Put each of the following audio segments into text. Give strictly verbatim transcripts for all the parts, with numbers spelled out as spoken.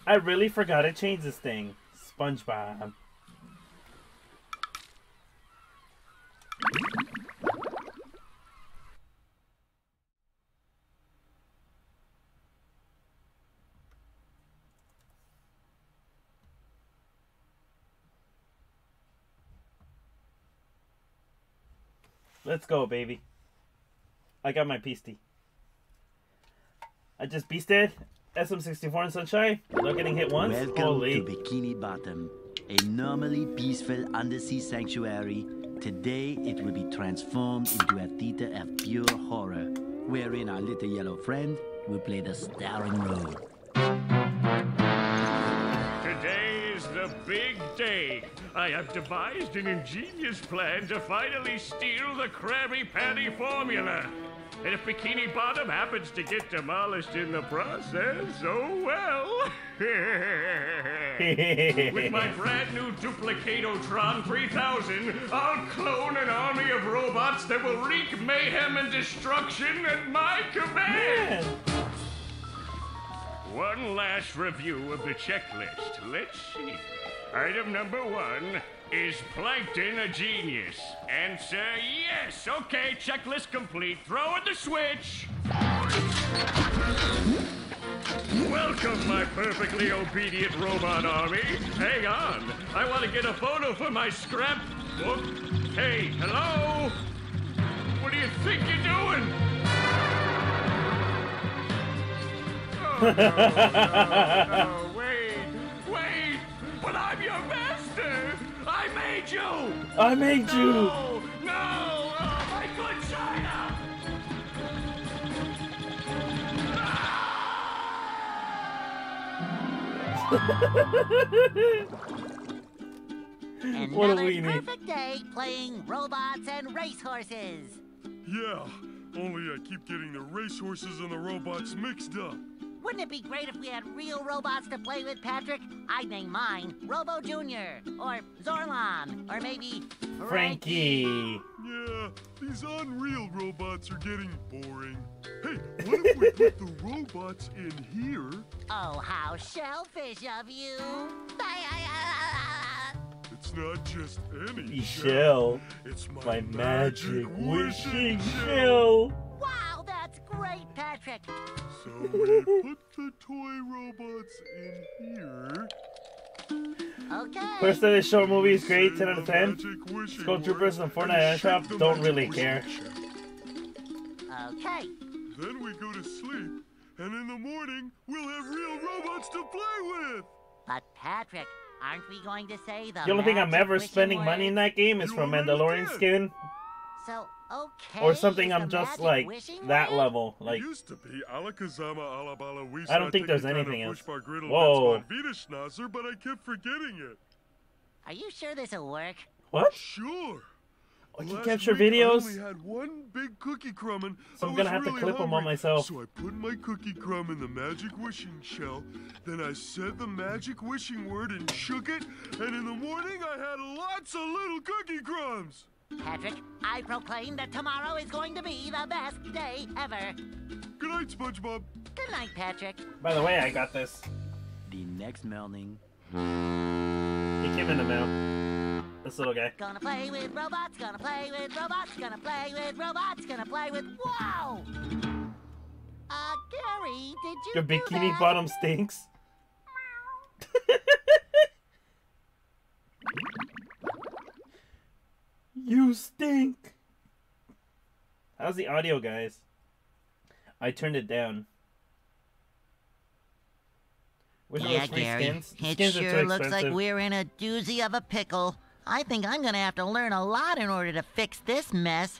I really forgot to change this thing. SpongeBob. Let's go, baby. I got my Peasty. I just beasted S M sixty-four in Sunshine. Not getting hit once. Welcome Holy. to Bikini Bottom, a normally peaceful undersea sanctuary. Today it will be transformed into a theater of pure horror, wherein our little yellow friend will play the starring role. Today is the big day. I have devised an ingenious plan to finally steal the Krabby Patty formula. And if Bikini Bottom happens to get demolished in the process, oh well. With my brand new Duplicatotron three thousand, I'll clone an army of robots that will wreak mayhem and destruction at my command. Man. One last review of the checklist. Let's see. Item number one. Is Plankton a genius? Answer yes. Okay, checklist complete. Throw in the switch. Welcome, my perfectly obedient robot army. Hang on. I want to get a photo for my scrapbook. Hey, hello? What do you think you're doing? Oh, no, no, no. Wait, wait. But I'm your master. I made you! I made you! No! No! Oh, my good China! Another perfect day playing robots and racehorses. Yeah, only I keep getting the racehorses and the robots mixed up. Wouldn't it be great if we had real robots to play with, Patrick? I'd name mine Robo Junior, or Zorlon, or maybe Frankie. Yeah, these unreal robots are getting boring. Hey, what if we put the robots in here? Oh, how shellfish of you. It's not just any shell. It's my, my magic, magic wishing shell. shell. Wow, that's great, Patrick. So we put the toy robots in here. Okay. First of this short movie is great, ten out of ten. Skull Troopers and Fortnite Shop don't really care. Okay. Then we go to sleep, and in the morning, we'll have real robots to play with. But Patrick, aren't we going to say the The only thing I'm ever spending word? money in that game is for Mandalorian skin. So, okay. Or something I'm just like that word? level. Like, it used to be Alakazama Alabala I don't think there's anything else. Whoa. Schnauzer, but I kept forgetting it. Are you sure this will work? What? Sure. I can Last capture week videos. I only had one big cookie crumb and so I I'm gonna was have really to clip hungry. them on myself. So I put my cookie crumb in the magic wishing shell, then I said the magic wishing word and shook it, and in the morning I had lots of little cookie crumbs. Patrick, I proclaim that tomorrow is going to be the best day ever. Good night, SpongeBob. Good night, Patrick. By the way, I got this. The next morning. He came in the mail. This little guy. Gonna play with robots, gonna play with robots, gonna play with robots, gonna play with... Wow! Uh, Gary, did you Your do bikini that? bottom stinks. You stink. How's the audio, guys? I turned it down. Wish it Yeah, was free Gary, skins. it Skins are too sure looks expensive. like we're in a doozy of a pickle. I think I'm gonna have to learn a lot in order to fix this mess.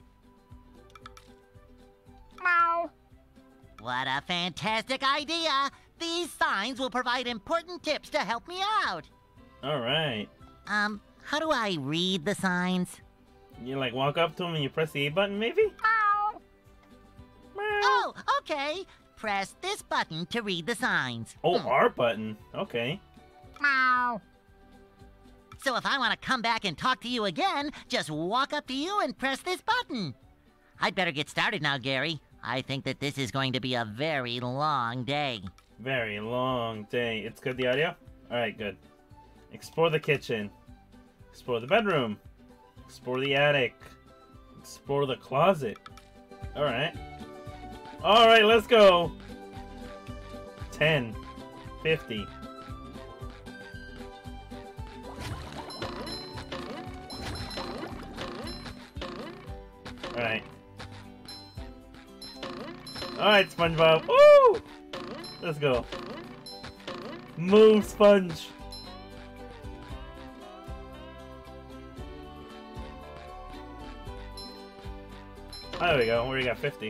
Meow. What a fantastic idea! These signs will provide important tips to help me out. All right. Um, how do I read the signs? You like walk up to him and you press the A button, maybe? Meow. Oh, okay. Press this button to read the signs. Oh, Hmm. R button. Okay. Meow. So if I want to come back and talk to you again, just walk up to you and press this button. I'd better get started now, Gary. I think that this is going to be a very long day. Very long day. It's good, the audio? Alright, good. Explore the kitchen. Explore the bedroom. Explore the attic. Explore the closet. Alright. Alright, let's go. ten. fifty. Alright. Alright, SpongeBob. Woo! Let's go. Move, Sponge. Oh, there we go. Where you got fifty?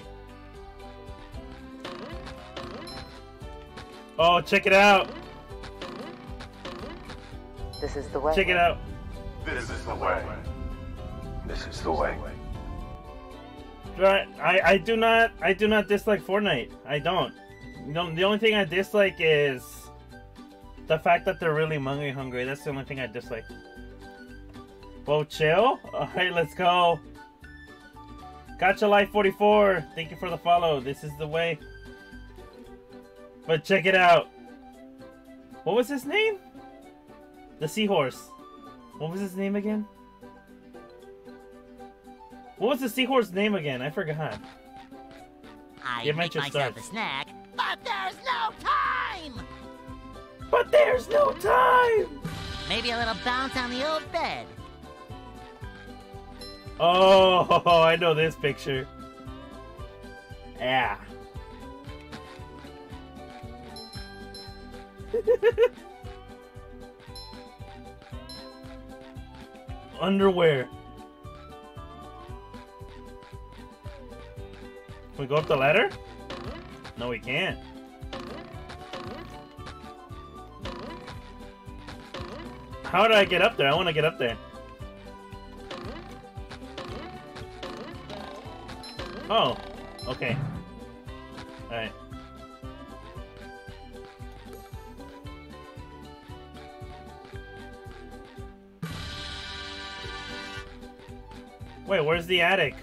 Oh, check it out. This is the way. Check it out. This is the way. This is the way. Right, I, I do not I do not dislike Fortnite. I don't. No, the only thing I dislike is the fact that they're really money hungry. That's the only thing I dislike. Well, chill. Alright, let's go. Gotcha Life forty-four. Thank you for the follow. This is the way. But check it out. What was his name? The seahorse. What was his name again? What was the seahorse name again? I forgot. I Give make Metro myself starts. a snack, but there's no time! But there's no time! Maybe a little bounce on the old bed. Oh, I know this picture. Yeah. Underwear. Can we go up the ladder? No, we can't. How do I get up there? I want to get up there. Oh, okay. Alright. Wait, where's the attic?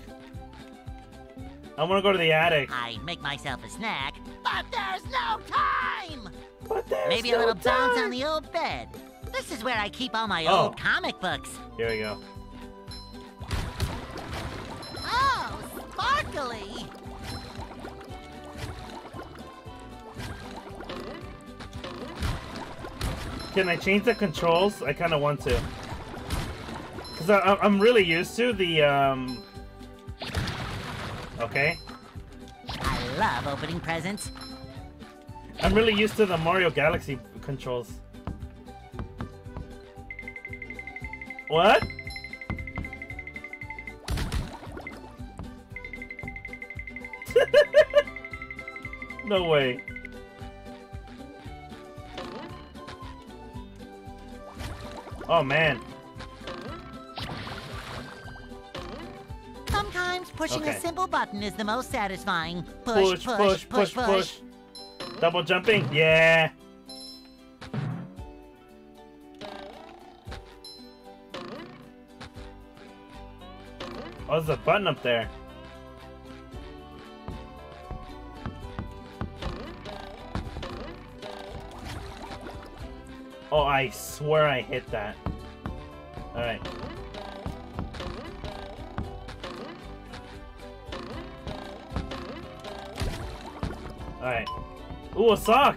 I want to go to the attic. I make myself a snack, but there's no time! But there's Maybe no a little bounce time. on the old bed. This is where I keep all my Oh. old comic books. Here we go. Oh, sparkly! Can I change the controls? I kind of want to. Because I'm really used to the, um... Okay. I love opening presents. I'm really used to the Mario Galaxy controls. What? No way. Oh man. Sometimes pushing Okay. a simple button is the most satisfying. Push, Push, push, push, push. Double jumping? Yeah. Oh, there's a button up there. Oh, I swear I hit that. Alright. Alright. Ooh, a sock!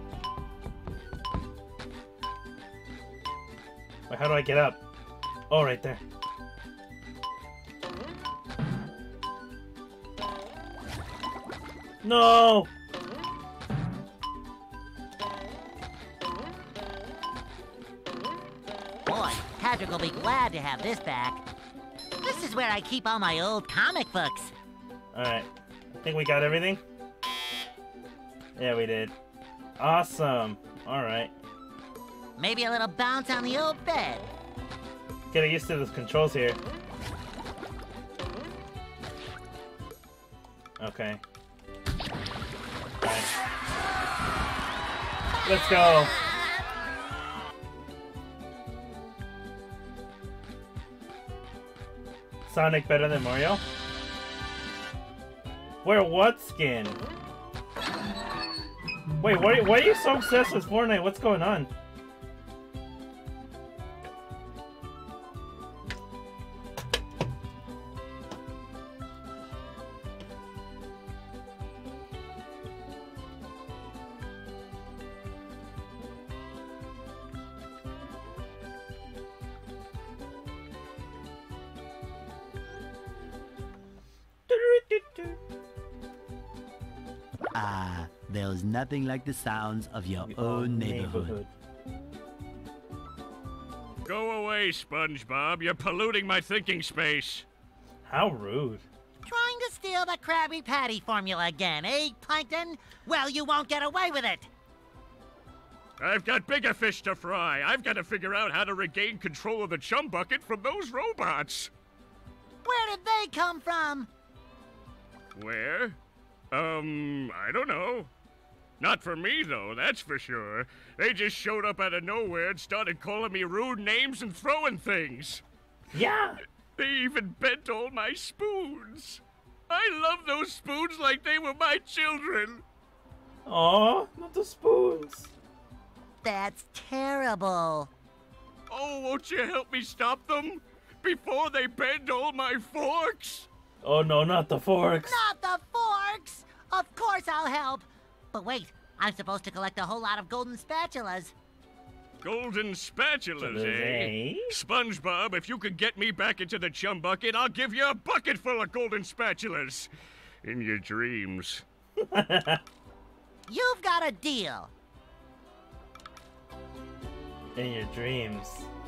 Wait, how do I get up? Oh, right there. No! Boy, Patrick will be glad to have this back. This is where I keep all my old comic books. Alright. I think we got everything? Yeah, we did. Awesome. Alright. Maybe a little bounce on the old bed. Getting used to the controls here. Okay. Alright. Let's go. Sonic better than Mario? Wear what skin? Wait, why, why are you so obsessed with Fortnite? What's going on? Ah, there's nothing like the sounds of your own neighborhood. Go away, SpongeBob. You're polluting my thinking space. How rude. Trying to steal the Krabby Patty formula again, eh, Plankton? Well, you won't get away with it. I've got bigger fish to fry. I've got to figure out how to regain control of the chum bucket from those robots. Where did they come from? Where? Um, I don't know. Not for me, though, that's for sure. They just showed up out of nowhere and started calling me rude names and throwing things. Yeah. They even bent all my spoons. I love those spoons like they were my children. Aw, not the spoons. That's terrible. Oh, won't you help me stop them? Before they bend all my forks? Oh no, not the forks. Not the forks! Of course I'll help. But wait, I'm supposed to collect a whole lot of golden spatulas. Golden spatulas, Eh? eh? SpongeBob, if you could get me back into the chum bucket, I'll give you a bucket full of golden spatulas. In your dreams. You've got a deal. In your dreams.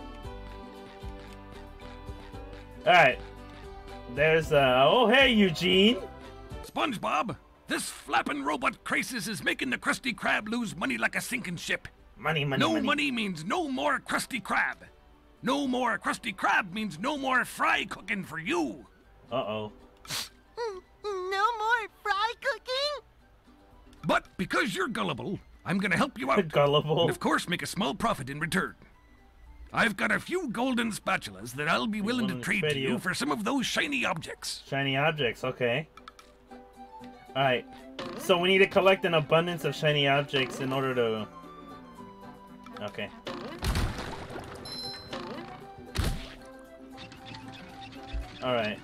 Alright. There's, uh, oh hey, Eugene. SpongeBob, this flapping robot crisis is making the Krusty Krab lose money like a sinking ship. Money, money, no money. money means no more Krusty Krab. No more Krusty Krab means no more fry cooking for you. Uh-oh. No more fry cooking? But because you're gullible, I'm gonna help you out. Gullible. And of course make a small profit in return. I've got a few golden spatulas that I'll be willing to Willing to trade trade to you. you for some of those shiny objects. Shiny objects, okay. Alright. So we need to collect an abundance of shiny objects in order to... Okay. Alright.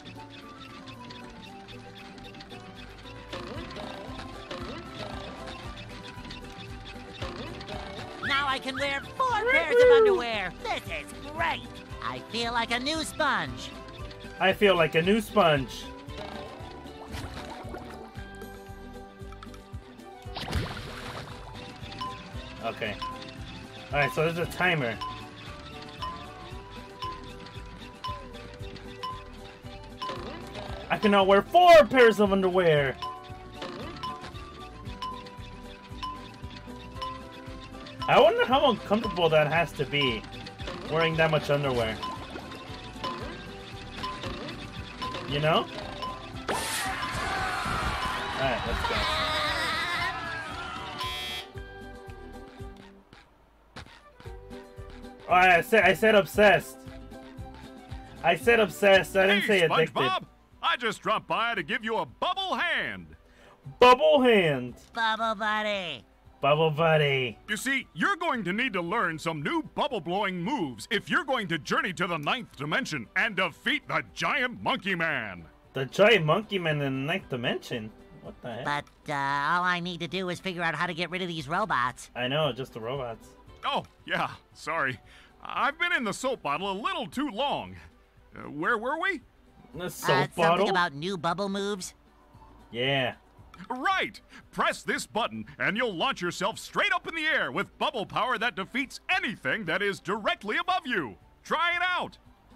Now I can wear four pairs of underwear. This is great. I feel like a new sponge. I feel like a new sponge. Okay. Alright, so there's a timer. I can now wear four pairs of underwear. I wonder how uncomfortable that has to be, wearing that much underwear. You know? Alright, let's go. Oh, I said I said obsessed. I said obsessed. I didn't Hey, say addicted. SpongeBob! I just dropped by to give you a bubble hand. Bubble hand. Bubble buddy. Bubble buddy. You see, you're going to need to learn some new bubble-blowing moves if you're going to journey to the ninth dimension and defeat the giant monkey man. The giant monkey man in the ninth dimension. What the heck? But uh, all I need to do is figure out how to get rid of these robots. I know, just the robots. Oh, yeah, sorry. I've been in the soap bottle a little too long. Uh, where were we? The soap uh, bottle. Something about new bubble moves? Yeah. Right! Press this button and you'll launch yourself straight up in the air with bubble power that defeats anything that is directly above you. Try it out!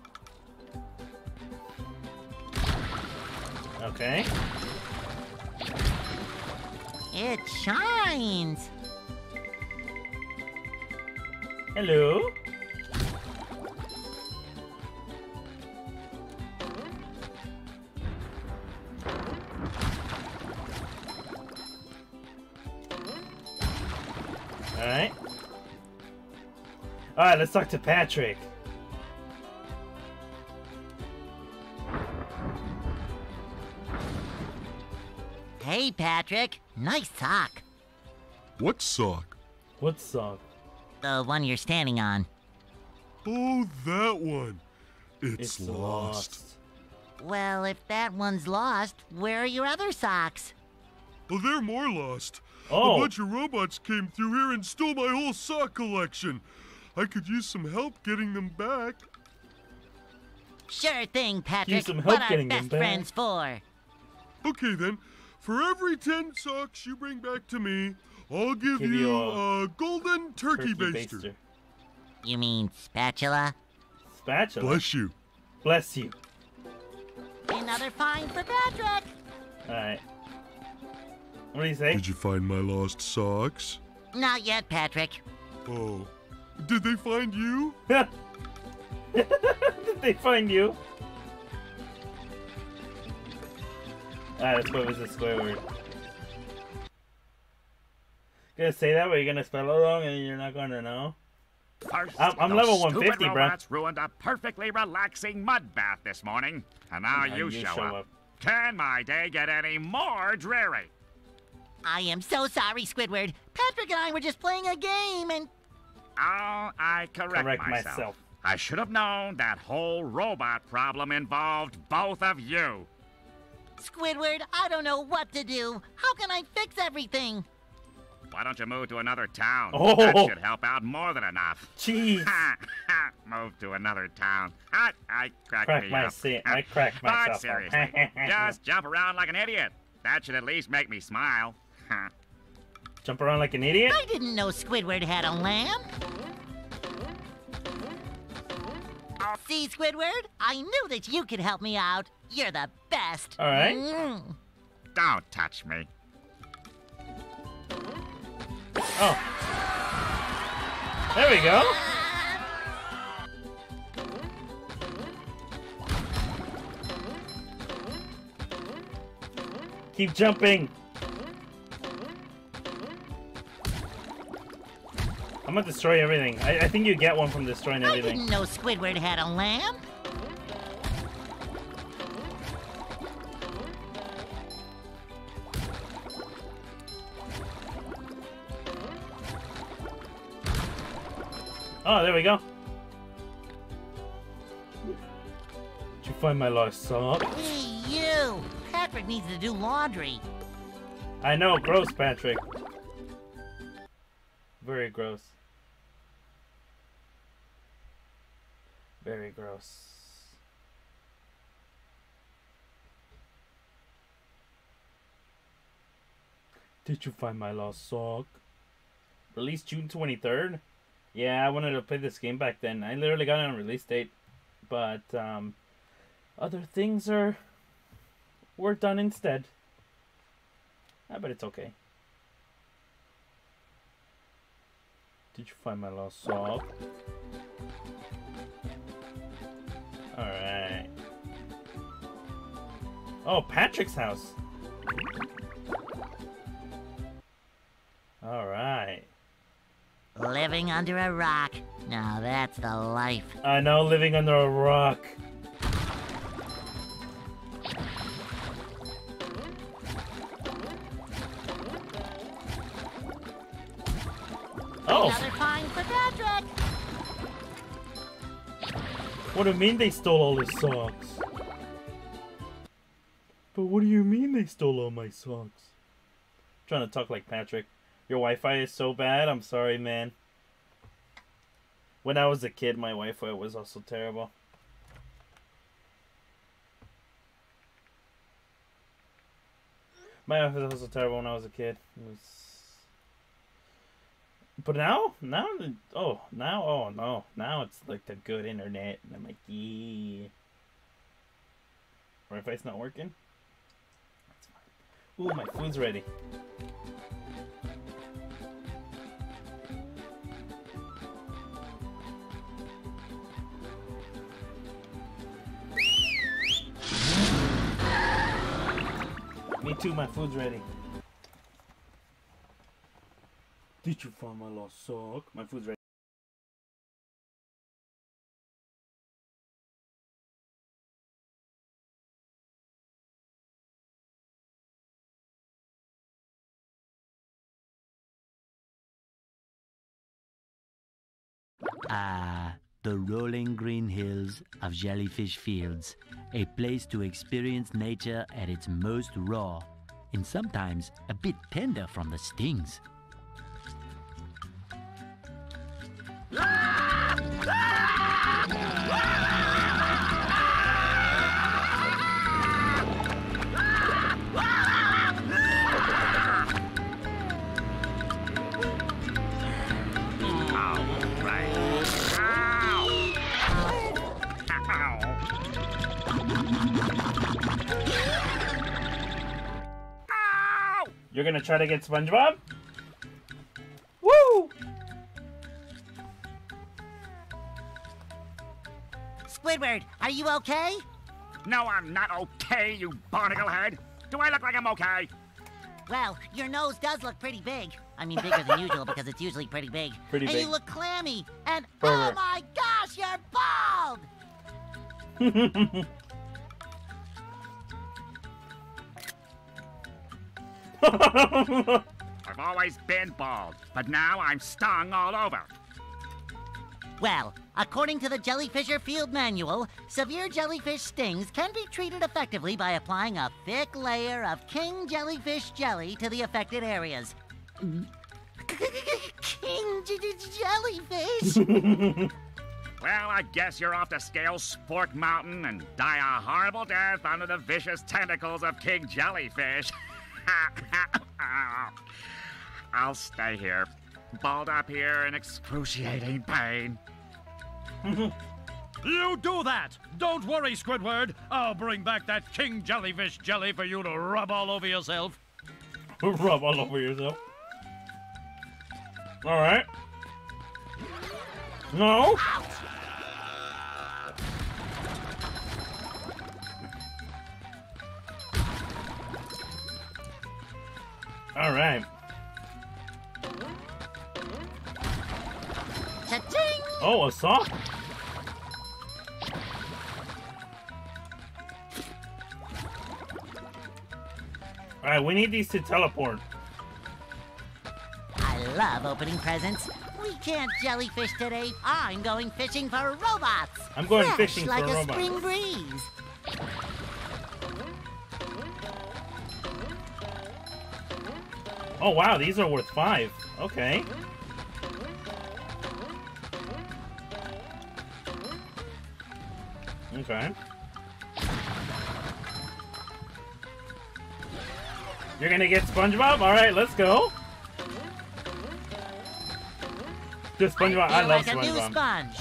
Okay. It shines. Hello. Alright. Alright, let's talk to Patrick. Hey, Patrick. Nice sock. What sock? What sock? The one you're standing on. Oh, that one. It's, It's lost. lost. Well, if that one's lost, where are your other socks? Well, they're more lost. Oh. A bunch of robots came through here and stole my whole sock collection. I could use some help getting them back. Sure thing, Patrick. Use some help what are getting them best back. friends for? Okay, then. For every ten socks you bring back to me, I'll give, Give you, you a a golden turkey, baster. You mean spatula? Spatula. Bless you. Bless you. Another find for Patrick. All right. What do you say? Did you find my lost socks? Not yet, Patrick. Oh. Did they find you? Did they find you? Alright, let's go visit Squidward. Gonna say that, but you're gonna spell it wrong and you're not gonna know. First, I'm- I'm those level one fifty, stupid bro. robots ruined a perfectly relaxing mud bath this morning, and now Now you, you show, show up. up. Can my day get any more dreary? I am so sorry, Squidward. Patrick and I were just playing a game and... Oh, I correct, Correct myself. myself. I should have known that whole robot problem involved both of you. Squidward, I don't know what to do. How can I fix everything? Why don't you move to another town? Oh. That should help out more than enough. Jeez. Move to another town. I, I cracked Crack me my up. se- I cracked But myself up. seriously, just jump around like an idiot. That should at least make me smile. Jump around like an idiot? I didn't know Squidward had a lamp. See, Squidward? I knew that you could help me out. You're the best. All right. Mm. Don't touch me. Oh. There we go. Keep jumping. I'm gonna destroy everything. I, I think you get one from destroying I everything. didn't know Squidward had a lamp. Oh, there we go. Did you find my lost sock? Hey, you! Patrick needs to do laundry. I know, gross, Patrick. Very gross. Very gross. Did you find my lost sock? Released June twenty-third? Yeah, I wanted to play this game back then. I literally got it on release date. But, um, other things are, were done instead. I bet it's okay. Did you find my lost sock? Alright. Oh, Patrick's house. Alright. Living under a rock. Now that's the life. I know, living under a rock. Oh! Another find for Patrick. What do you mean they stole all his socks? But what do you mean they stole all my socks? I'm trying to talk like Patrick. Your Wi-Fi is so bad. I'm sorry, man. When I was a kid, my Wi-Fi was also terrible. My Wi-Fi was also terrible when I was a kid. It was... But now, now, oh, now, oh no, now it's like the good internet, and I'm like, yeah. Wi-Fi's not working. That's fine. Ooh, my food's ready. Me too, my food's ready. Did you find my lost sock? My food's ready. Ah, the rolling green hills of Jellyfish Fields. A place to experience nature at its most raw, and sometimes a bit tender from the stings. You're gonna try to get SpongeBob? Woo! Squidward, are you okay? No, I'm not okay, you barnacle head. Do I look like I'm okay? Well, your nose does look pretty big. I mean, bigger than usual because it's usually pretty big. Pretty and big. you look clammy. And Burger. oh my gosh, you're bald! I've always been bald, but now I'm stung all over. Well, according to the Jellyfisher Field Manual, severe jellyfish stings can be treated effectively by applying a thick layer of king jellyfish jelly to the affected areas. King j- j- jellyfish? Well, I guess you're off to scale Sport Mountain and die a horrible death under the vicious tentacles of King Jellyfish. I'll stay here, balled up here in excruciating pain. You do that! Don't worry, Squidward. I'll bring back that King Jellyfish jelly for you to rub all over yourself. Rub all over yourself. Alright. No! Alright. Cha-ching! Oh, a sock? Alright, we need these to teleport. I love opening presents. We can't jellyfish today. I'm going fishing for robots. I'm going Fresh fishing like for a robots. spring breeze. Oh wow, these are worth five. Okay. Okay. You're gonna get SpongeBob? Alright, let's go. Just SpongeBob. I, Feel love like a new SpongeBob. sponge.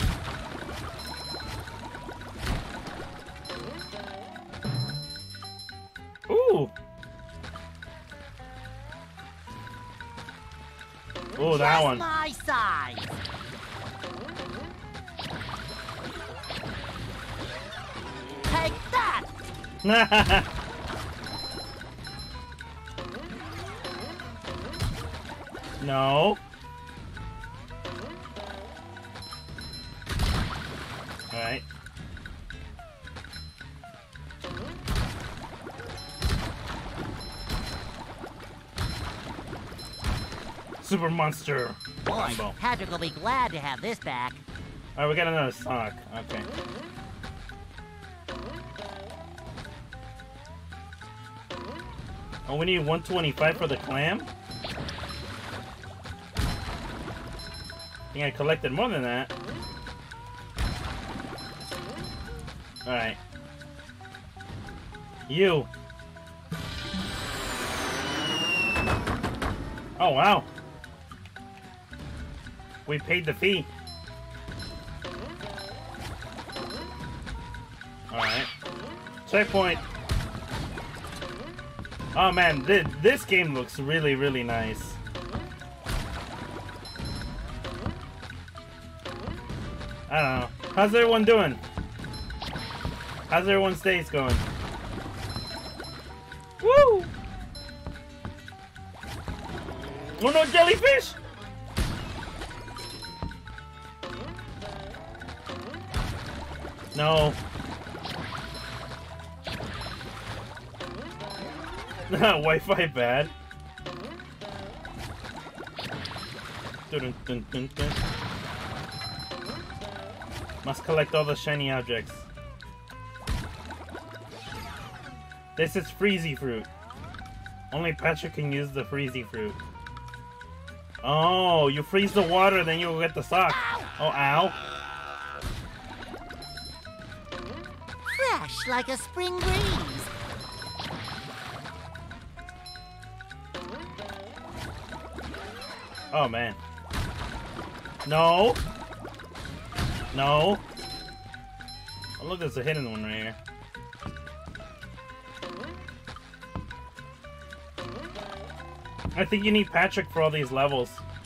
Ooh. Ooh, that Just one. my size. Take that! No. Alright. Super Monster. Boy, Combo. Patrick will be glad to have this back. Alright, we got another sock. Okay. Oh, we need one twenty-five for the clam? I think I collected more than that. Alright. You. Oh, wow. We paid the fee. Alright. Checkpoint. Oh man, th this game looks really, really nice. I don't know. How's everyone doing? How's everyone's days going? Woo! Oh no, jellyfish! No. Wi-Fi bad. Dun, dun, dun, dun. Must collect all the shiny objects. This is Freezy Fruit. Only Patrick can use the Freezy Fruit. Oh, you freeze the water, then you'll get the sock. Oh, ow. Fresh like a spring breeze. Oh, man. No. No. Oh, look, there's a hidden one right here. I think you need Patrick for all these levels.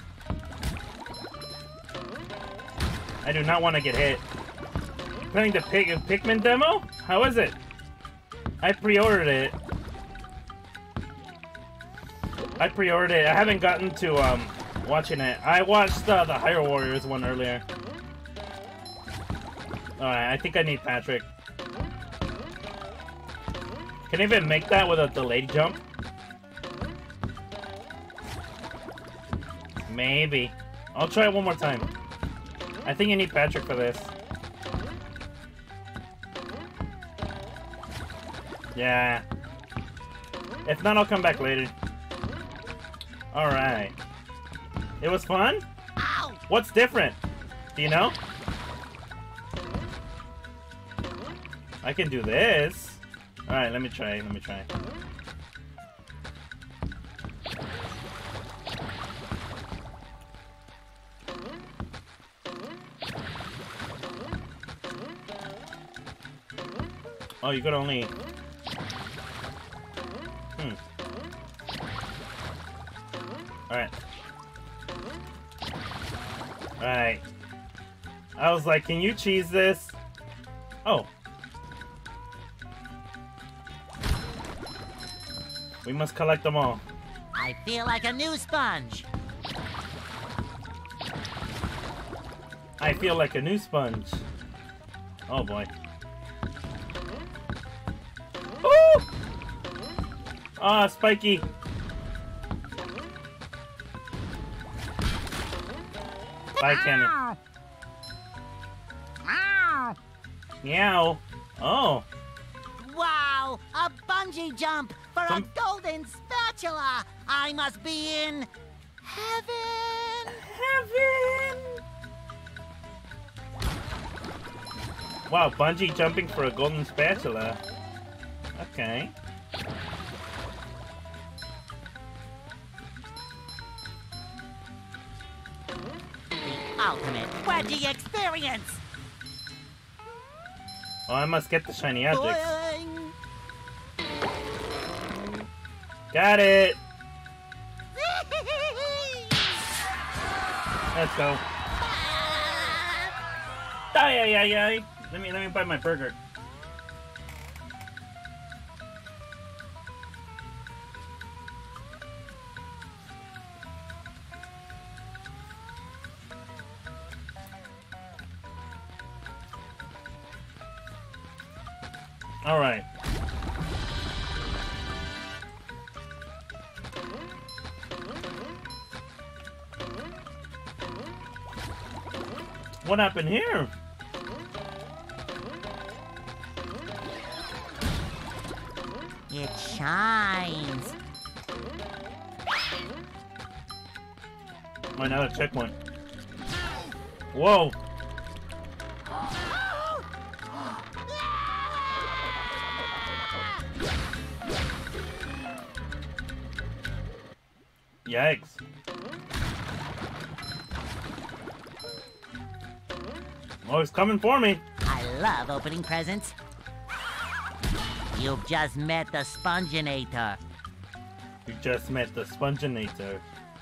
I do not want to get hit. You playing the Pig Pikmin demo? How is it? I pre-ordered it. I pre-ordered it. I haven't gotten to um watching it. I watched uh, the Hyrule Warriors one earlier. Alright, I think I need Patrick. Can I even make that with a delayed jump? Maybe. I'll try it one more time. I think you need Patrick for this. Yeah. If not, I'll come back later. Alright. It was fun? Ow! What's different? Do you know? I can do this. Alright, let me try. Let me try. Oh, you could only... Hmm. Alright. Alright. I was like, can you cheese this? Oh. We must collect them all. I feel like a new sponge. I feel like a new sponge. Oh boy. Ooh! Ah, Spiky. Bye, Cannon. Meow. Oh. Wow, a bungee jump for Some- a golden spatula. I must be in heaven. Heaven. Wow, bungee jumping for a golden spatula. Okay. The ultimate wedgie experience. Oh, I must get the shiny objects. Boing. Got it. Let's go. Ay, ay, ay, ay. Let me, let me buy my burger. All right. What happened here? It shines. Oh, another checkpoint. Whoa. Yikes. Oh, he's coming for me. I love opening presents. You've just met the Sponginator. You just met the Sponginator.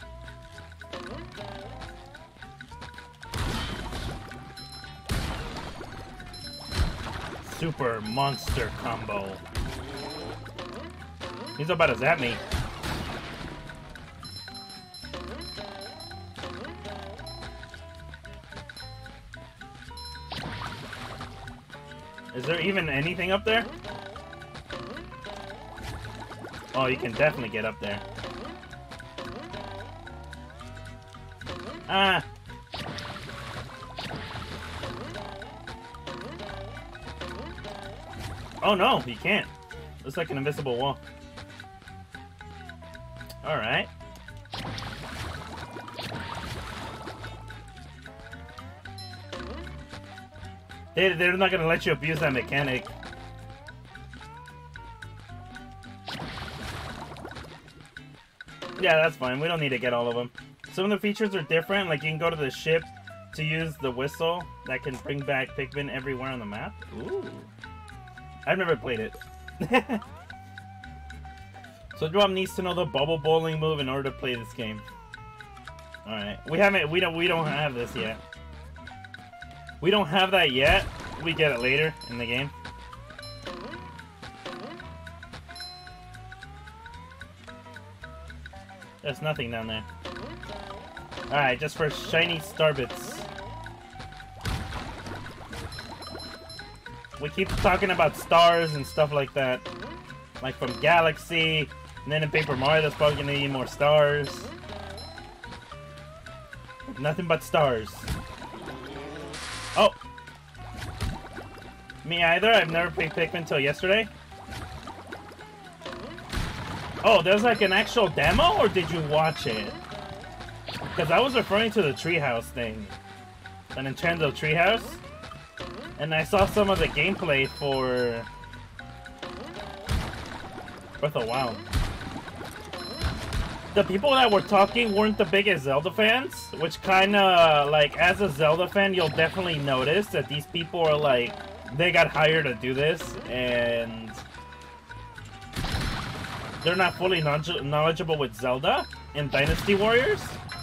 Super monster combo. He's about to zap me. Is there even anything up there? Oh, you can definitely get up there. Ah! Oh no, you can't. It's like an invisible wall. Alright. They, they're not gonna let you abuse that mechanic. Yeah, that's fine. We don't need to get all of them. Some of the features are different. Like, you can go to the ship to use the whistle that can bring back Pikmin everywhere on the map. Ooh. I've never played it. So Drum needs to know the bubble bowling move in order to play this game. Alright. We haven't we don't we don't have this yet. We don't have that yet. We get it later in the game. There's nothing down there. Alright, just for shiny starbits. We keep talking about stars and stuff like that. Like from Galaxy, and then in Paper Mario there's probably gonna need more stars. Nothing but stars. Oh! Me either, I've never played Pikmin until yesterday. Oh, there's like an actual demo, or did you watch it? Because I was referring to the Treehouse thing. The Nintendo Treehouse. And I saw some of the gameplay for Breath of the Wild. The people that were talking weren't the biggest Zelda fans, which kinda, like, as a Zelda fan, you'll definitely notice that these people are like, they got hired to do this, and they're not fully knowledgeable with Zelda and Dynasty Warriors.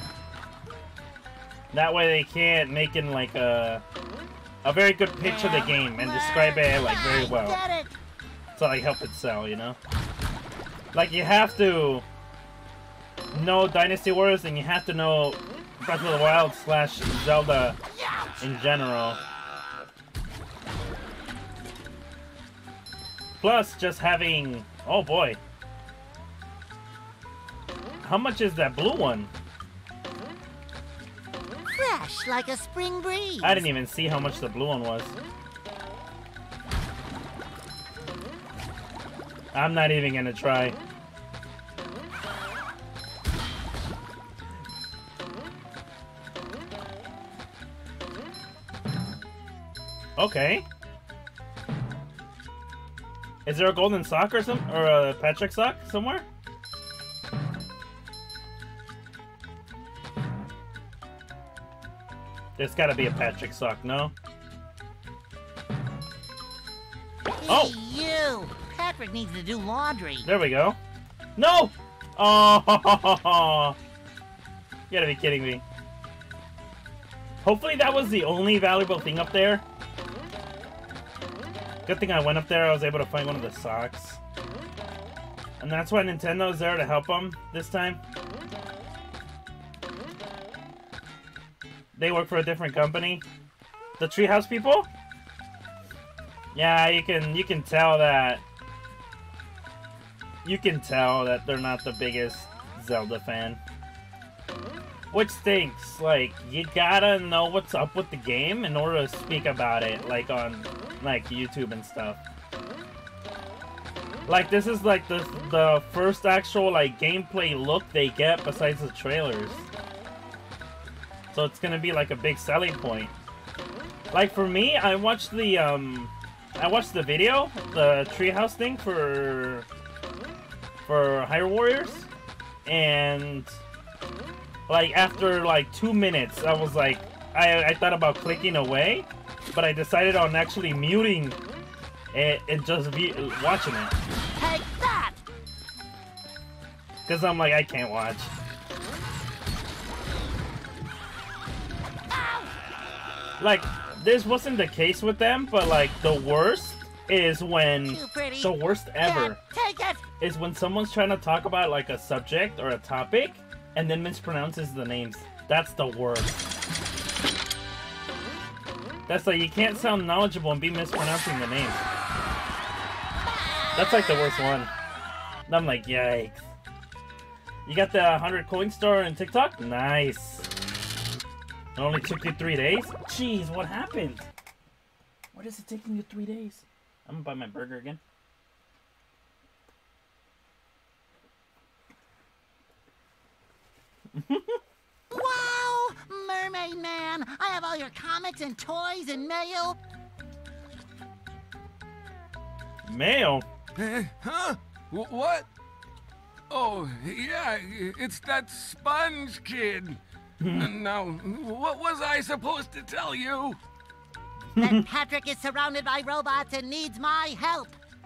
That way they can't make in like a a very good pitch of the game and describe it like very well. So like help it sell, you know? Like you have to know Dynasty Warriors and you have to know Breath of the Wild slash Zelda in general. Plus just having, oh boy. How much is that blue one? Fresh like a spring breeze. I didn't even see how much the blue one was. I'm not even gonna try. Okay. Is there a golden sock or some, or a Patrick sock somewhere? There's gotta be a Patrick sock, no? Oh! You! Patrick needs to do laundry. There we go. No! Oh! You gotta be kidding me. Hopefully that was the only valuable thing up there. Good thing I went up there, I was able to find one of the socks. And that's why Nintendo's there to help them this time. They work for a different company. The Treehouse people? Yeah, you can you can tell that you can tell that they're not the biggest Zelda fan. Which stinks. Like, you gotta know what's up with the game in order to speak about it, like on like YouTube and stuff. Like, this is like the the first actual like gameplay look they get besides the trailers. So it's gonna be like a big selling point. Like for me, I watched the um, I watched the video, the Treehouse thing for for Hyrule Warriors, and like after like two minutes, I was like, I I thought about clicking away, but I decided on actually muting it and just be watching it. Take that! Cause I'm like, I can't watch. Like, this wasn't the case with them, but like the worst is when the worst ever Take it. is when someone's trying to talk about like a subject or a topic and then mispronounces the names. That's the worst. That's like, you can't sound knowledgeable and be mispronouncing the names. That's like the worst one. And I'm like, yikes. You got the one hundred coin star in TikTok? Nice. It only took you three days? Jeez, what happened? What is it taking you three days? I'm gonna buy my burger again. Wow! Mermaid Man! I have all your comics and toys and mail. Mail? Eh, huh? W what? Oh, yeah, it's that Sponge Kid. Now, what was I supposed to tell you? That Patrick is surrounded by robots and needs my help.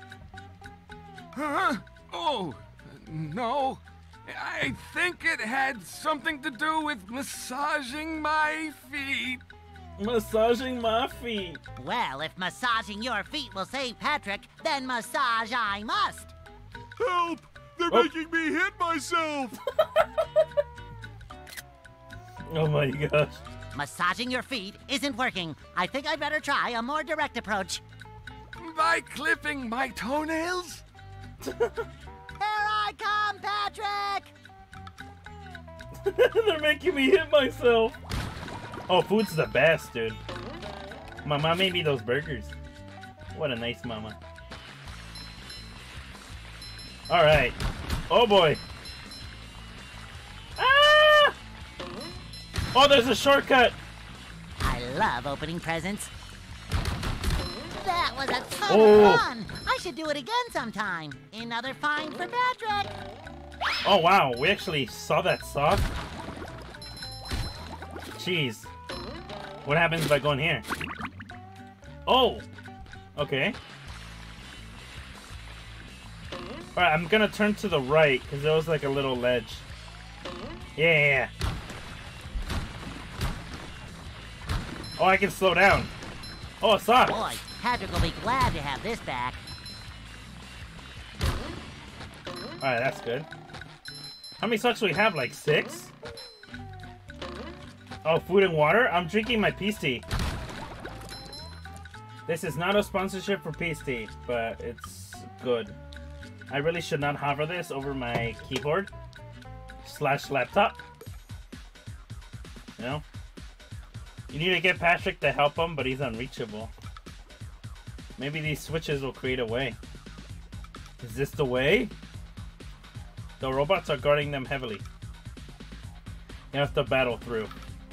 Huh? Oh, no. I think it had something to do with massaging my feet. Massaging my feet. Well, if massaging your feet will save Patrick, then massage I must. Help! They're Oh. making me hit myself! Oh my gosh. Massaging your feet isn't working. I think I'd better try a more direct approach. By clipping my toenails? Here I come, Patrick! They're making me hit myself. Oh, food's the best, dude. My mom made me those burgers. What a nice mama. Alright. Oh boy. Ah! Oh, there's a shortcut. I love opening presents. That was a ton Oh. of fun. I should do it again sometime. Another find for Patrick. Oh wow, we actually saw that sock. Jeez. What happens if I go in here? Oh! Okay. Alright, I'm gonna turn to the right, because there was like a little ledge. Yeah, yeah, yeah. Oh, I can slow down. Oh, a sock! Boy, Patrick will be glad to have this back. Alright, that's good. How many socks do we have? Like six? Oh, food and water? I'm drinking my peace tea. This is not a sponsorship for peace tea, but it's good. I really should not hover this over my keyboard slash laptop. You know? You need to get Patrick to help him, but he's unreachable. Maybe these switches will create a way. Is this the way? The robots are guarding them heavily. You have to battle through.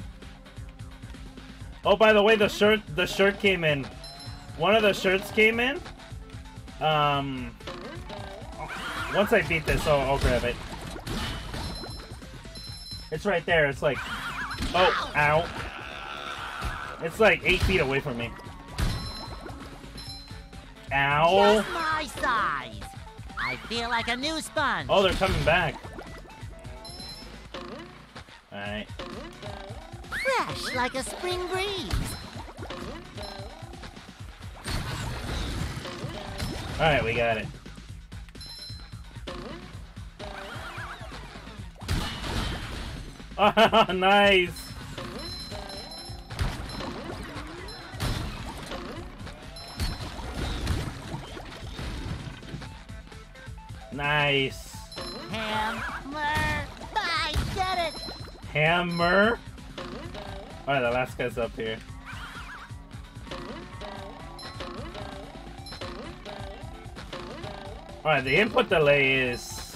Oh, by the way, the shirt the shirt came in. One of the shirts came in. Um, once I beat this, I'll, I'll grab it. It's right there. It's like, oh, ow. It's like eight feet away from me. Ow. Just my size. I feel like a new sponge. Oh, they're coming back. Alright. Fresh like a spring breeze. Alright, we got it. Oh, nice! Nice. Hammer. I get it. Hammer. Alright, the last guy's up here. Alright, the input delay is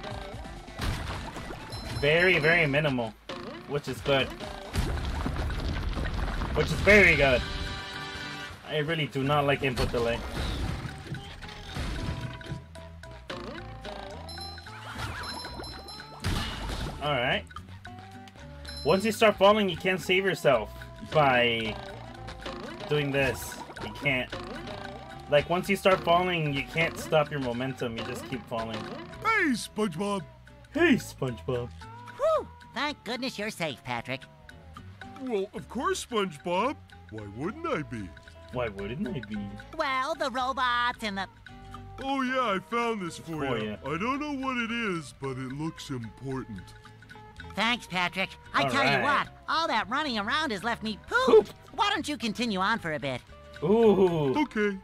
very, very minimal, which is good. Which is very good. I really do not like input delay. Alright. Once you start falling, you can't save yourself by doing this. You can't. Like, once you start falling, you can't stop your momentum. You just keep falling. Hey, SpongeBob! Hey, SpongeBob. Whew. Thank goodness you're safe, Patrick. Well, of course, SpongeBob. Why wouldn't I be? Why wouldn't I be? Well, the robots and the... Oh yeah, I found this for, For you. ya. I don't know what it is, but it looks important. Thanks, Patrick. I All tell you right. what, all that running around has left me pooped. Poop. Why don't you continue on for a bit? Ooh. Okay.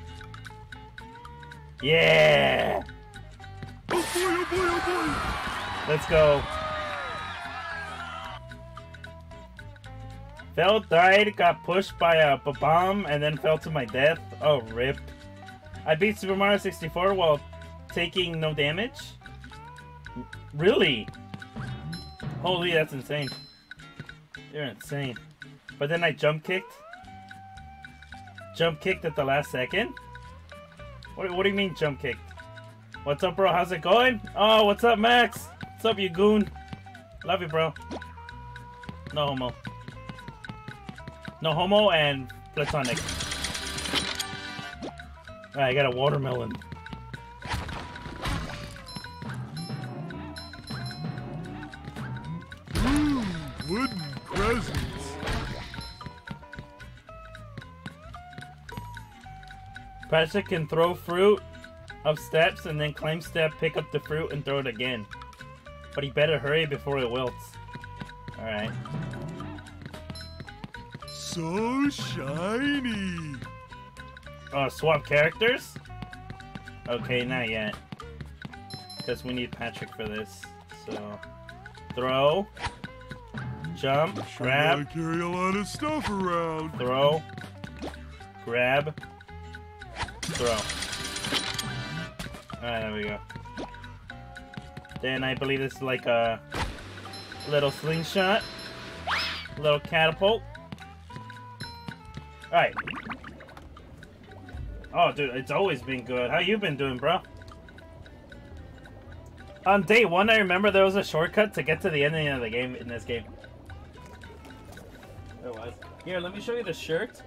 Yeah. Oh boy, oh boy, oh Let's go. Fell, died, got pushed by a b- bomb, and then fell to my death. Oh, rip. I beat Super Mario sixty-four while taking no damage? Really? Holy, that's insane. You're insane. But then I jump kicked? Jump kicked at the last second? What, what do you mean jump kicked? What's up, bro? How's it going? Oh, what's up, Max? What's up, you goon? Love you, bro. No homo. No homo and platonic. Alright, I got a watermelon. Ooh, wooden presents. Patrick can throw fruit up steps and then climb step, pick up the fruit, and throw it again. But he better hurry before it wilts. Alright. So shiny. Oh, swap characters? Okay, not yet. Because we need Patrick for this. So, throw, jump, Sure grab, gotta carry a lot of stuff around. throw, grab, throw. Alright, there we go. Then I believe this is like a little slingshot, little catapult. Alright. Oh, dude, it's always been good. How you been doing, bro? On day one, I remember there was a shortcut to get to the ending of the game in this game. There was. Here, let me show you the shirt.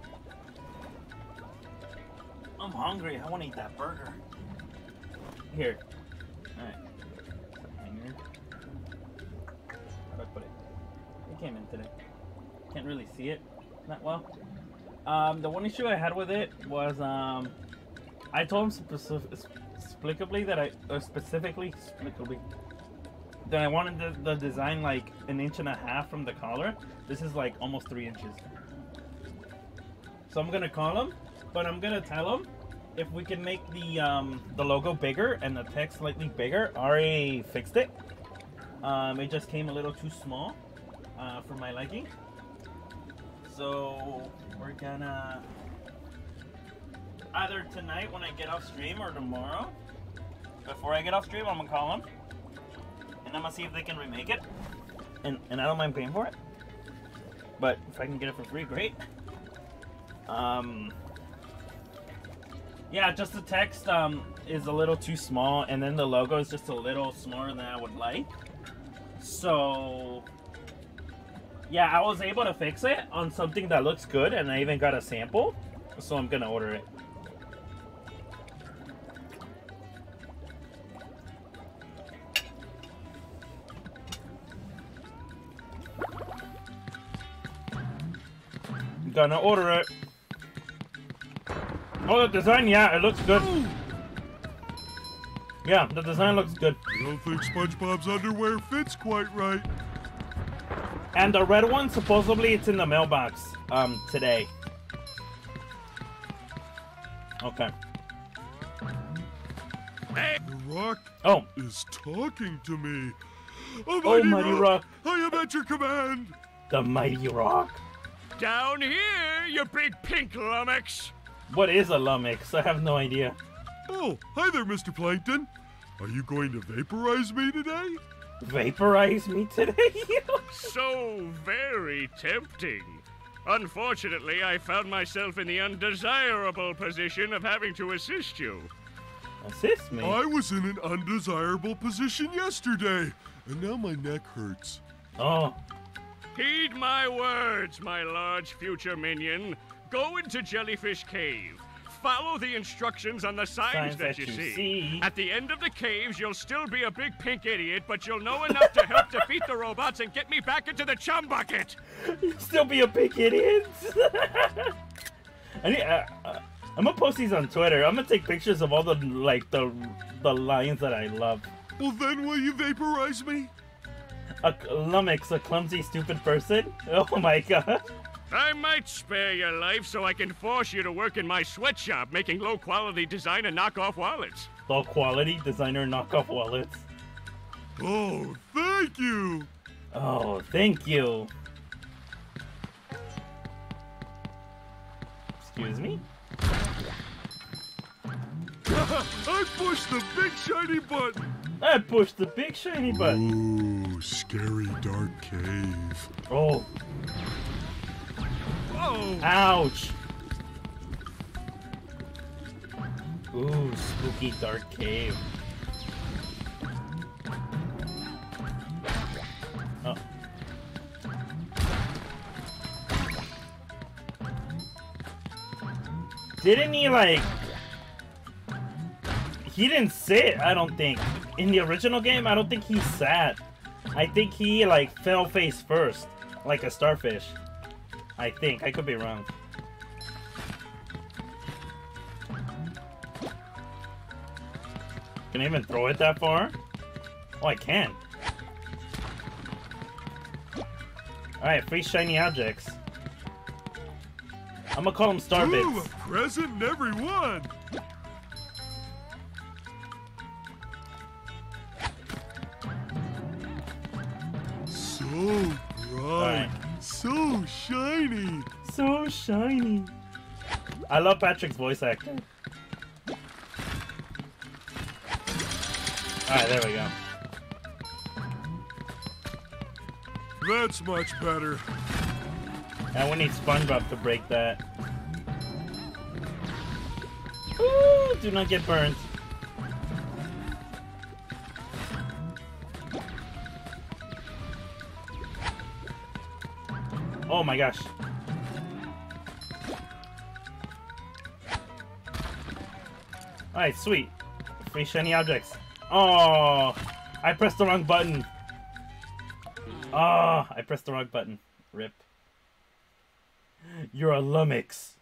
I'm hungry. I want to eat that burger. Here. Alright. Hanger. How do I put it? It came in today. Can't really see it that well. Um, the one issue I had with it was, um, I told him specific, explicably that I, or specifically, explicably, that I wanted the, the design like an inch and a half from the collar. This is like almost three inches. So I'm gonna call him, but I'm gonna tell him if we can make the um, the logo bigger and the text slightly bigger. Ari fixed it. Um, it just came a little too small uh, for my liking. So we're gonna either tonight when I get off stream or tomorrow. Before I get off stream, I'm gonna call them and I'm gonna see if they can remake it. And and I don't mind paying for it. But if I can get it for free, great. Um. Yeah, just the text um is a little too small, and then the logo is just a little smaller than I would like. So. Yeah, I was able to fix it on something that looks good, and I even got a sample, so I'm gonna order it. Gonna order it. Oh, the design, yeah, it looks good. Yeah, the design looks good. I don't think SpongeBob's underwear fits quite right. And the red one, supposedly it's in the mailbox um, today. Okay. Hey. The Rock oh. is talking to me. Oh, oh Mighty, Mighty Rock, Rock. I am at your command. The Mighty Rock. Down here, you big pink lummox. What is a lummox? I have no idea. Oh, hi there, Mister Plankton. Are you going to vaporize me today? Vaporize me today? So very tempting. Unfortunately, I found myself in the undesirable position of having to assist you. Assist me? I was in an undesirable position yesterday, and now my neck hurts. Oh. Heed my words, my large future minion. Go into Jellyfish Cave. Follow the instructions on the signs, signs that, that you, you see. see. At the end of the caves, you'll still be a big pink idiot, but you'll know enough to help defeat the robots and get me back into the chum bucket. You'll still be a big idiot. I need, uh, uh, I'm gonna post these on Twitter. I'm gonna take pictures of all the like the the lines that I love. Well, then will you vaporize me? A lummox, a clumsy, stupid person. Oh my god. I might spare your life so I can force you to work in my sweatshop making low-quality design and knockoff wallets. Low-quality designer knockoff wallets. Oh, thank you. Oh, thank you. Excuse me? I pushed the big shiny button. I pushed the big shiny button. Ooh, scary dark cave. Oh. Whoa. Ouch. Ooh, spooky dark cave. Oh. Didn't he like... He didn't sit, I don't think. In the original game, I don't think he sat. I think he like fell face first. Like a starfish. I think. I could be wrong. Can I even throw it that far? Oh, I can. Alright, free shiny objects. I'm gonna call them star bits. Ooh, a present in every one. So bright. Right. So shiny. So shiny. I love Patrick's voice acting. Alright, there we go. That's much better. And we need SpongeBob to break that. Ooh, do not get burned. Oh my gosh. Alright, sweet. Free shiny objects. Oh, I pressed the wrong button. Oh, I pressed the wrong button. Rip. You're a lummox.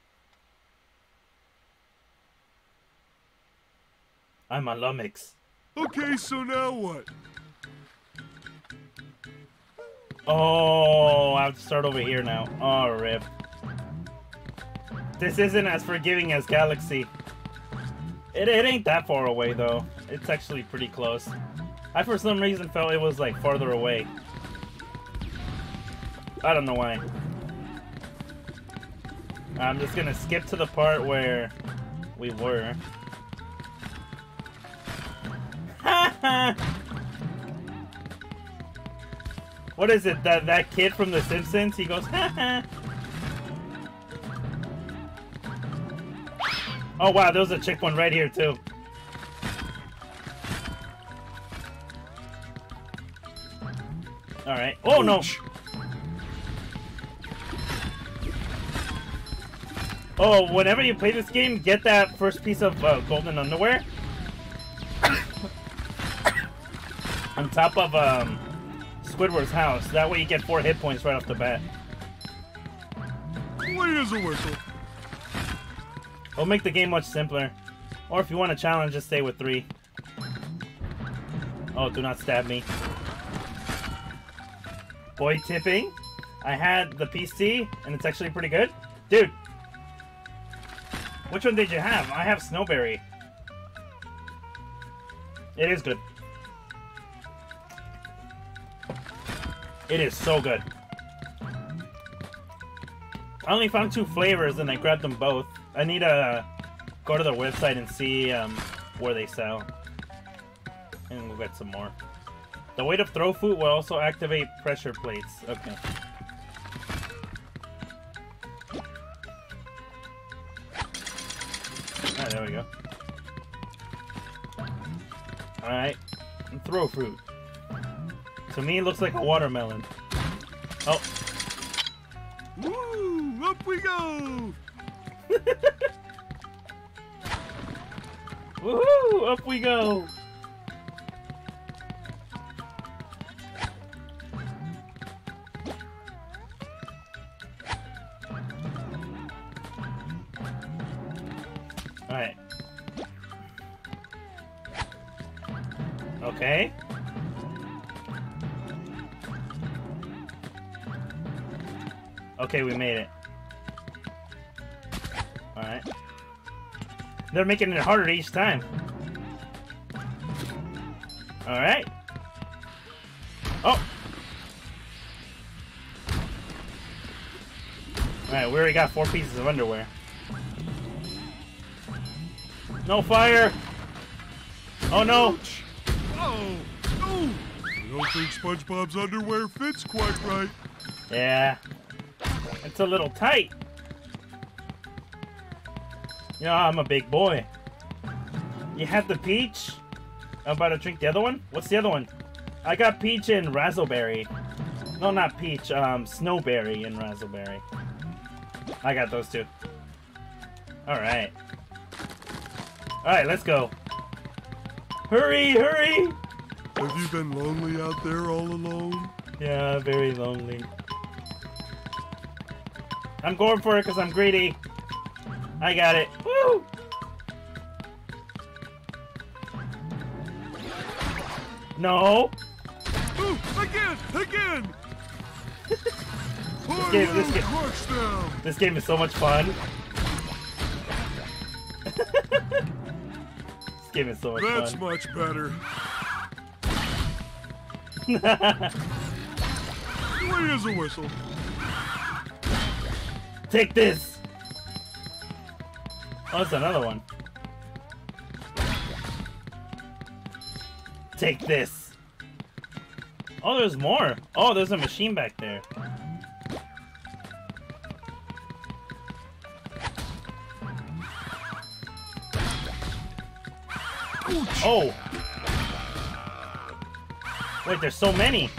I'm a lummox. Okay, so now what? Oh, I have to start over here now. Oh, rip. This isn't as forgiving as Galaxy. It, it ain't that far away, though. It's actually pretty close. I, for some reason, felt it was, like, farther away. I don't know why. I'm just gonna skip to the part where we were. What is it? That that kid from The Simpsons? He goes, ha ha. Oh wow, there was a chick one right here too. Alright. Oh no! Oh, whenever you play this game, get that first piece of uh, golden underwear. On top of um, Squidward's house. That way you get four hit points right off the bat. Wait as a whistle. It'll make the game much simpler. Or if you want a challenge, just stay with three. Oh, do not stab me. Boy tipping. I had the P C, and it's actually pretty good. Dude. Which one did you have? I have Snowberry. It is good. It is so good. I only found two flavors and I grabbed them both. I need to go to their website and see um, where they sell. And we'll get some more. The weight of throw food will also activate pressure plates. Okay. Alright, there we go. Alright. And throw fruit. To me, it looks like a watermelon. Oh. Woo! Up we go! Woohoo! Up we go! Alright. Okay. Okay, we made it. Alright. They're making it harder each time. Alright. Oh! Alright, we already got four pieces of underwear. No fire! Oh no! Oh, no! I don't think SpongeBob's underwear fits quite right. Yeah. It's a little tight. You know, I'm a big boy. You had the peach? I'm about to drink the other one? What's the other one? I got peach and razzleberry. No, not peach. Um, snowberry and razzleberry. I got those two. Alright. Alright, let's go. Hurry, hurry! Have you been lonely out there all alone? Yeah, very lonely. I'm going for it because I'm greedy. I got it. Woo! No! Ooh, again! Again! This game, this game, Crush them! this game is so much fun. This game is so much That's fun. much better. Where is a whistle? Take this! Oh, it's another one. Take this! Oh, there's more! Oh, there's a machine back there. Oh! Wait, there's so many!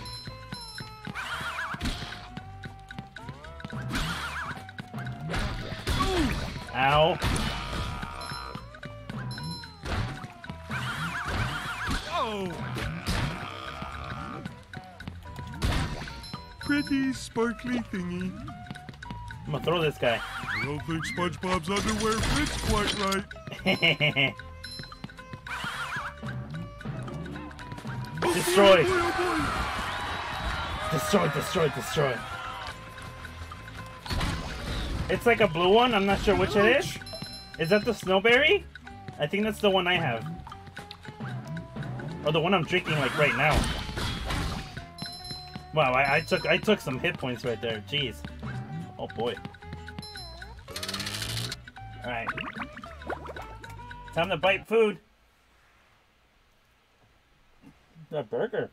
Ow. Oh! Pretty sparkly thingy. I'm gonna throw this guy. I don't think SpongeBob's underwear fits quite right. Destroy! Oh boy, Destroy, destroy, destroy. It's like a blue one. I'm not sure which it is. Is that the snowberry? I think that's the one I have. Or the one I'm drinking like right now. Wow, I, I took I took some hit points right there. Jeez. Oh boy. Alright. Time to bite food. That burger.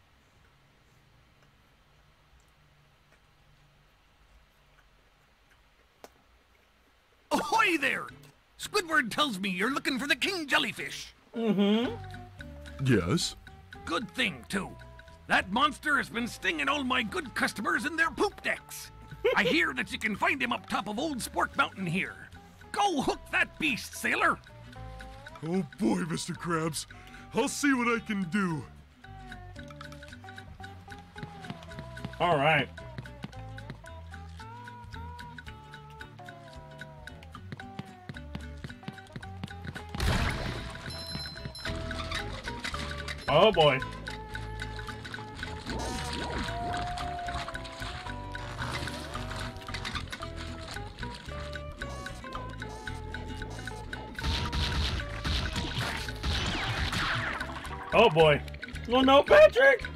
Ahoy there! Squidward tells me you're looking for the king jellyfish. Mm-hmm. Yes? Good thing, too. That monster has been stinging all my good customers in their poop decks. I hear that you can find him up top of Old Sport Mountain here. Go hook that beast, sailor. Oh boy, Mister Krabs. I'll see what I can do. All right. Oh boy. Oh boy. Oh no, Patrick!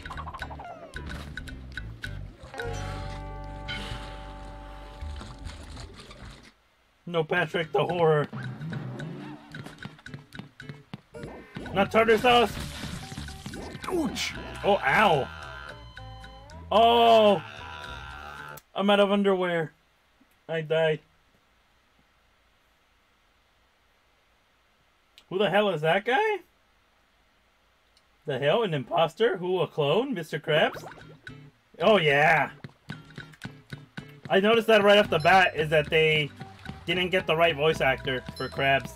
No, Patrick, the horror. Not tartar sauce. Ouch! Oh, ow. Oh. I'm out of underwear. I died. Who the hell is that guy? The hell? An imposter? Who, a clone? Mister Krabs? Oh, yeah. I noticed that right off the bat is that they didn't get the right voice actor for Krabs.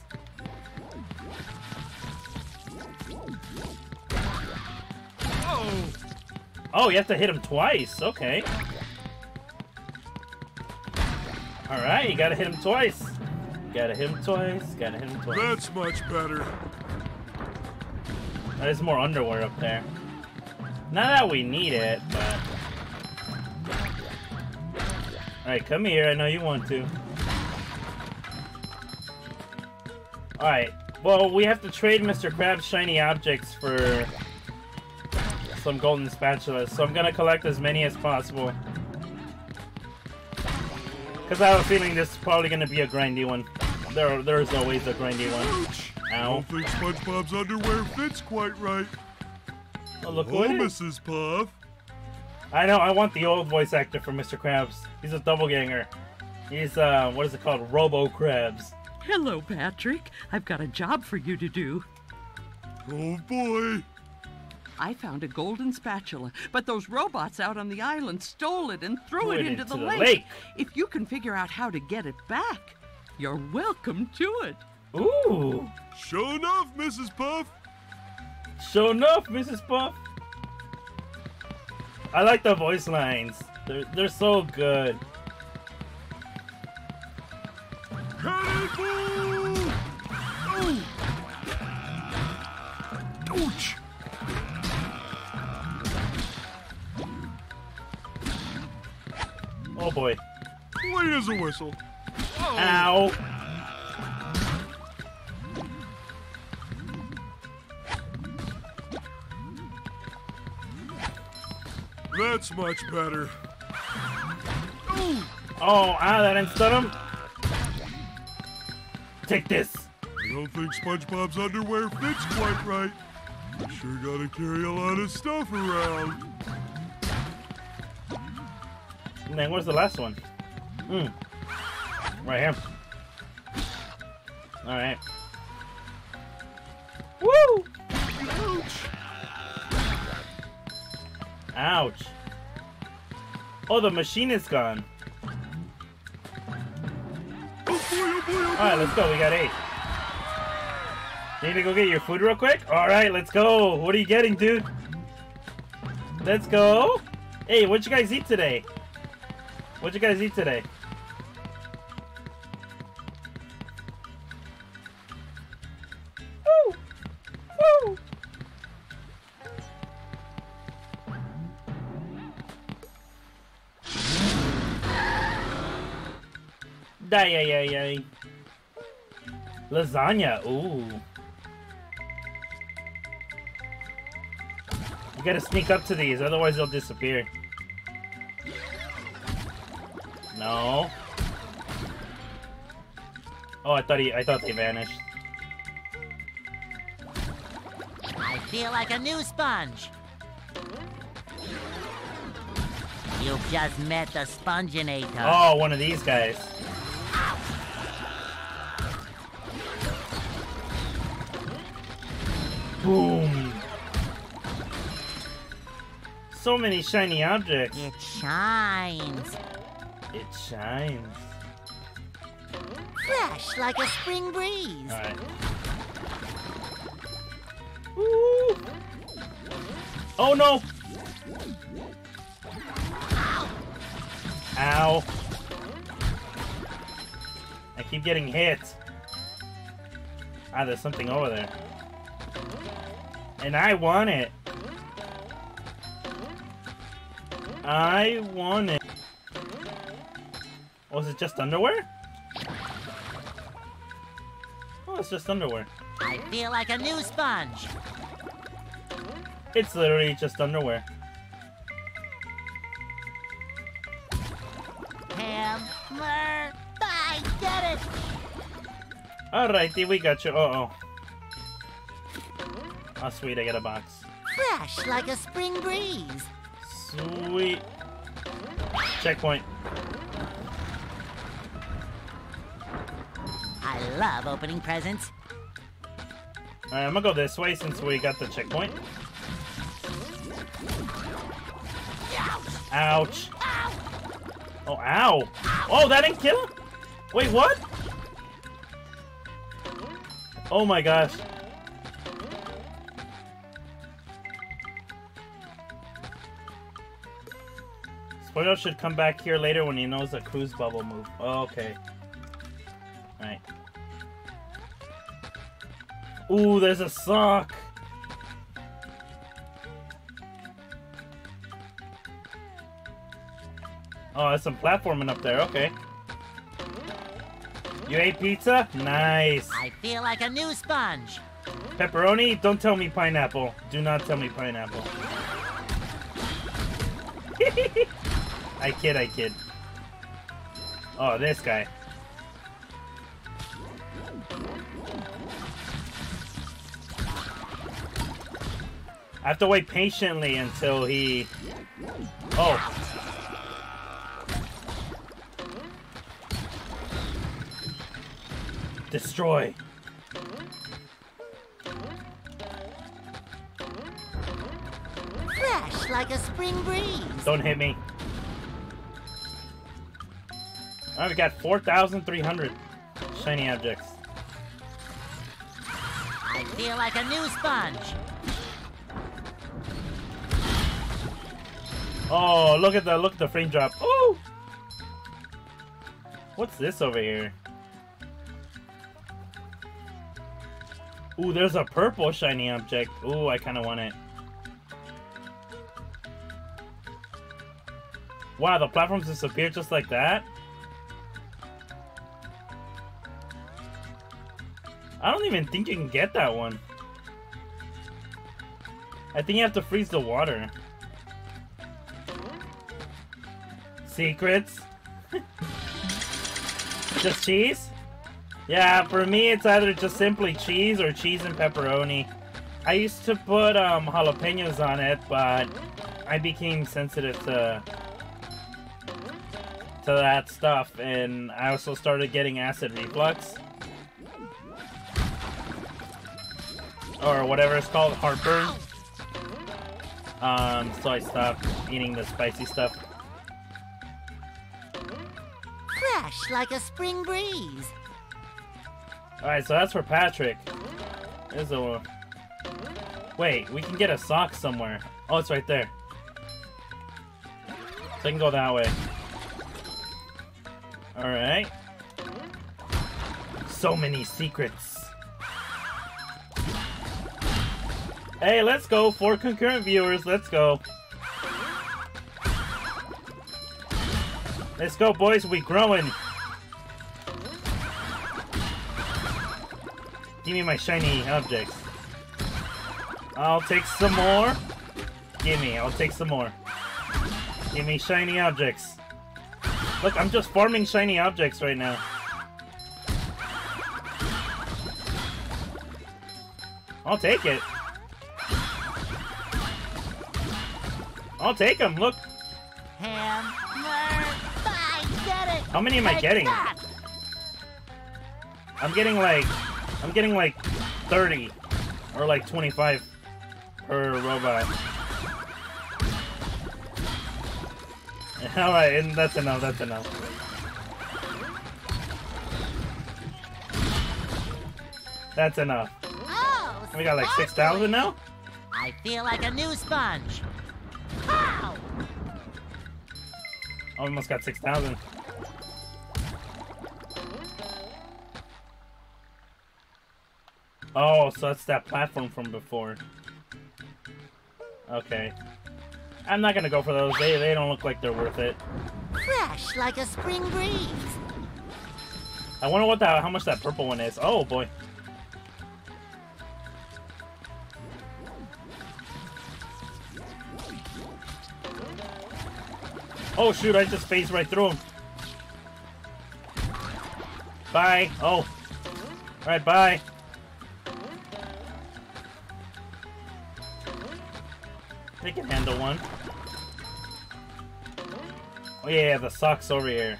Oh! Oh, you have to hit him twice. Okay. Alright, you gotta hit him twice. Gotta hit him twice. Gotta hit him twice. That's much better. There's more underwear up there. Not that we need it, but... Alright, come here. I know you want to. Alright. Well, we have to trade Mister Krabs' shiny objects for some golden spatulas, so I'm gonna collect as many as possible. Because I have a feeling this is probably gonna be a grindy one. There, There's always a grindy one. I Ow. don't think SpongeBob's underwear fits quite right. Oh, look Oh, what it is. Missus Puff. I know, I want the old voice actor for Mister Krabs. He's a doppelganger. He's, uh, what is it called? Robo Krabs. Hello, Patrick. I've got a job for you to do. Oh, boy. I found a golden spatula, but those robots out on the island stole it and threw Threw it it into, into the, the lake. lake. If you can figure out how to get it back, you're welcome to it. Ooh. Sure enough, Missus Puff. Sure enough, Missus Puff. I like the voice lines. They're, they're so good. Cannonball! Oh! Ouch! Oh boy. Clean as a whistle. Oh. Ow. That's much better. Oh, ah, that didn't stun him. Take this. I don't think SpongeBob's underwear fits quite right. You sure gotta carry a lot of stuff around. And then where's the last one? Hmm. Right here. Alright. Woo! Ouch! Ouch. Oh, the machine is gone. Oh boy, oh boy, oh boy. Alright, let's go. We got eight. You need to go get your food real quick? Alright, let's go. What are you getting, dude? Let's go. Hey, what'd you guys eat today? What'd you guys eat today? Woo! Woo! Die, ay, ay, ay. Lasagna, ooh. You gotta sneak up to these, otherwise they'll disappear. No. Oh, I thought he, I thought they vanished. I feel like a new sponge. You've just met the Sponginator. Oh, one of these guys. Boom. So many shiny objects. It shines. It shines. Fresh like a spring breeze. Alright. Ooh. Oh no! Ow. I keep getting hit. Ah, there's something over there. And I want it. I want it. Was it just underwear? Oh, it's just underwear. I feel like a new sponge. It's literally just underwear. Hammer! I get it! Alrighty, we got you. Uh oh. Oh, sweet, I got a box. Fresh like a spring breeze. Sweet. Checkpoint. I love opening presents. Alright, I'm gonna go this way since we got the checkpoint. Ouch. Oh, ow. Oh, that didn't kill him? Wait, what? Oh my gosh. SpongeBob should come back here later when he knows the cruise bubble move. Oh, okay. Alright. Ooh, there's a sock. Oh, there's some platforming up there. Okay. You ate pizza? Nice. I feel like a new sponge. Pepperoni? Don't tell me pineapple. Do not tell me pineapple. I kid, I kid. Oh, this guy. I have to wait patiently until he... Oh. Destroy. Fresh like a spring breeze. Don't hit me. Alright, we got four thousand three hundred shiny objects. I feel like a new sponge. Oh, look at the look at the frame drop. Ooh! What's this over here? Ooh, there's a purple shiny object. Ooh, I kind of want it. Wow, the platforms disappear just like that? I don't even think you can get that one. I think you have to freeze the water. Secrets? Just cheese? Yeah, for me it's either just simply cheese or cheese and pepperoni. I used to put um, jalapenos on it, but I became sensitive to to that stuff, and I also started getting acid reflux. Or whatever it's called, heartburn. Um, so I stopped eating the spicy stuff. Fresh like a spring breeze. Alright, so that's for Patrick. There's a... Wait, we can get a sock somewhere. Oh, it's right there. So I can go that way. Alright. So many secrets. Hey, let's go. Four concurrent viewers. Let's go. Let's go, boys. We growing. Give me my shiny objects. I'll take some more. Give me. I'll take some more. Give me shiny objects. Look, I'm just farming shiny objects right now. I'll take it. I'll take them. Look. Hammer. I get it. How many am I Take getting? that. I'm getting like, I'm getting like thirty or like twenty-five per robot. All right, and that's enough. That's enough. That's enough. Oh, We got like six thousand now. I feel like a new sponge. Ow! Oh, we almost got six thousand. Oh, so that's that platform from before. Okay. I'm not gonna go for those. They they don't look like they're worth it. Fresh like a spring breeze. I wonder what that how much that purple one is. Oh boy. Oh shoot, I just phased right through him. Bye. Oh. Alright, bye. They can handle one. Oh yeah, the sock's over here.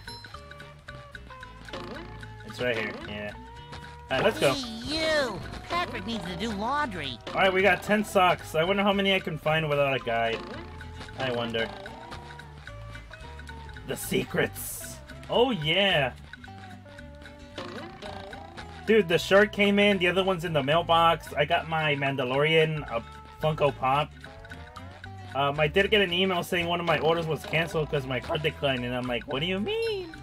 It's right here, yeah. Alright, let's go. Hey, you! Patrick needs to do laundry. Alright, we got ten socks. I wonder how many I can find without a guide. I wonder. The secrets. Oh yeah. Dude, the shirt came in, the other one's in the mailbox. I got my Mandalorian uh, Funko Pop. Um, I did get an email saying one of my orders was canceled because my card declined, and I'm like, what do you mean?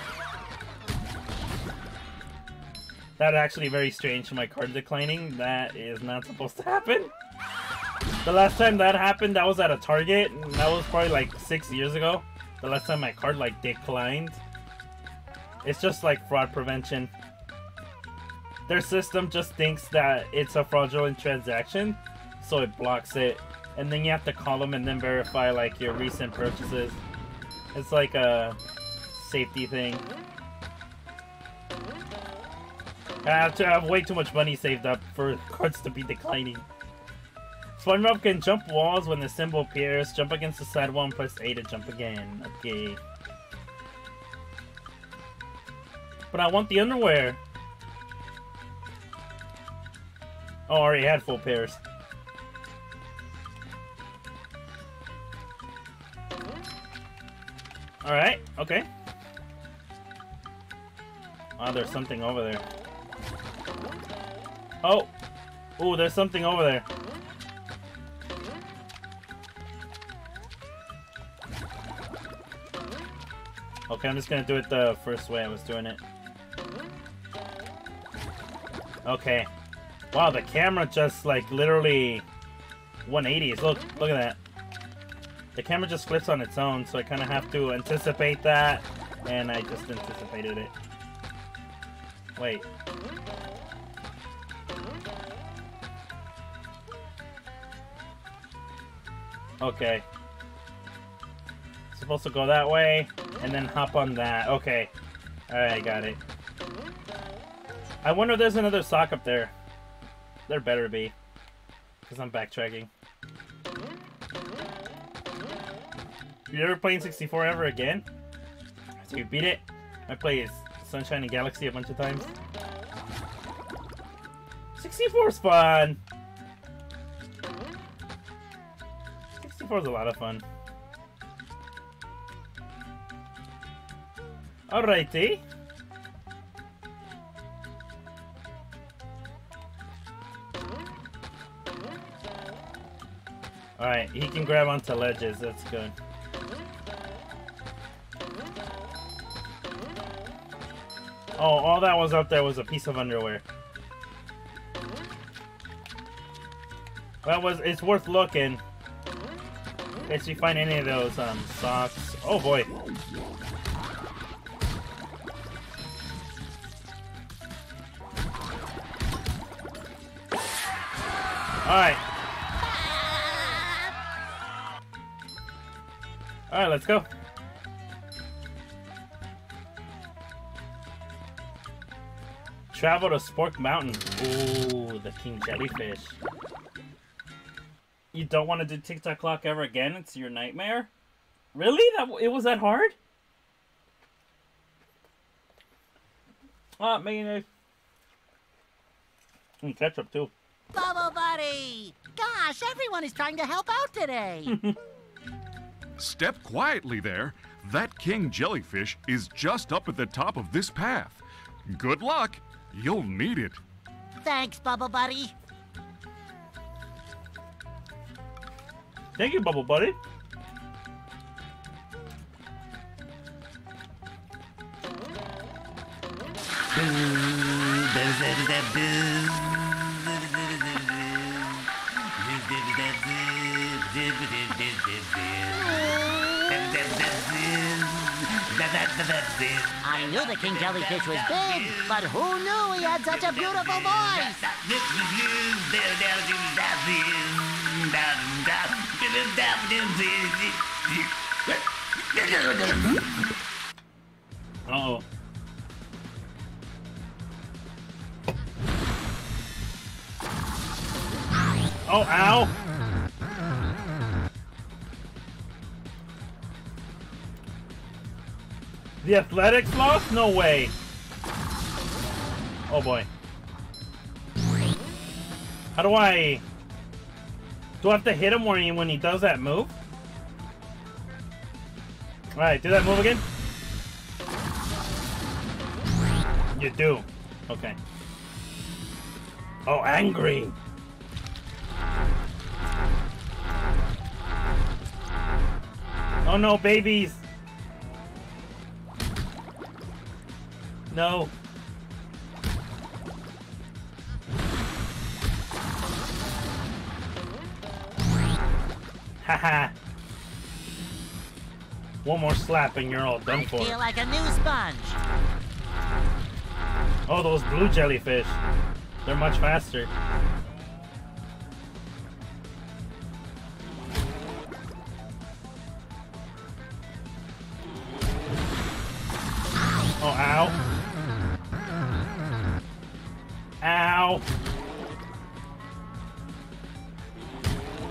That's actually very strange, my card declining. That is not supposed to happen. The last time that happened, that was at a Target, and that was probably like six years ago. The last time my card like declined. It's just like fraud prevention. Their system just thinks that it's a fraudulent transaction, so it blocks it. And then you have to call them and then verify like your recent purchases. It's like a safety thing. I have to have way too much money saved up for cards to be declining. SpongeBob can jump walls when the symbol appears. Jump against the side wall and press A to jump again. Okay. But I want the underwear. Oh, I already had full pairs. Alright, okay. Oh, there's something over there. Oh! Oh, there's something over there. Okay, I'm just gonna do it the first way I was doing it. Okay. Wow, the camera just, like, literally one eighties. Look, look at that. The camera just flips on its own, so I kind of have to anticipate that, and I just anticipated it. Wait. Okay. Supposed to go that way, and then hop on that. Okay. Alright, I got it. I wonder if there's another sock up there. There better be. Because I'm backtracking. You ever playing sixty-four ever again? After you beat it? I played Sunshine and Galaxy a bunch of times. sixty-four is fun! sixty-four is a lot of fun. Alrighty. Alright, he can grab onto ledges, that's good. Oh, all that was up there was a piece of underwear. Well, it was, it's worth looking. In case you find any of those um, socks. Oh boy. Alright. Alright, let's go. Travel to Spork Mountain. Ooh, the king jellyfish. You don't want to do TikTok clock ever again? It's your nightmare? Really? That it was that hard? Ah, mayonnaise. And ketchup too. Bubble Buddy! Gosh, everyone is trying to help out today. Step quietly there. That king jellyfish is just up at the top of this path. Good luck. You'll need it. Thanks, Bubble Buddy. Thank you, Bubble Buddy. I knew the king jellyfish was big, but who knew he had such a beautiful voice? Uh-oh. Oh, ow! The athletics lost? No way. Oh boy. How do I... Do I have to hit him when he, when he does that move? Alright, do that move again. You do. Okay. Oh, angry. Oh no, babies. No. Haha. One more slap and you're all done I for. feel like a new sponge. Oh, those blue jellyfish. They're much faster. Oh, ow. Ow.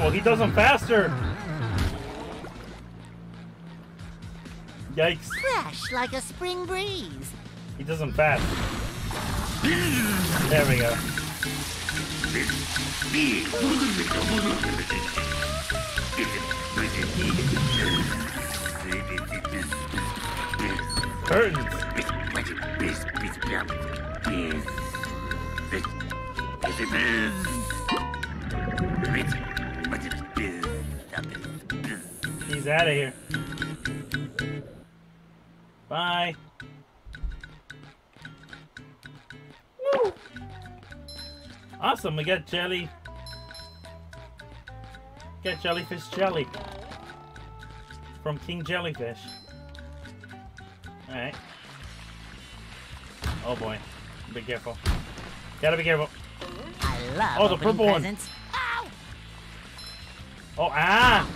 Oh, he does them faster. Yikes. Fresh like a spring breeze. He does them fast. There we go. Curtains. He's out of here. Bye. Woo. Awesome, we got jelly. Got jellyfish jelly. From King Jellyfish. Alright. Oh boy. Be careful. Gotta be careful. I love oh, the opening purple presents. one. Ow! Oh, ah!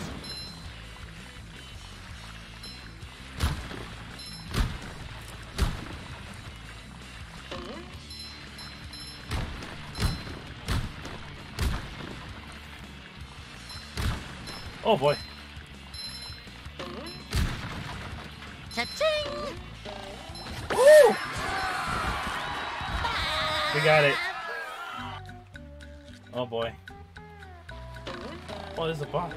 Oh boy. Cha-ching! Woo! We got it. Oh boy. Oh, there's a box.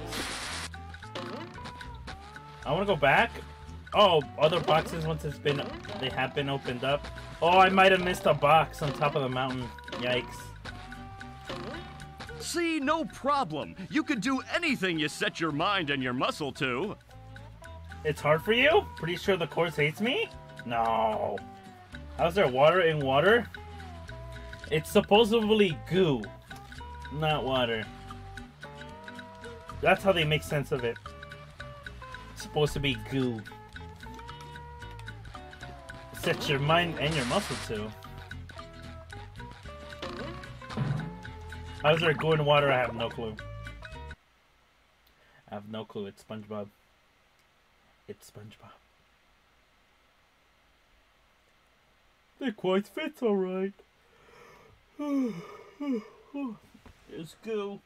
I want to go back. Oh, other boxes once it's been, they have been opened up. Oh, I might have missed a box on top of the mountain. Yikes. See, no problem. You can do anything you set your mind and your muscle to. It's hard for you? Pretty sure the course hates me? No. How's there water in water? It's supposedly goo, not water. That's how they make sense of it. It's supposed to be goo. Set your mind and your muscle to. How's there goo in water? I have no clue. I have no clue. It's SpongeBob. It's SpongeBob. It quite fits alright. It's goo.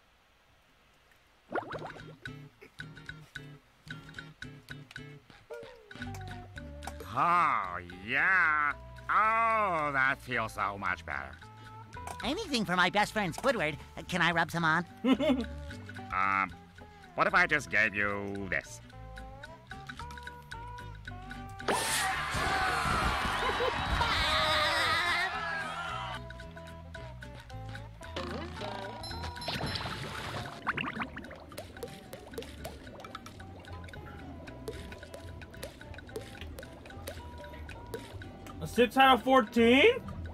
Oh, yeah. Oh, that feels so much better. Anything for my best friend Squidward. Uh, Can I rub some on? um, what if I just gave you this? A six out of fourteen?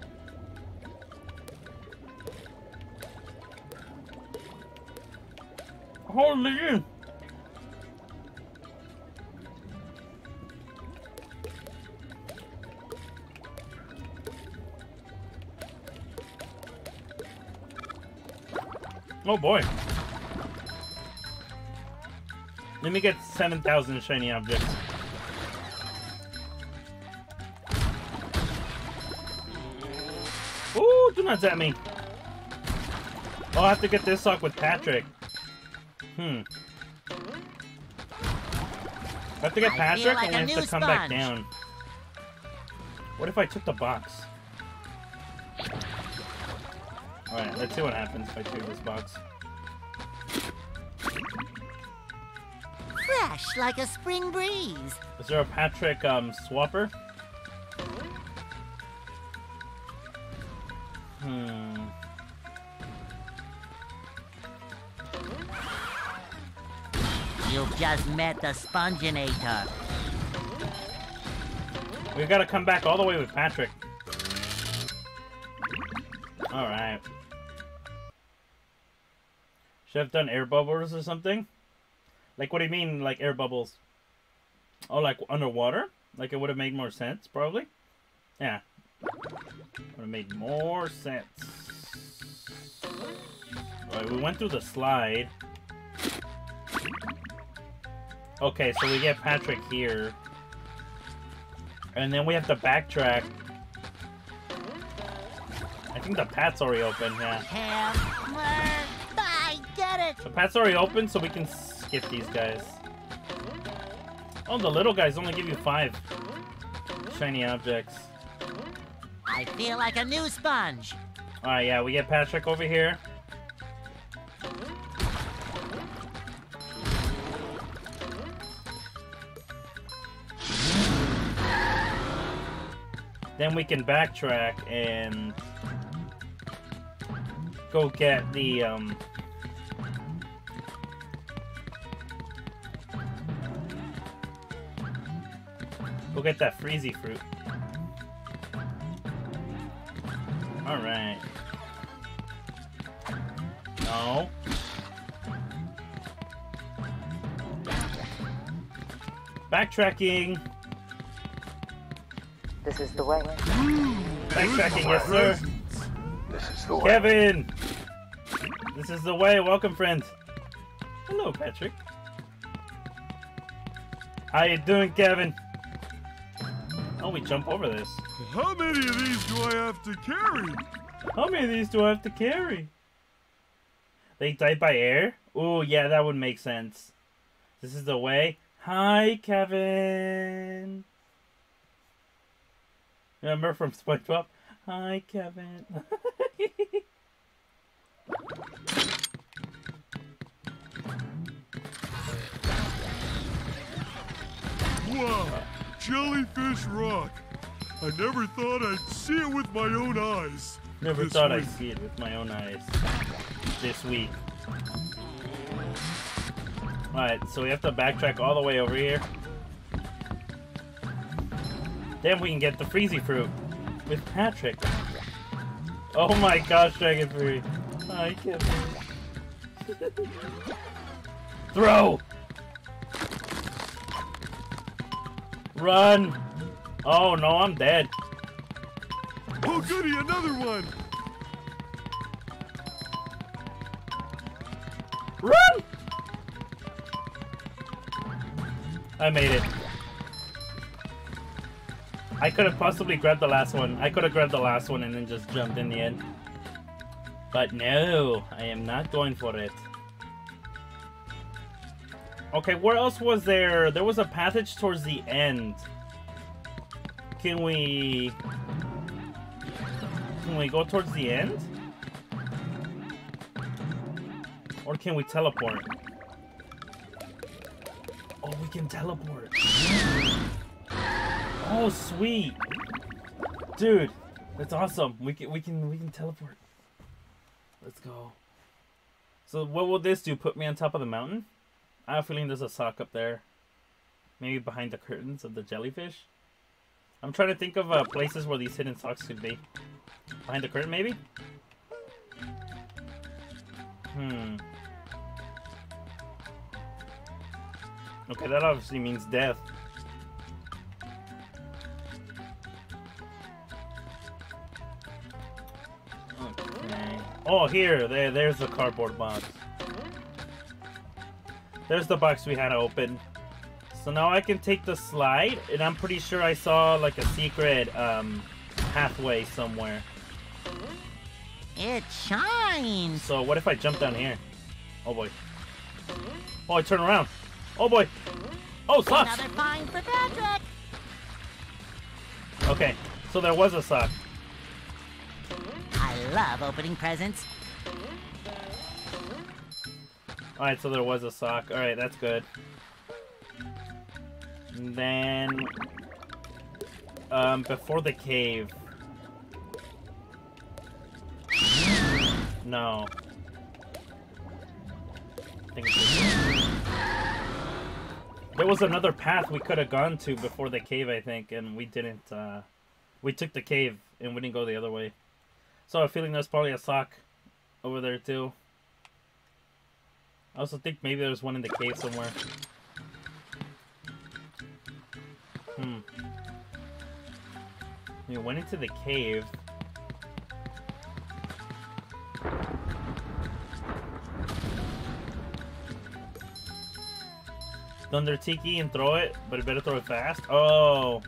Holy! Oh boy. Let me get seven thousand shiny objects. Ooh, do not zap me. Oh, I have to get this sock with Patrick. Hmm. I have to get I Patrick feel like and a we have new to come back sponge. down. What if I took the box? Alright, let's see what happens if I take this box. Fresh like a spring breeze. Is there a Patrick um, swapper? Hmm. You've just met the Sponginator. We gotta come back all the way with Patrick. Alright. Should I have done air bubbles or something? Like, what do you mean, like air bubbles? Oh, like underwater? Like, it would have made more sense, probably? Yeah. Would have made more sense. Alright, we went through the slide. Okay, so we get Patrick here. And then we have to backtrack. I think the path's already open, yeah. Hammer! I get it! The path's already open, so we can skip these guys. Oh, the little guys only give you five shiny objects. I feel like a new sponge. Alright, yeah, we get Patrick over here. Then we can backtrack and go get the, um... go get that Freezy fruit. Alright. No. Backtracking. This is the way. Backtracking, yes sir. This is the way. Kevin! This is the way. Welcome, friend. Hello, Patrick. How you doing, Kevin? Oh, we jump over this. How many of these do I have to carry? How many of these do I have to carry? They die by air? Ooh, yeah, that would make sense. This is the way. Hi, Kevin. Remember from SpongeBob? Hi, Kevin. Wow, Jellyfish Rock. I never thought I'd see it with my own eyes. Never this thought week. I'd see it with my own eyes. This week. Alright, so we have to backtrack all the way over here. Then we can get the Freezy fruit with Patrick. Oh my gosh, Dragon Fury. Hi, Kevin. Throw! Run! Oh no, I'm dead. Oh goody, another one! Run! I made it. I could have possibly grabbed the last one. I could have grabbed the last one and then just jumped in the end. But no, I am not going for it. Okay, where else was there? There was a passage towards the end. Can we... Can we go towards the end? Or can we teleport? Oh, we can teleport. Oh, sweet. Dude, that's awesome. We can we can we can teleport. Let's go. So what will this do? Put me on top of the mountain? I have a feeling there's a sock up there. Maybe behind the curtains of the jellyfish? I'm trying to think of uh, places where these hidden socks could be. Behind the curtain, maybe? Hmm. Okay, that obviously means death. Okay. Oh, here. There, there's the cardboard box. There's the box we had to open. So now I can take the slide, and I'm pretty sure I saw like a secret um, pathway somewhere. It shines. So what if I jump down here? Oh boy. Oh, I turn around. Oh boy. Oh, socks. Another find for Patrick. Okay, so there was a sock. I love opening presents. Alright, so there was a sock. Alright, that's good. And then... Um, before the cave. No. I think it's there was another path we could have gone to before the cave, I think, and we didn't, uh... We took the cave, and we didn't go the other way. So I have a feeling there's probably a sock over there, too. I also think maybe there's one in the cave somewhere. Hmm. We went into the cave. Thunder Tiki and throw it, but it better throw it fast. Oh.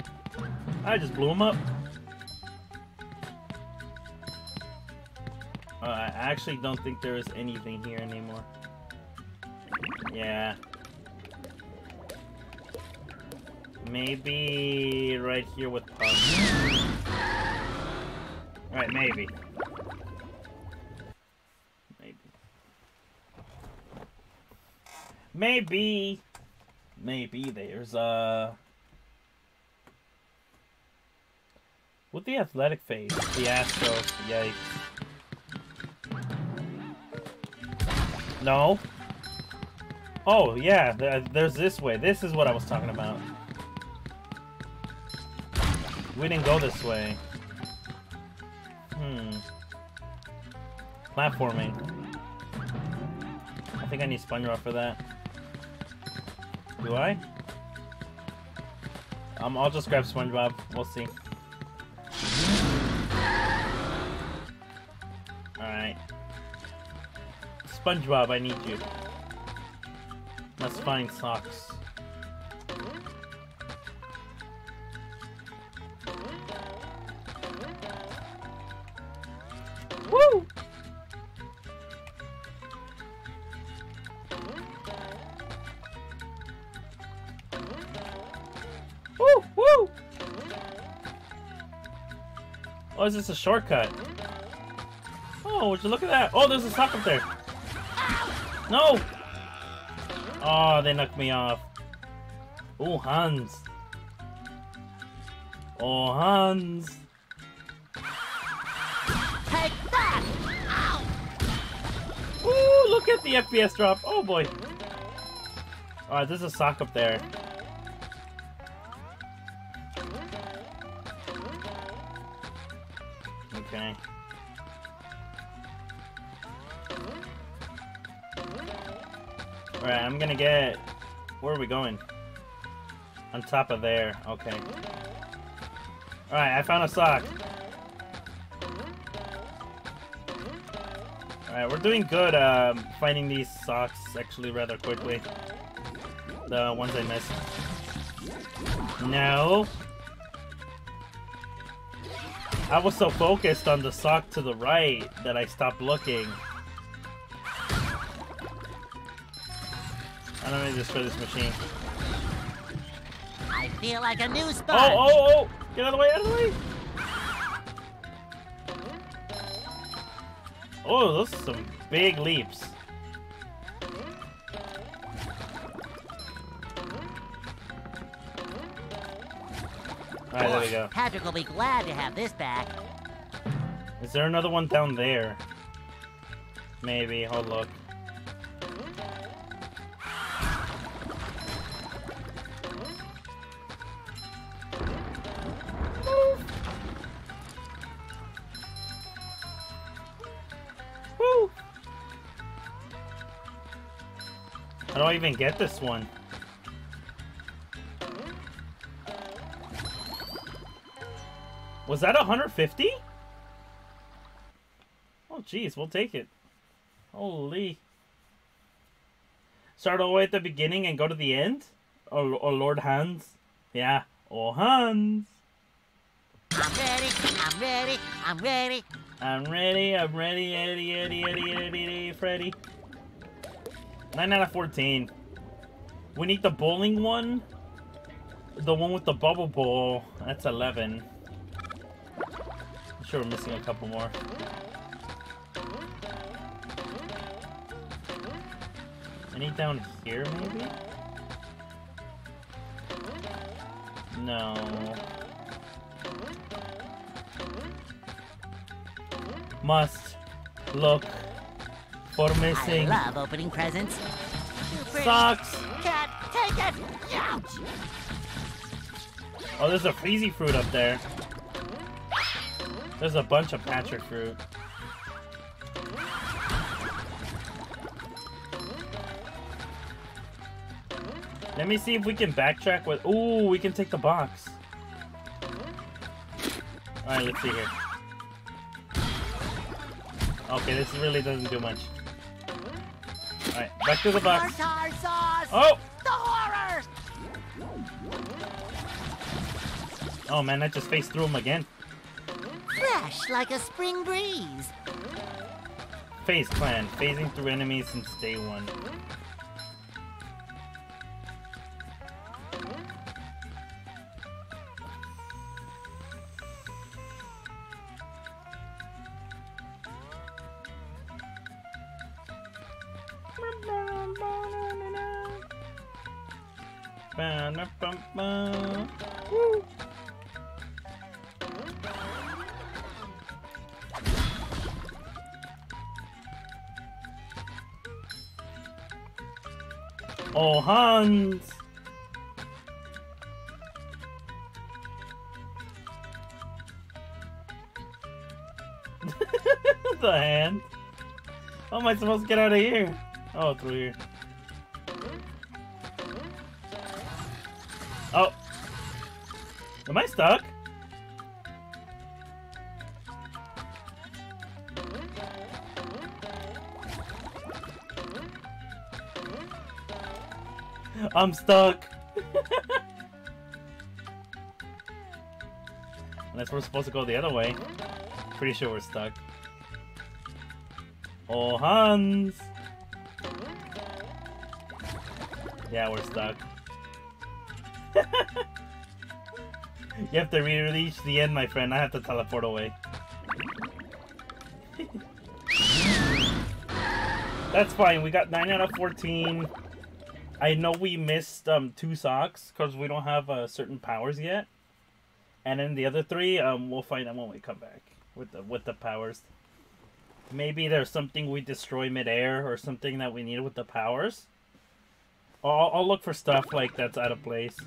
I just blew him up. Uh, I actually don't think there is anything here anymore. Yeah. Maybe right here with Puff. Alright, maybe. Maybe. Maybe. Maybe there's uh with the athletic phase, the Astros, yikes. No. Oh yeah, th there's this way. This is what I was talking about. We didn't go this way. Hmm. Platforming. I think I need SpongeBob for that. Do I? Um, I'll just grab SpongeBob. We'll see. Alright. SpongeBob, I need you. Let's find socks. Woo! Woo! Woo! Oh, is this a shortcut? Oh, would you look at that? Oh, there's a sock up there. No! Oh, they knocked me off. Oh, Hans. Oh, Hans. Take that! Ow! Ooh, look at the F P S drop. Oh, boy. Alright, there's a sock up there. Okay. Alright, I'm gonna get... Where are we going? On top of there. Okay. Alright, I found a sock. Alright, we're doing good um, finding these socks actually rather quickly. The ones I missed. No. I was so focused on the sock to the right that I stopped looking. I don't need to destroy this machine. I feel like a new sponge. Oh, oh, oh! Get out of the way, out of the way! Oh, those are some big leaps. Alright, there we go. Patrick will be glad to have this back. Is there another one down there? Maybe. I'll look. Woo! How do I even get this one? Was that one hundred fifty? Oh, jeez, we'll take it. Holy. Start all the way at the beginning and go to the end? Oh, oh Lord Hans. Yeah. Oh, Hans. I'm ready, I'm ready, I'm ready. I'm ready, I'm ready, Eddie, Eddie, Eddie, Eddie, Eddie, Freddy. nine out of fourteen. We need the bowling one. The one with the bubble bowl. That's eleven. I'm sure we're missing a couple more. Any down here, maybe? No. Must look for missing. I love opening presents. Socks. Cat, take it! Ouch! Oh, there's a freezy fruit up there. There's a bunch of Patrick fruit. Let me see if we can backtrack with... Ooh, we can take the box. Alright, let's see here. Okay, this really doesn't do much. Alright, back to the box. Tartar sauce! Oh! The horror! Oh man, I just faced through him again. Fresh like a spring breeze. Phase Clan, phasing through enemies since day one. Woo. Oh, Hans! The hand. How am I supposed to get out of here? Oh, through here. Oh. Am I stuck? I'm stuck. Unless we're supposed to go the other way. Pretty sure we're stuck. Oh, Hans! Yeah, we're stuck. You have to re-reach the end, my friend. I have to teleport away. That's fine. We got nine out of fourteen. I know we missed um, two socks because we don't have uh, certain powers yet. And then the other three, um, we'll find out when we come back with the with the powers. Maybe there's something we destroy midair or something that we need with the powers. I'll, I'll look for stuff like that's out of place.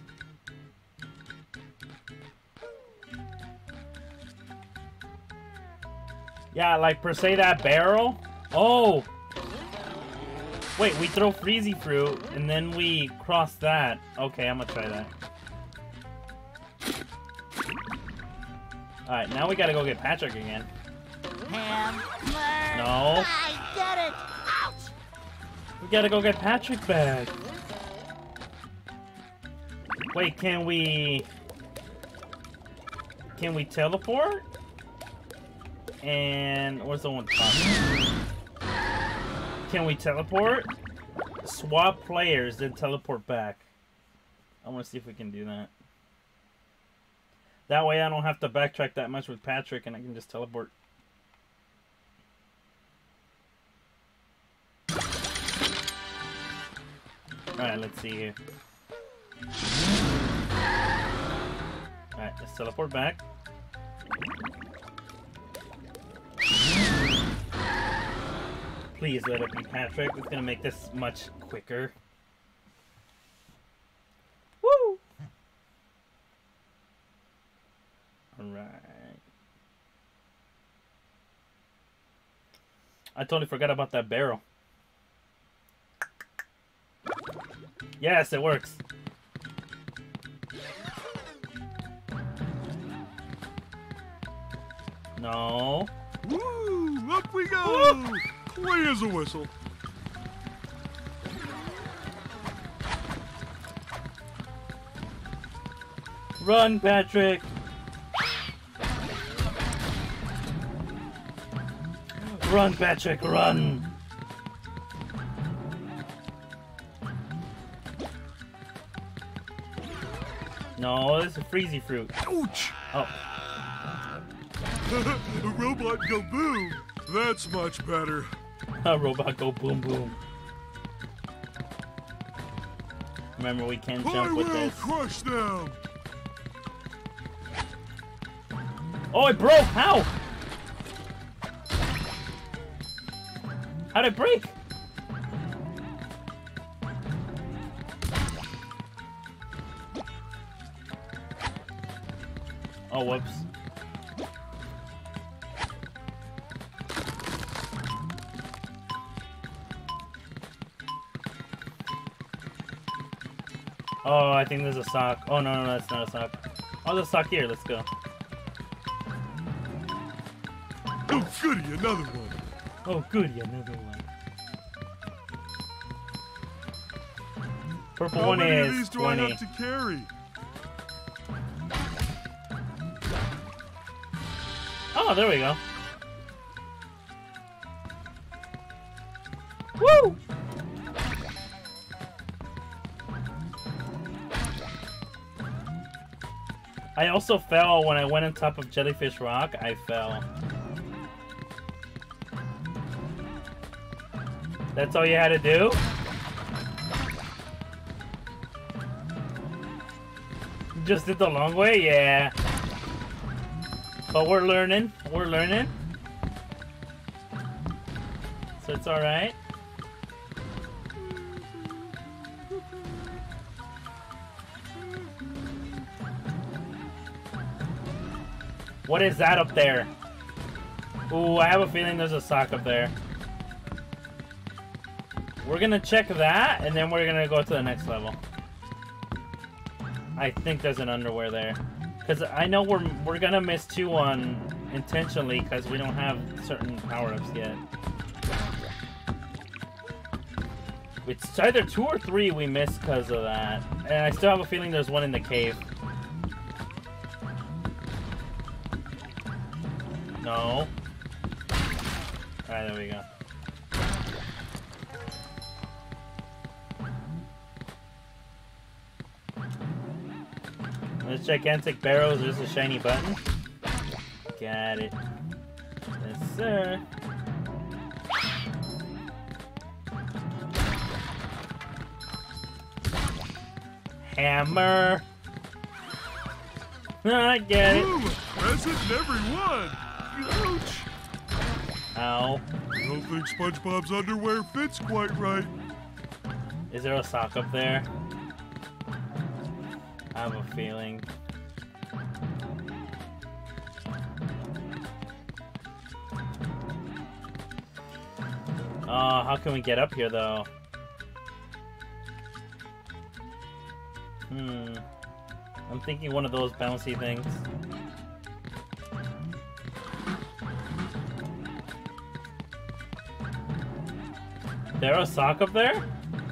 Yeah, like per se that barrel. Oh! Wait, we throw Freezy Fruit, and then we cross that. Okay, I'm gonna try that. Alright, now we gotta go get Patrick again. Hammer! No. I did it! Ouch! We gotta go get Patrick back. Wait, can we... Can we teleport? And... Where's the one top? Can we teleport? Swap players, then teleport back. I want to see if we can do that. That way I don't have to backtrack that much with Patrick and I can just teleport. Alright, let's see here. Alright, let's teleport back. Please let it be Patrick. It's gonna make this much quicker. Woo! Alright. I totally forgot about that barrel. Yes, it works. No. Woo! Up we go! Woo! Clear as a whistle. Run, Patrick! Run, Patrick, run! No, this is Freezy Fruit. Ouch! Oh. A robot go boom! That's much better. A robot go boom boom. Remember, we can't I jump with will this. crush them! Oh, it broke! How? How'd it break? Oh, whoops. Oh, I think there's a sock. Oh, no, no, no, that's not a sock. Oh, there's a sock here. Let's go. Oh, goody, another one. Oh, goody, another one. Purple How one many is of these do twenty. I have to carry? Oh, there we go. I also fell when I went on top of Jellyfish Rock. I fell. That's all you had to do? You just did the long way? Yeah. But we're learning. We're learning. So it's alright. What is that up there? Ooh, I have a feeling there's a sock up there. We're gonna check that, and then we're gonna go to the next level. I think there's an underwear there. Because I know we're, we're gonna miss two on intentionally, because we don't have certain power-ups yet. It's either two or three we missed because of that. And I still have a feeling there's one in the cave. No. Alright, there we go. Those gigantic barrels, there's a shiny button. Got it. Yes, sir. Hammer. I get it. Ooh, present in every one. Ouch. Ow. I don't think SpongeBob's underwear fits quite right. Is there a sock up there? I have a feeling. Oh, how can we get up here though? Hmm. I'm thinking one of those bouncy things. There a sock up there?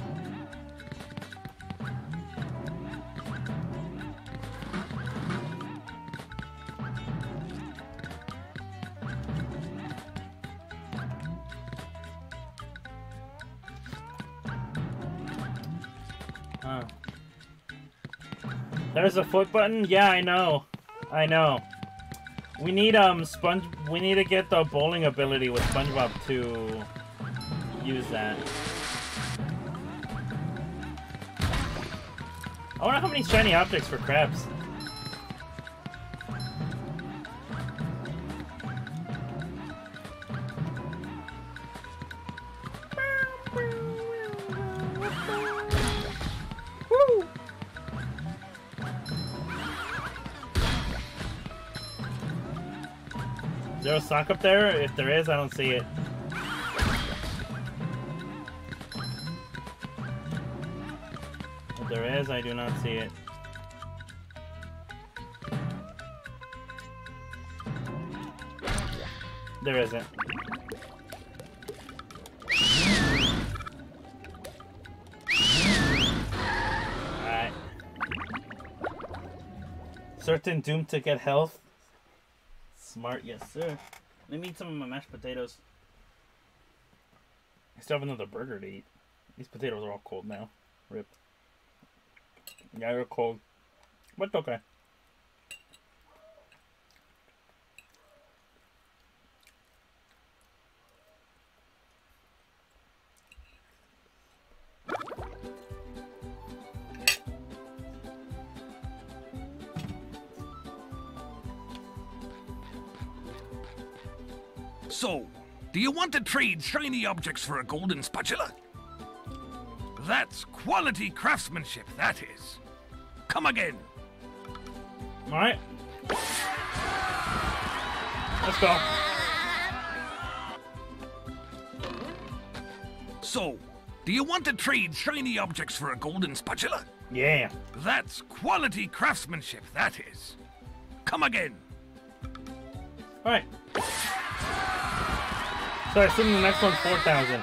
Huh. There's a foot button? Yeah, I know. I know. We need um sponge we need to get the bowling ability with SpongeBob to use that. I wonder how many shiny objects for crabs. Woo! Is there a sock up there? If there is, I don't see it. If there is, I do not see it. There isn't. Alright. Certain doomed to get health. Smart, yes sir. Let me eat some of my mashed potatoes. I still have another burger to eat. These potatoes are all cold now. Rip. Yeah, they're cold. But okay. So, do you want to trade shiny objects for a golden spatula? That's quality craftsmanship, that is. Come again. Alright. Let's go. So, do you want to trade shiny objects for a golden spatula? Yeah. That's quality craftsmanship, that is. Come again. Alright. So I assume the next one's four thousand.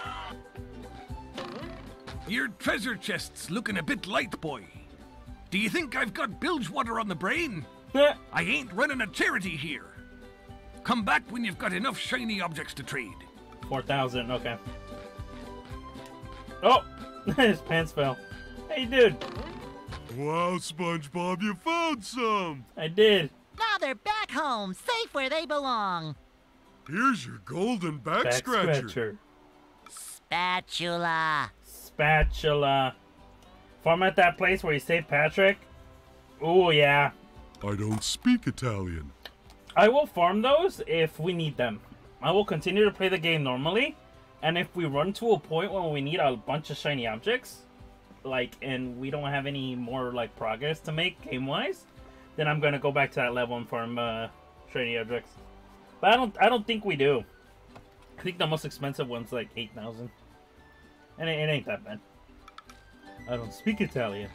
Your treasure chest's looking a bit light, boy. Do you think I've got bilge water on the brain? I ain't running a charity here. Come back when you've got enough shiny objects to trade. four thousand, okay. Oh! His pants fell. Hey, dude. Wow, SpongeBob, you found some! I did. Now they're back home, safe where they belong. Here's your golden back, Back scratcher. scratcher. Spatula. Spatula. Farm at that place where you save Patrick. Oh yeah. I don't speak Italian. I will farm those if we need them. I will continue to play the game normally, and if we run to a point where we need a bunch of shiny objects, like, and we don't have any more like progress to make game-wise, then I'm gonna go back to that level and farm uh, shiny objects. But I don't, I don't think we do. I think the most expensive one's like eight thousand, and it, it ain't that bad. I don't speak Italian.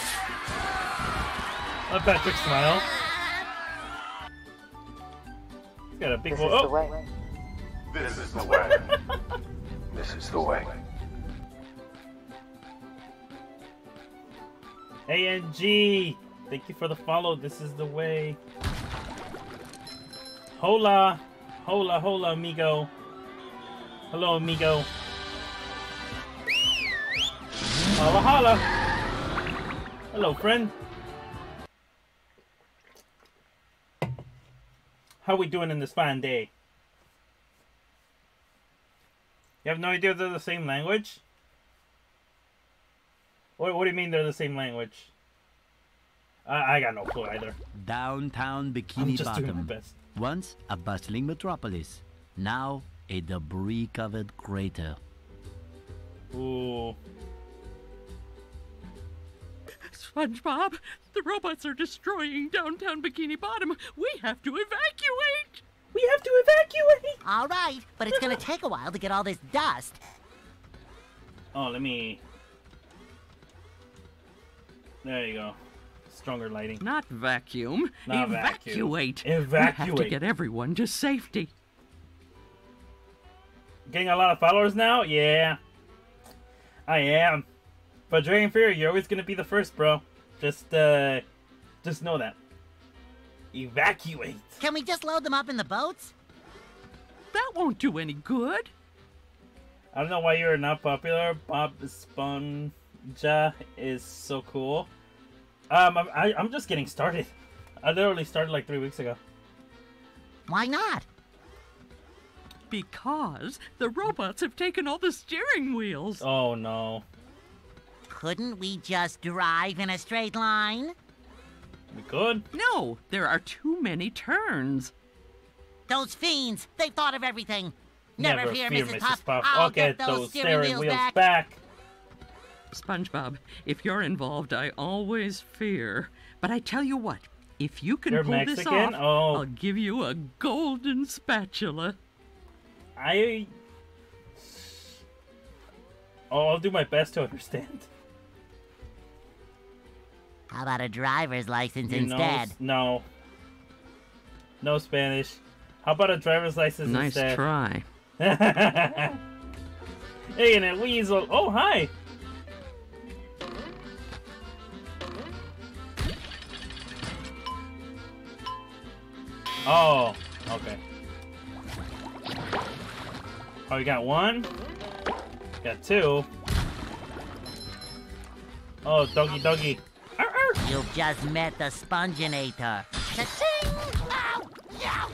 Let Patrick smile. He's got a big. This This is oh. the way. This is the way. This is the way. A N G, thank you for the follow. This is the way. Hola, hola, hola, amigo. Hello, amigo. Hola, hola. Hello, friend. How we doing in this fine day? You have no idea they're the same language? What, what do you mean they're the same language? I, I got no clue either. Downtown I'm Bikini just doing my Bottom. best. Once a bustling metropolis, now a debris-covered crater. Ooh. SpongeBob, the robots are destroying downtown Bikini Bottom. We have to evacuate. We have to evacuate. All right, but it's gonna take a while to get all this dust. Oh, let me... There you go. Stronger lighting. Not vacuum. Not vacuum. Evacuate. Evacuate. We have to get everyone to safety. Getting a lot of followers now? Yeah. I am. But Dragon Fury, you're always gonna be the first, bro. Just, uh... Just know that. Evacuate. Can we just load them up in the boats? That won't do any good. I don't know why you're not popular. Bob Esponja is so cool. Um, I'm, I, I'm just getting started. I literally started like three weeks ago. Why not? Because the robots have taken all the steering wheels. Oh, no. Couldn't we just drive in a straight line? We could. No, there are too many turns. Those fiends, they've thought of everything. Never, Never fear, fear, Missus Missus Puff. Puff. I'll I'll get, get those, those steering, steering wheels, wheels back. back. SpongeBob, if you're involved, I always fear. But I tell you what, if you can You're pull this Mexican? off, Oh. I'll give you a golden spatula. I... Oh, I'll do my best to understand. How about a driver's license You know, instead? no. No Spanish. How about a driver's license Nice instead? try. Hey, and a weasel. Oh, hi. Oh, okay. Oh, we got one. Got two. Oh, doggy, doggy. Arr, arr. You've just met the Sponginator. Cha-ching! Ow! Ouch!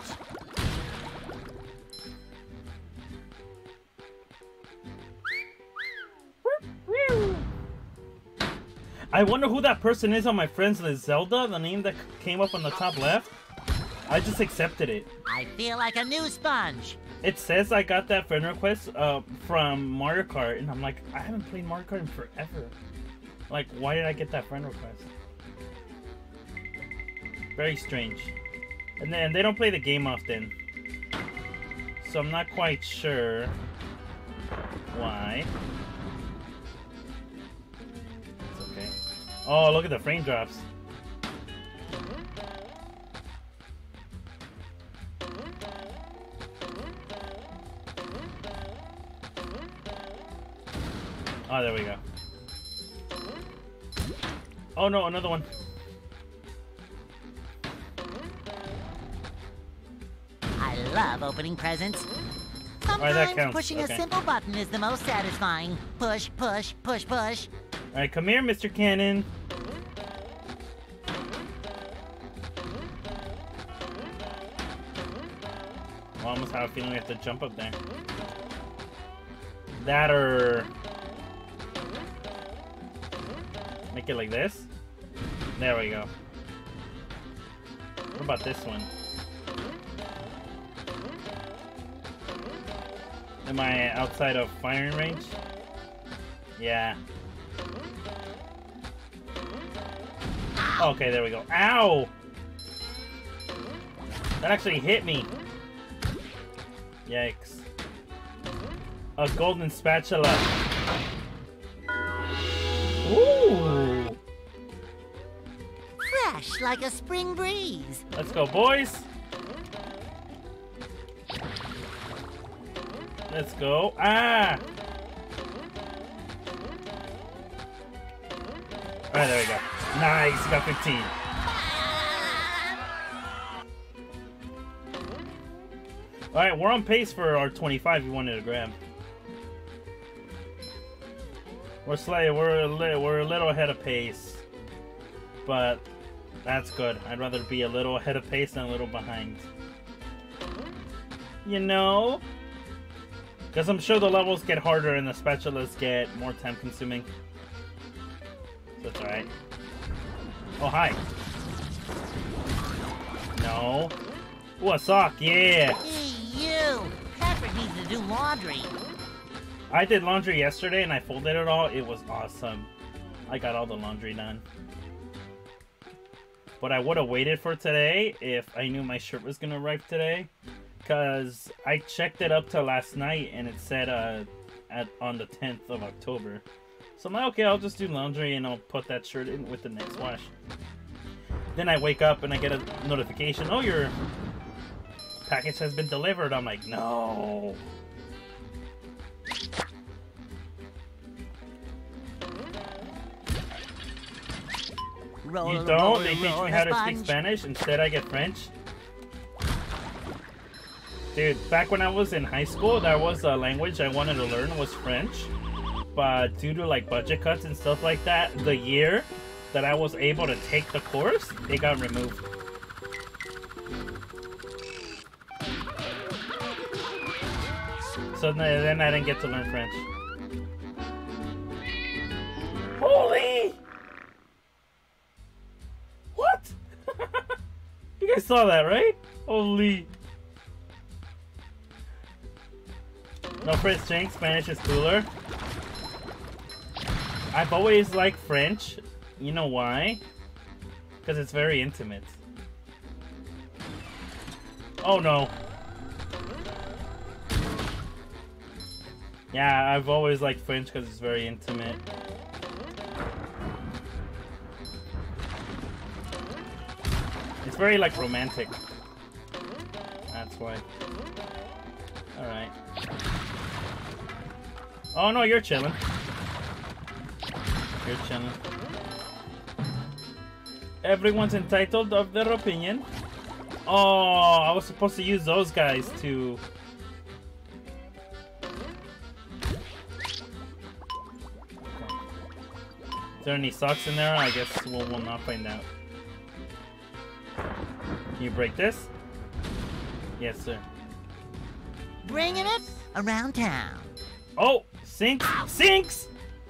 I wonder who that person is on my friends list. Zelda, the name that came up on the top left. I just accepted it. I feel like a new sponge. It says I got that friend request uh, from Mario Kart, and I'm like, I haven't played Mario Kart in forever. Like, why did I get that friend request? Very strange. And then they don't play the game often, so I'm not quite sure why. It's okay. Oh, look at the frame drops. Oh, there we go. Oh no, another one. I love opening presents. Alright, that Sometimes counts. pushing Okay. a simple button is the most satisfying. Push, push, push, push. Alright, come here, Mister Cannon. I almost have a feeling we have to jump up there. That or... make it like this. There we go. What about this one? Am I outside of firing range? Yeah. Okay, there we go. Ow! That actually hit me. Yikes. A golden spatula. Ooh! Fresh like a spring breeze. Let's go, boys. Let's go. Ah! Alright, there we go. Nice, got fifteen. Alright, we're on pace for our twenty-five you wanted to grab. We're slightly, we're a, li we're a little ahead of pace. But that's good. I'd rather be a little ahead of pace than a little behind. You know? Because I'm sure the levels get harder and the spatulas get more time consuming. So that's alright. Oh, hi. No. Ooh, a sock, yeah! Hey, you! Patrick needs to do laundry. I did laundry yesterday and I folded it all. It was awesome. I got all the laundry done. But I would have waited for today if I knew my shirt was going to arrive today. Because I checked it up till last night and it said uh, at on the tenth of October. So I'm like, okay, I'll just do laundry and I'll put that shirt in with the next wash. Then I wake up and I get a notification, oh, your package has been delivered. I'm like, no. Roll, you don't? roll, They teach roll me how to sponge. speak Spanish. Instead, I get French. Dude, back when I was in high school, that was a language I wanted to learn was French. But due to like budget cuts and stuff like that, the year that I was able to take the course, it got removed. So then I didn't get to learn French. Holy! What? You guys saw that, right? Holy. No, French drink. Spanish is cooler. I've always liked French. You know why? Because it's very intimate. Oh no. Yeah, I've always liked French because it's very intimate. It's very like romantic. That's why. Alright. Oh no, you're chilling. You're chilling. Everyone's entitled of their opinion. Oh, I was supposed to use those guys to... Is there any socks in there? I guess we'll, we'll not find out. Can you break this? Yes, sir. Bringing it around town. Oh, sinks, sinks!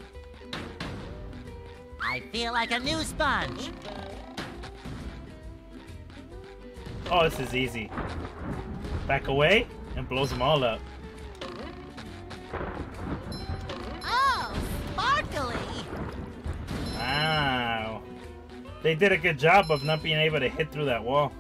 I feel like a new sponge. Oh, this is easy. Back away and blows them all up. Oh, sparkly! Wow. They did a good job of not being able to hit through that wall.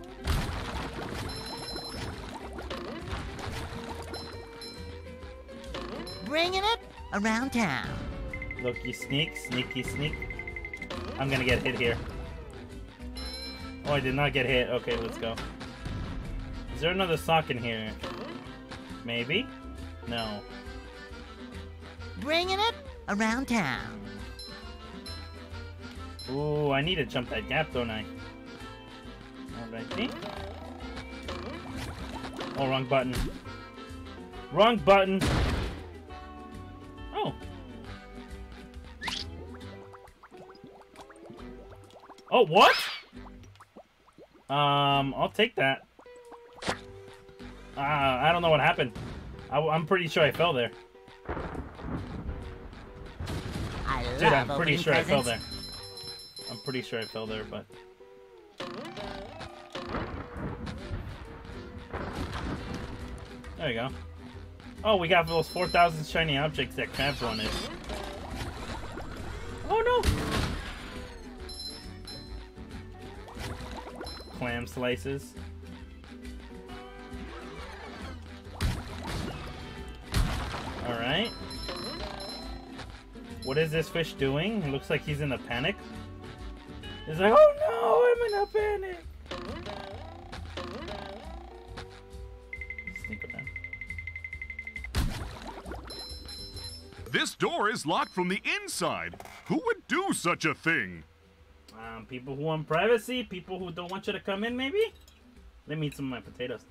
Bringing it around town. Look, you sneak, sneaky sneak. I'm gonna get hit here. Oh, I did not get hit. Okay, let's go. Is there another sock in here? Maybe? No. Bringing it around town. Ooh, I need to jump that gap, don't I? Alrighty. Oh, wrong button. Wrong button! Oh. Oh, what? Um, I'll take that. I don't know what happened. I, I'm pretty sure I fell there. I Dude, love I'm pretty opening sure I fell presents. there. I'm pretty sure I fell there, but... There you go. Oh, we got those four thousand shiny objects that Crabs wanted. Oh no! Clam slices. Alright. What is this fish doing? It looks like he's in a panic. He's like, oh no, I'm in a panic! Sneak around. This door is locked from the inside. Who would do such a thing? Um, people who want privacy, people who don't want you to come in, maybe? Let me eat some of my potatoes.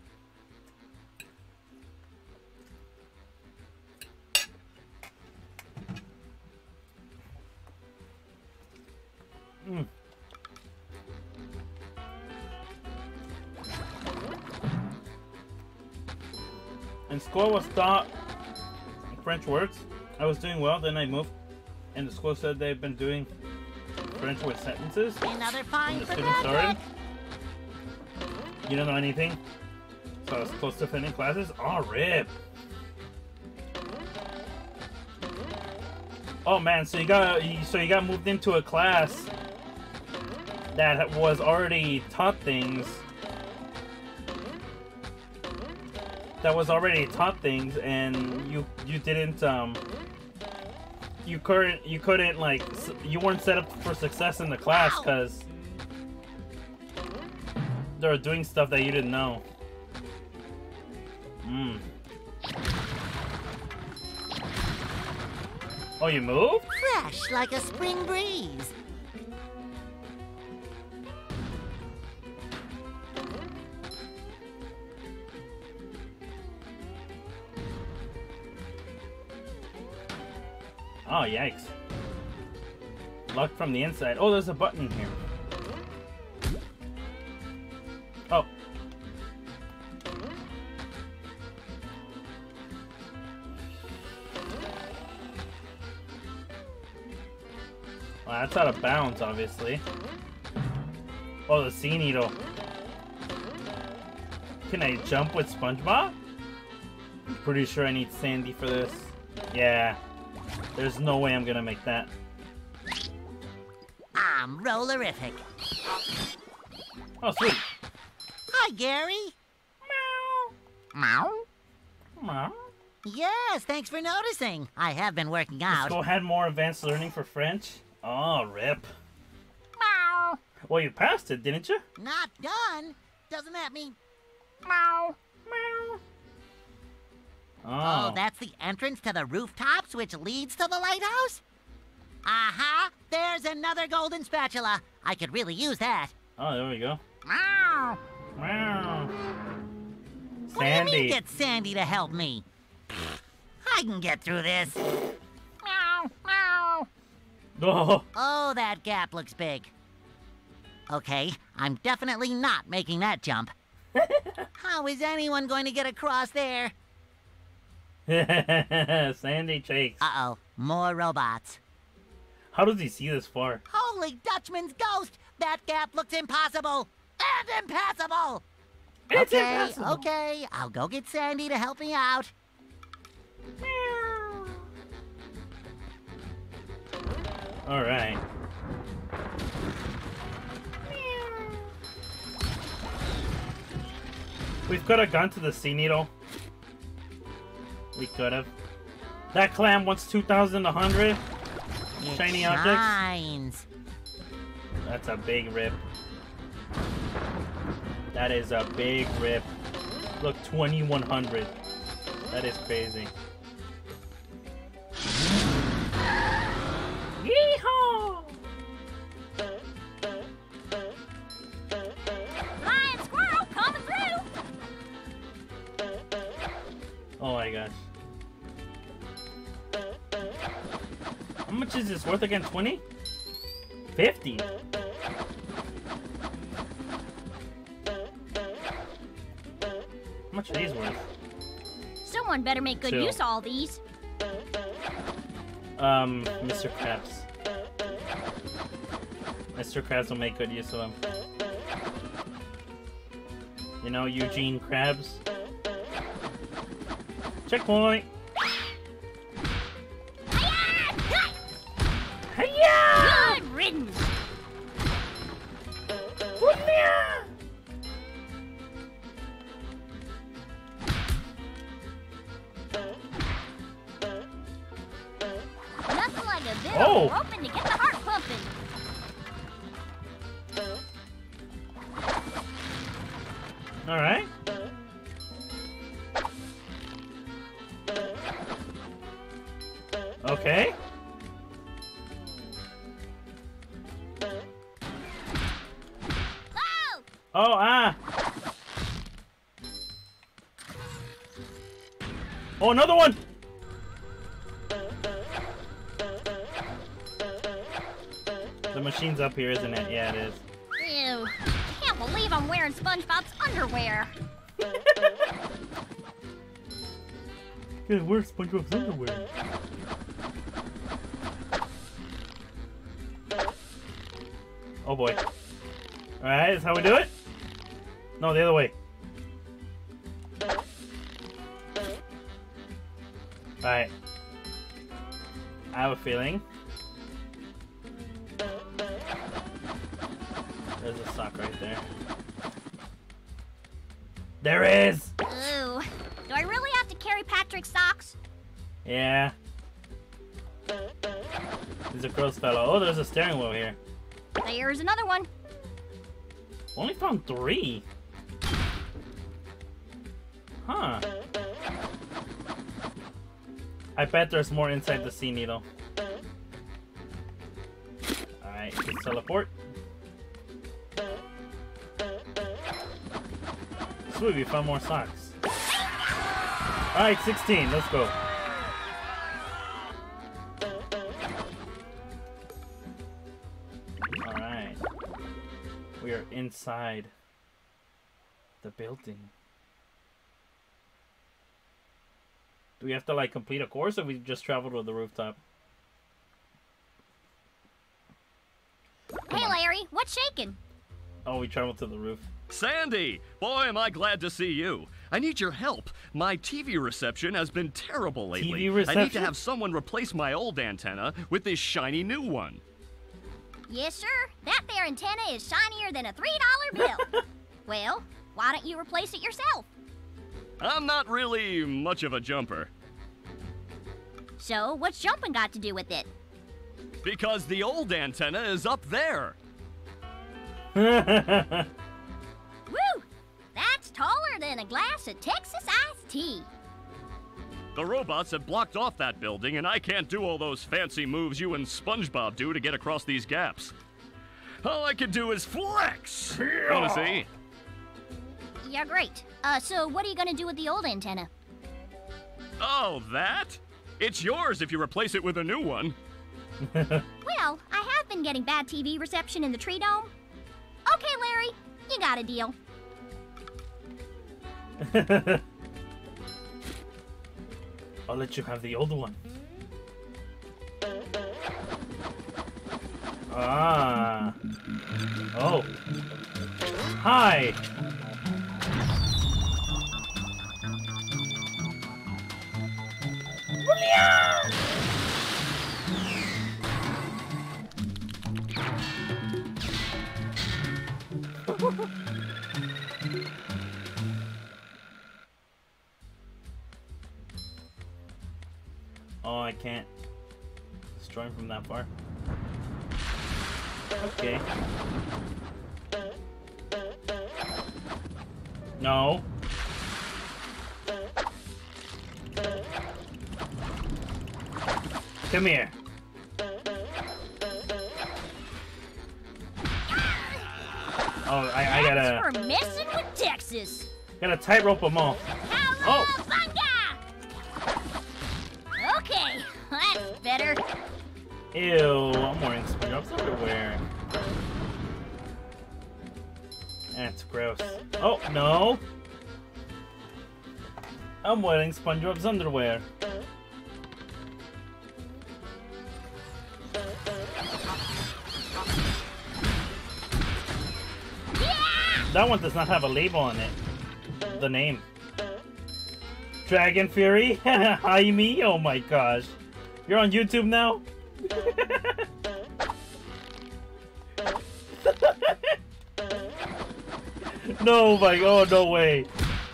Mm. In school, I was taught French words. I was doing well, then I moved, and the school said they've been doing French with sentences. Another fine When the for student Patrick. started. You don't know anything, so I was close to finishing classes. Oh, rip! Oh man, so you got you- so you got moved into a class that was already taught things. That was already taught things, and you you didn't um. You couldn't you couldn't like s- you weren't set up for success in the class because they were doing stuff that you didn't know. Hmm. Oh, you moved? Fresh like a spring breeze. Oh, yikes. Locked from the inside. Oh, there's a button here. Oh. Well, that's out of bounds, obviously. Oh, the sea needle. Can I jump with SpongeBob? I'm pretty sure I need Sandy for this. Yeah. There's no way I'm gonna make that. I'm rollerific. Oh, sweet. Hi, Gary. Meow. Meow. Yes, thanks for noticing. I have been working out. Go ahead, more advanced learning for French. Oh, rip. Meow. Well, you passed it, didn't you? Not done. Doesn't that mean? Meow. Meow. Oh, Oh. that's the entrance to the rooftops, which leads to the lighthouse? Uh-huh. There's another golden spatula. I could really use that. Oh, there we go. Meow. Meow. What do you mean Sandy. get Sandy to help me? I can get through this. Meow, meow. Oh. Oh, that gap looks big. Okay, I'm definitely not making that jump. How is anyone going to get across there? Sandy shakes. Uh-oh, more robots. How does he see this far? Holy Dutchman's ghost! That gap looks impossible! And impassable! It's okay, impassable. okay, I'll go get Sandy to help me out. All right. We could have gone to the sea needle. We could have. That clam wants two thousand one hundred shiny objects. Shines. That's a big rip. That is a big rip. Look, twenty-one hundred. That is crazy. Yeehaw! Lion squirrel coming through. Oh my gosh. How much is this worth again? twenty? fifty? How much are these worth? Someone better make good Two. use of all these. Um, Mister Krabs. Mister Krabs will make good use of them. You know, Eugene Krabs. Checkpoint! Hiya! Good riddance. Nothing like a bit Oh. of roping to get the heart pumping. All right. Okay. Oh, ah! Oh, another one! The machine's up here, isn't it? Yeah, it is. Ew. Can't believe I'm wearing SpongeBob's underwear. Yeah, where's SpongeBob's underwear? Oh boy. Alright, that's how we do it? No, the other way. Alright. I have a feeling. There's a sock right there. There is! Ooh. Do I really have to carry Patrick's socks? Yeah. He's a gross fellow. Oh, there's a steering wheel here. There's another one. Only found three. Huh. I bet there's more inside the sea needle. Alright, let's teleport. Sweet, we found more socks. Alright, sixteen, let's go. Alright. We are inside the building. Do we have to like complete a course, or we just travel to the rooftop? Hey, Larry, what's shaking? Oh, we traveled to the roof. Sandy! Boy, am I glad to see you. I need your help. My T V reception has been terrible lately. T V reception? I need to have someone replace my old antenna with this shiny new one. Yes, sir. That there antenna is shinier than a three dollar bill. Well, why don't you replace it yourself? I'm not really much of a jumper. So, what's jumping got to do with it? Because the old antenna is up there. Woo! That's taller than a glass of Texas iced tea. The robots have blocked off that building, and I can't do all those fancy moves you and SpongeBob do to get across these gaps. All I can do is flex! Wanna see? Yeah, great. Uh, so what are you gonna do with the old antenna? Oh, that? It's yours if you replace it with a new one. Well, I have been getting bad T V reception in the tree dome. Okay, Larry, you got a deal. I'll let you have the old one. Ah. Oh. Hi. Oh, I can't destroy him from that far. Okay. No. Come here. Oh, I, I gotta. That's for messing with Texas. Gotta tightrope them all. Oh. Okay, that's better. Ew, I'm wearing SpongeBob's underwear. That's gross. Oh, no. I'm wearing SpongeBob's underwear. That one does not have a label on it. The name. Dragon Fury? Hi me? Oh my gosh. You're on YouTube now? No, my oh no way.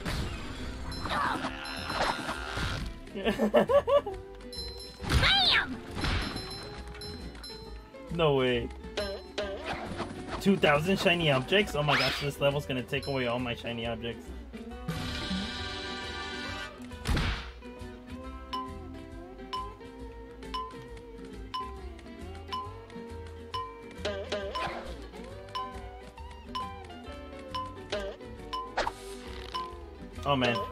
Bam! No way. two thousand shiny objects? Oh my gosh, this level's gonna take away all my shiny objects. Oh man.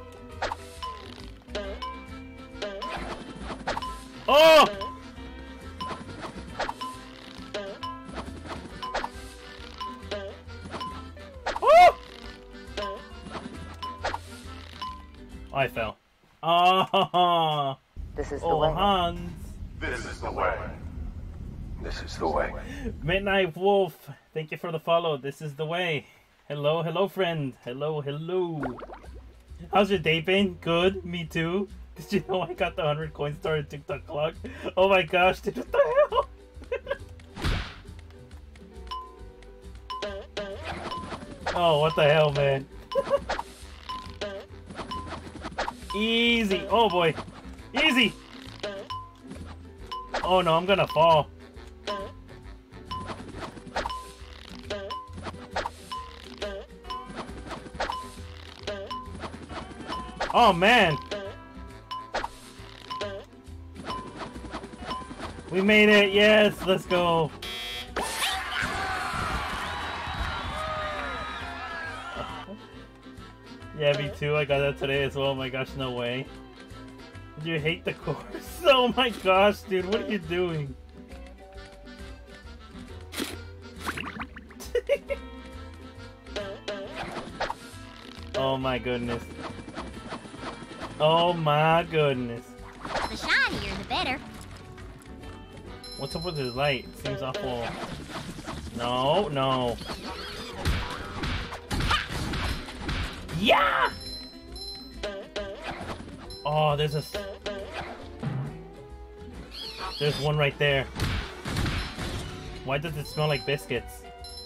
Oh! Oh! I fell. Oh! This is the oh, way. Hans. This is the way. This is the way. Midnight Wolf, thank you for the follow. This is the way. Hello, hello, friend. Hello, hello. How's your day been? Good. Me too. Did you know I got the one hundred coin star at TikTok clock? Oh my gosh, dude, what the hell? Oh, what the hell, man? Easy. Oh boy. Easy. Oh no, I'm gonna fall. Oh man. We made it. Yes, let's go. Yeah, me too. I got that today as well. Oh my gosh, no way. Did you hate the course? Oh my gosh, dude, what are you doing? Oh my goodness. Oh my goodness. The shinier, the better. What's up with his light? Seems awful. No, no. Yeah! Oh, there's a... There's one right there. Why does it smell like biscuits?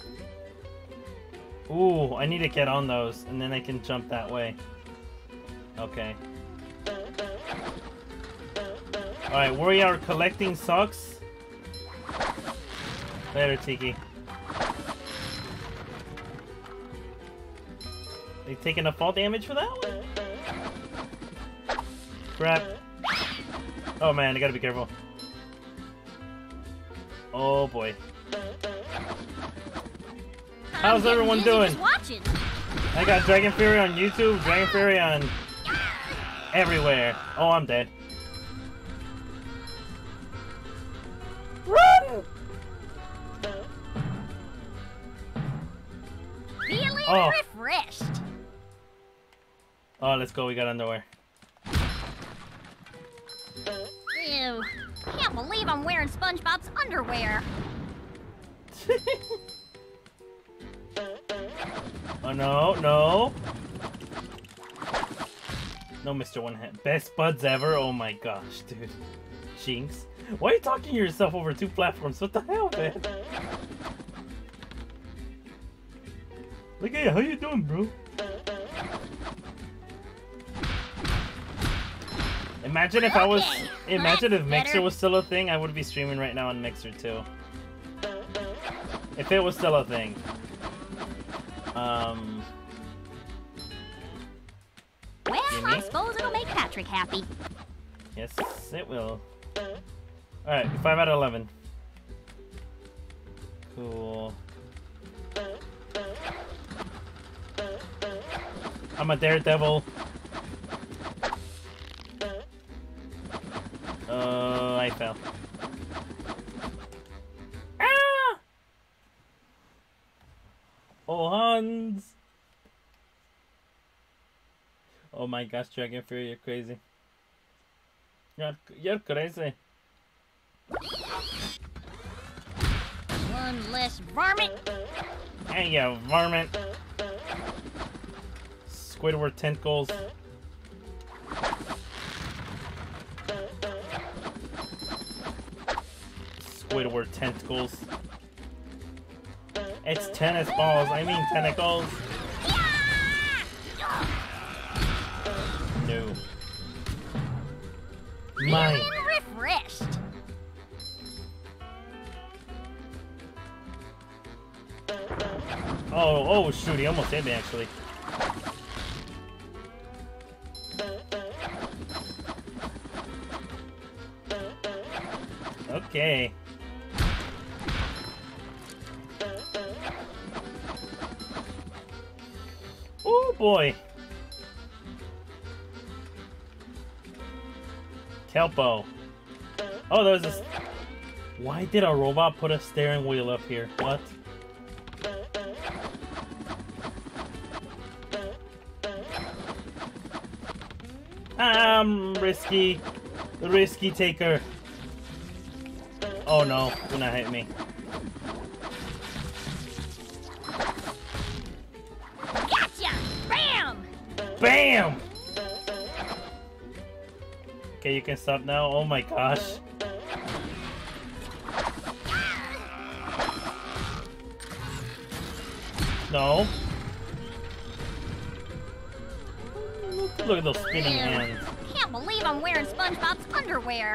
Ooh, I need to get on those, and then I can jump that way. Okay. Alright, we are collecting socks. Later, Tiki. They taking a fall damage for that one? Crap. Oh man, I gotta be careful. Oh boy. How's everyone doing? I got Dragon Fury on YouTube, Dragon Fury on everywhere. Oh, I'm dead. Run! Feeling Oh. refreshed. Oh, let's go. We got underwear. Ew. Can't believe I'm wearing SpongeBob's underwear. Oh no, no. No, Mister One Hand. Best buds ever? Oh my gosh, dude. Jinx. Why are you talking yourself over two platforms? What the hell, man? Look at you. How you doing, bro? Imagine if I was... Imagine if Mixer was still a thing. I would be streaming right now on Mixer, too. If it was still a thing. Um... Well, Jimmy? I suppose it'll make Patrick happy. Yes, it will. Alright, five out of eleven. Cool. I'm a daredevil. Uh, I fell. Ah! Oh, Hans. Oh my gosh, Dragon Fury, you're crazy. You're, you're crazy. One less varmint. Hey, you varmint. Squidward tentacles. Squidward tentacles. It's tennis balls, I mean tentacles. No. Mine. Feeling refreshed. Oh, oh, shoot, he almost hit me, actually. Okay. Oh, boy. Kelpo. Oh, there was this. Why did a robot put a steering wheel up here? What? I'm risky. The risky taker. Oh no, do not hit me. Gotcha! Bam! Bam! Okay, you can stop now. Oh my gosh. No. Look at those spinning hands. Can't believe I'm wearing SpongeBob's underwear.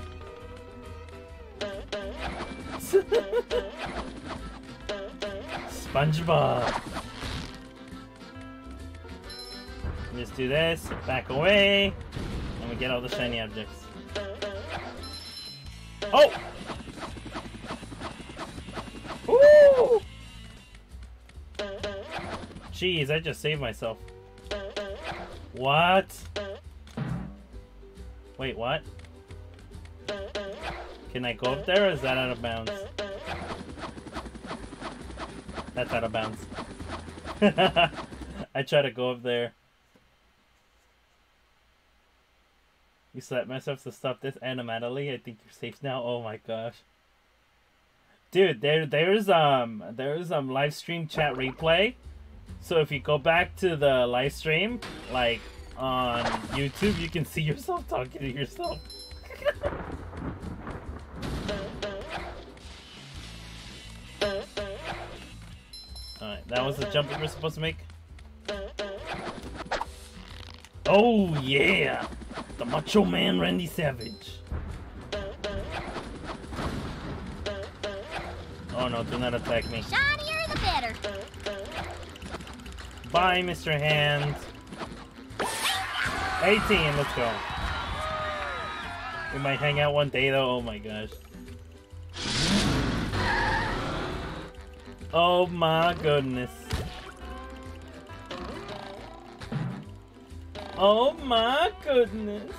SpongeBob. Just do this, back away, and we get all the shiny objects. Oh! Woo! Jeez, I just saved myself. What? Wait, what? Can I go up there, or is that out of bounds? That's out of bounds. I try to go up there. You slapped myself to stop this animately. I think you're safe now. Oh my gosh. Dude, there there's um there's um live stream chat replay. So if you go back to the live stream, like on YouTube, you can see yourself talking to yourself. Alright, that was the jump we were supposed to make. Oh yeah! The Macho Man Randy Savage. Oh no, do not attack me. Shinier the better. Bye, Mister Hand. eighteen, let's go. We might hang out one day though, oh my gosh. Oh my goodness. Oh my goodness.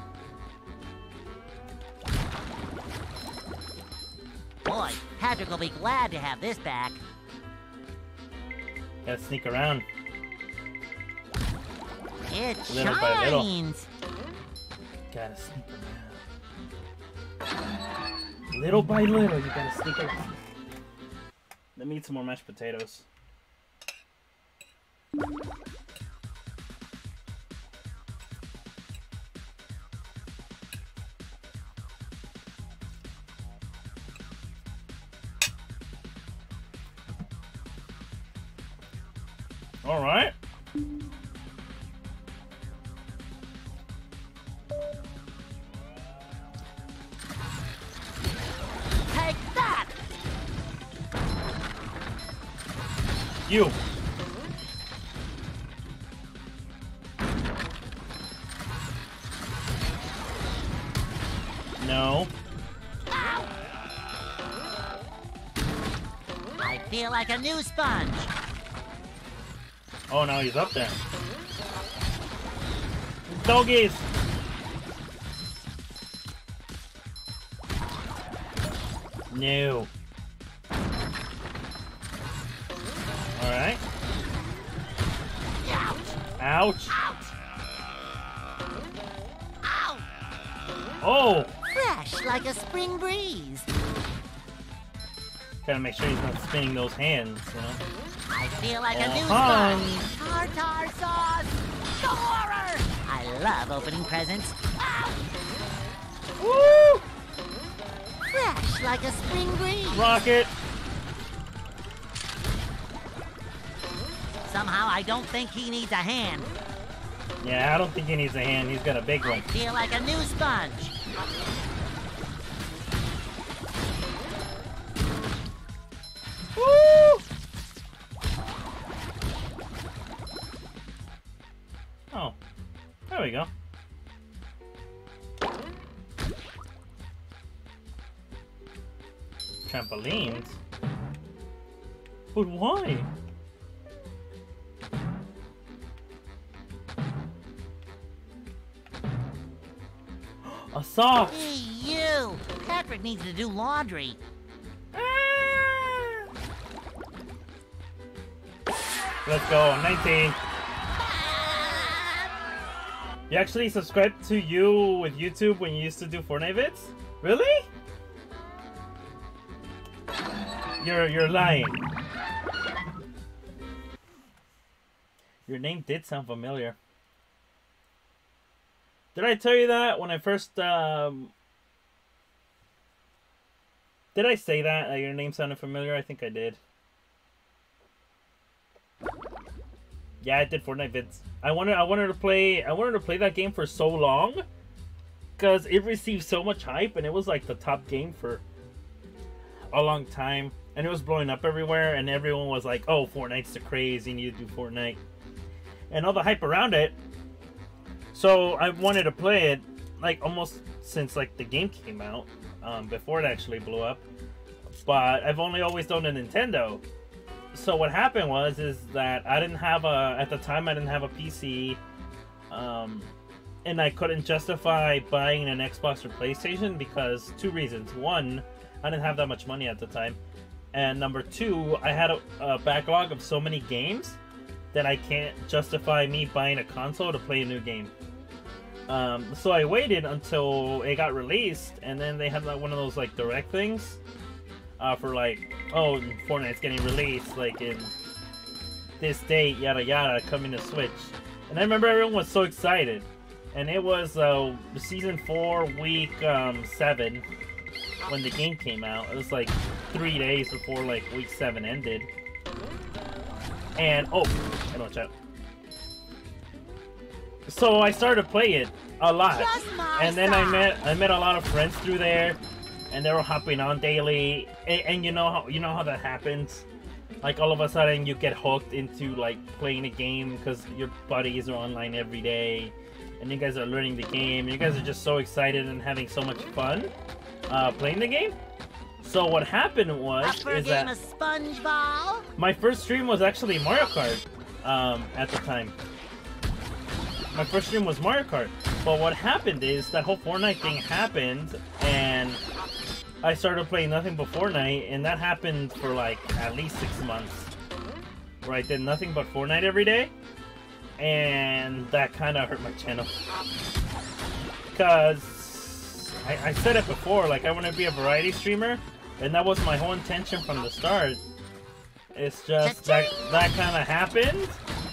Boy, Patrick will be glad to have this back. Gotta sneak around. It Little by little. shines. Gotta sneak around. Little by little, you gotta sneak around. Let me eat some more mashed potatoes. All right. Take that! You. No. I feel like a new sponge. Oh, no, he's up there. Doggies. No. All right. Ouch. Ouch. Oh! Fresh like a spring breeze. Gotta make sure he's not spinning those hands, you know? I feel like a new Uh-huh. sponge. Tartar sauce. The horror. I love opening presents. Woo! Fresh like a spring breeze. Rocket! Somehow I don't think he needs a hand. Yeah, I don't think he needs a hand. He's got a big one. Feel like a new sponge. Woo! Oh, there we go. Trampolines? But why? A sock! Hey, you! Patrick needs to do laundry. Let's go, nineteen. You actually subscribed to you with YouTube when you used to do Fortnite vids? Really? You're you're lying. Your name did sound familiar. Did I tell you that when I first um Did I say that, that your name sounded familiar? I think I did. Yeah, I did Fortnite vids. I wanted I wanted to play I wanted to play that game for so long because it received so much hype and it was like the top game for a long time and it was blowing up everywhere and everyone was like, "Oh, Fortnite's the craze, you need to do Fortnite." And all the hype around it. So I wanted to play it like almost since like the game came out, um, before it actually blew up. But I've only always done a Nintendo. So what happened was is that I didn't have a at the time I didn't have a P C, um, and I couldn't justify buying an Xbox or PlayStation because two reasons. One, I didn't have that much money at the time, and number two, I had a, a backlog of so many games that I can't justify me buying a console to play a new game. Um, so I waited until it got released, and then they had like one of those like direct things. Uh, for like, oh, Fortnite's getting released, like in this date, yada yada, coming to Switch. And I remember everyone was so excited. And it was uh, season four, week um, seven, when the game came out. It was like three days before like week seven ended. And, oh, I don't watch out. So I started to play it a lot. And then I met I met a lot of friends through there. And they were hopping on daily, and, and you know how you know how that happens. Like all of a sudden, you get hooked into like playing a game because your buddies are online every day, and you guys are learning the game. You guys are just so excited and having so much fun uh, playing the game. So what happened was for a is game that of SpongeBob? my first stream was actually Mario Kart um, at the time. My first stream was Mario Kart, but what happened is that whole Fortnite thing happened, and I started playing nothing but Fortnite, and that happened for like at least six months, where I did nothing but Fortnite every day, and that kind of hurt my channel. Because I, I said it before, like I want to be a variety streamer, and that was my whole intention from the start. It's just that that kind of happened,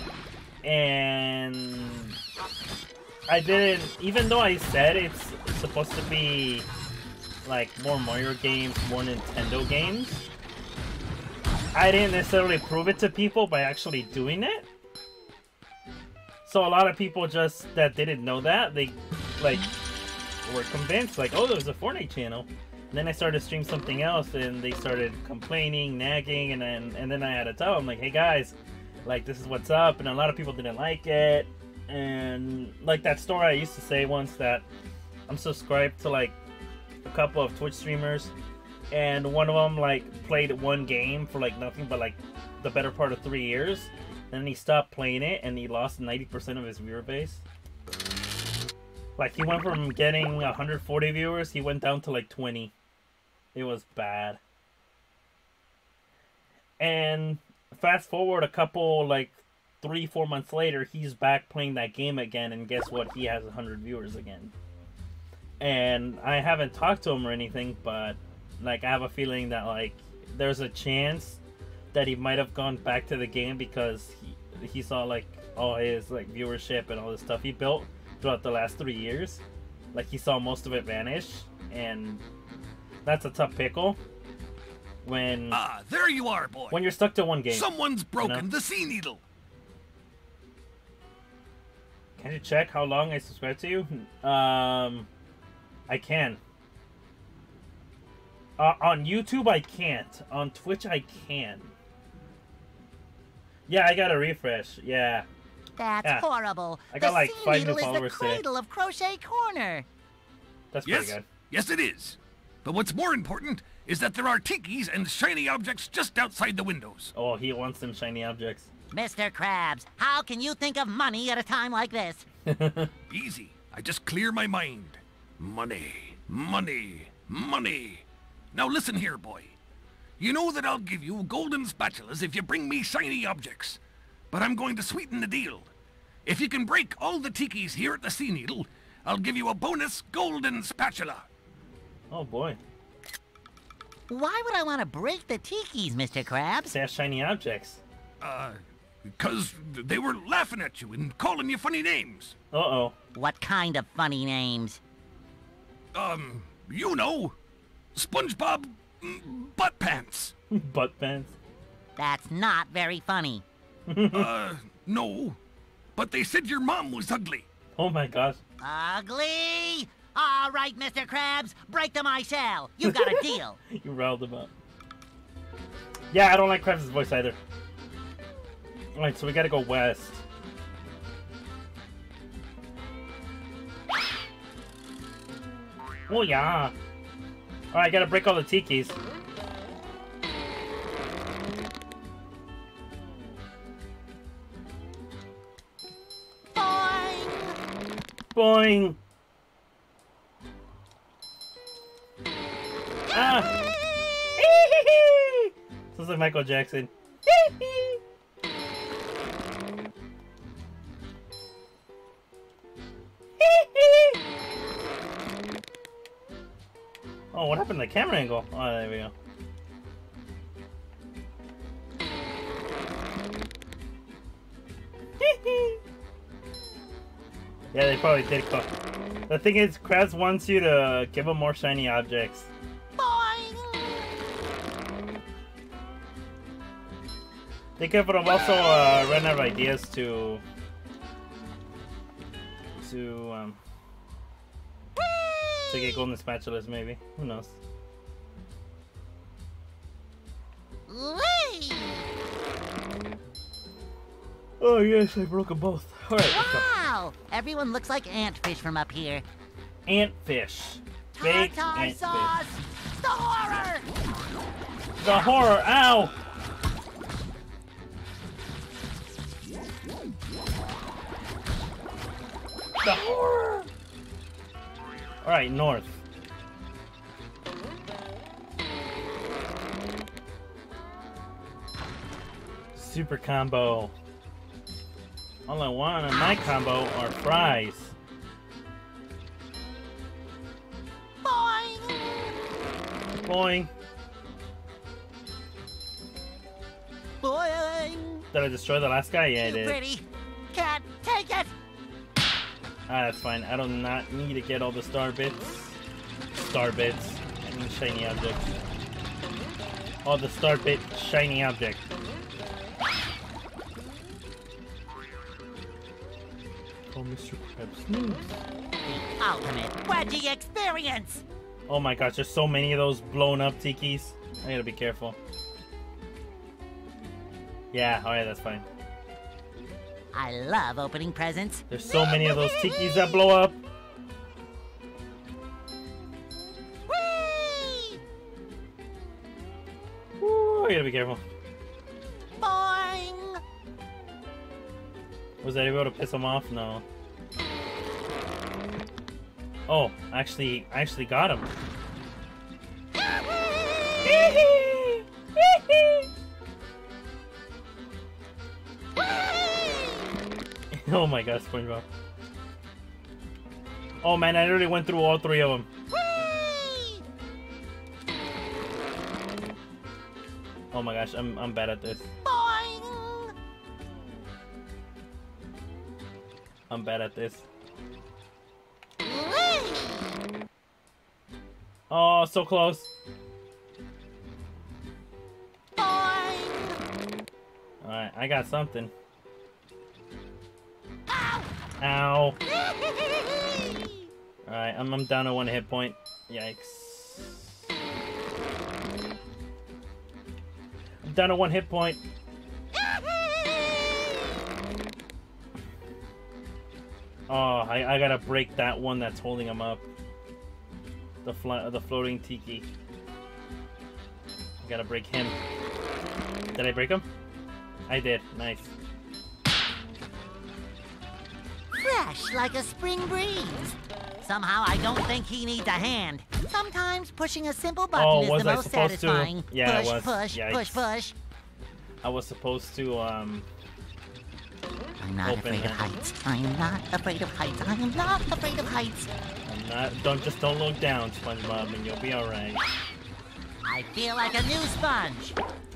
and I didn't, even though I said it's supposed to be like more Mario games, more Nintendo games, I didn't necessarily prove it to people by actually doing it. So a lot of people just that didn't know that, they like were convinced like, oh, there's a Fortnite channel. And then I started to stream something else and they started complaining, nagging, and then and then I had to tell them like, hey guys, like this is what's up, and a lot of people didn't like it. And like that story I used to say once, that I'm subscribed to like a couple of Twitch streamers, and one of them like played one game for like nothing but like the better part of three years, and then he stopped playing it and he lost ninety percent of his viewer base. Like he went from getting one hundred forty viewers, he went down to like twenty. It was bad. And fast forward a couple like three, four months later, he's back playing that game again, and guess what? He has one hundred viewers again. and I haven't talked to him or anything, but like I have a feeling that like there's a chance that he might have gone back to the game because he he saw like all his like viewership and all the stuff he built throughout the last three years. Like he saw most of it vanish, and that's a tough pickle. When ah, there you are, boy. When you're stuck to one game. Someone's broken you know? the sea needle. Can you check how long I subscribe to you? Um, I can. Uh, on YouTube, I can't. On Twitch, I can. Yeah, I got a refresh. Yeah. That's yeah. horrible. I got the like sea five needle new followers is the cradle today. of Crochet Corner. That's yes, pretty good. Yes, it is. But what's more important is that there are tikis and shiny objects just outside the windows. Oh, he wants them shiny objects. Mister Krabs, how can you think of money at a time like this? Easy. I just clear my mind. Money, money, money. Now listen here, boy. You know that I'll give you golden spatulas if you bring me shiny objects. But I'm going to sweeten the deal. If you can break all the tikis here at the Sea Needle, I'll give you a bonus golden spatula. Oh boy. Why would I want to break the tikis, Mister Krabs? They have shiny objects. Uh, because they were laughing at you and calling you funny names. Uh-oh. What kind of funny names? Um, you know. SpongeBob mm, Butt Pants. Butt Pants? That's not very funny. uh, no. But they said your mom was ugly. Oh my gosh. Ugly? All right, Mister Krabs, break them I shall. You got a deal. You riled him up. Yeah, I don't like Krabs' voice either. Alright, so we gotta go west. Oh yeah. Alright, gotta break all the tikis. Boing! Boing! Ah! Sounds like Michael Jackson. Oh, what happened to the camera angle? Oh, there we go. Yeah, they probably did. Call. The thing is, Krabs wants you to give him more shiny objects. They could have also uh, run out of ideas to to um to get golden spatulas, maybe. Who knows? Whee! Oh yes, I broke them both. All right. Wow! Everyone looks like antfish from up here. Antfish. Big Tartar antfish. sauce! The horror! The horror! Ow! The horror! Alright, north. Super combo. All I want in my combo are fries. Boing! Boing. Boing! Did I destroy the last guy? Yeah, I You did. pretty. Can't take it! Ah, that's fine. I do not need to get all the star bits. Star bits. I mean shiny objects. All the star bit shiny object. Oh, Mister Krabs. The ultimate wedgie experience! Oh my gosh, there's so many of those blown up tikis. I gotta be careful. Yeah, alright, that's fine. I love opening presents. There's so many of those tikis that blow up. Whee! Ooh, I gotta be careful. Boing! Was I able to piss him off? No. Oh, actually, I actually got him. Oh my god, SpongeBob. Oh man, I already went through all three of them. Whee! Oh my gosh, I'm I'm bad at this. Boing! I'm bad at this. Whee! Oh, so close. Boing! Alright, I got something. Ow! Ow. Alright, I'm, I'm down to one hit point. Yikes. I'm down to one hit point. Oh, I, I gotta break that one that's holding him up. The fly, the floating tiki. I gotta break him. Did I break him? I did. Nice. Fresh like a spring breeze. Somehow I don't think he needs a hand. Sometimes pushing a simple button Oh, is was the I most supposed to? satisfying. Yeah, push, it was. push, Yikes. push, push. I was supposed to, um... I'm not open afraid that. of heights. I'm not afraid of heights. I am not afraid of heights. I'm not... Don't, just don't look down, SpongeBob, and you'll be alright. I feel like a new sponge.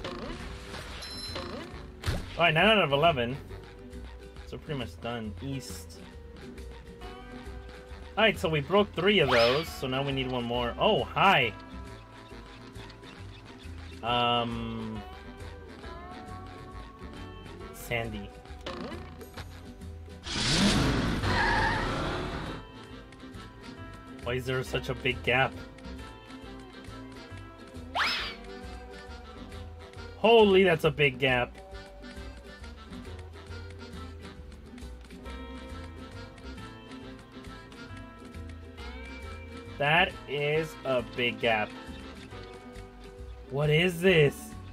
Alright, nine out of eleven. So pretty much done. East. Alright, so we broke three of those, so now we need one more. Oh, hi! Um... Sandy. Why is there such a big gap? Holy, that's a big gap. That is a big gap. What is this?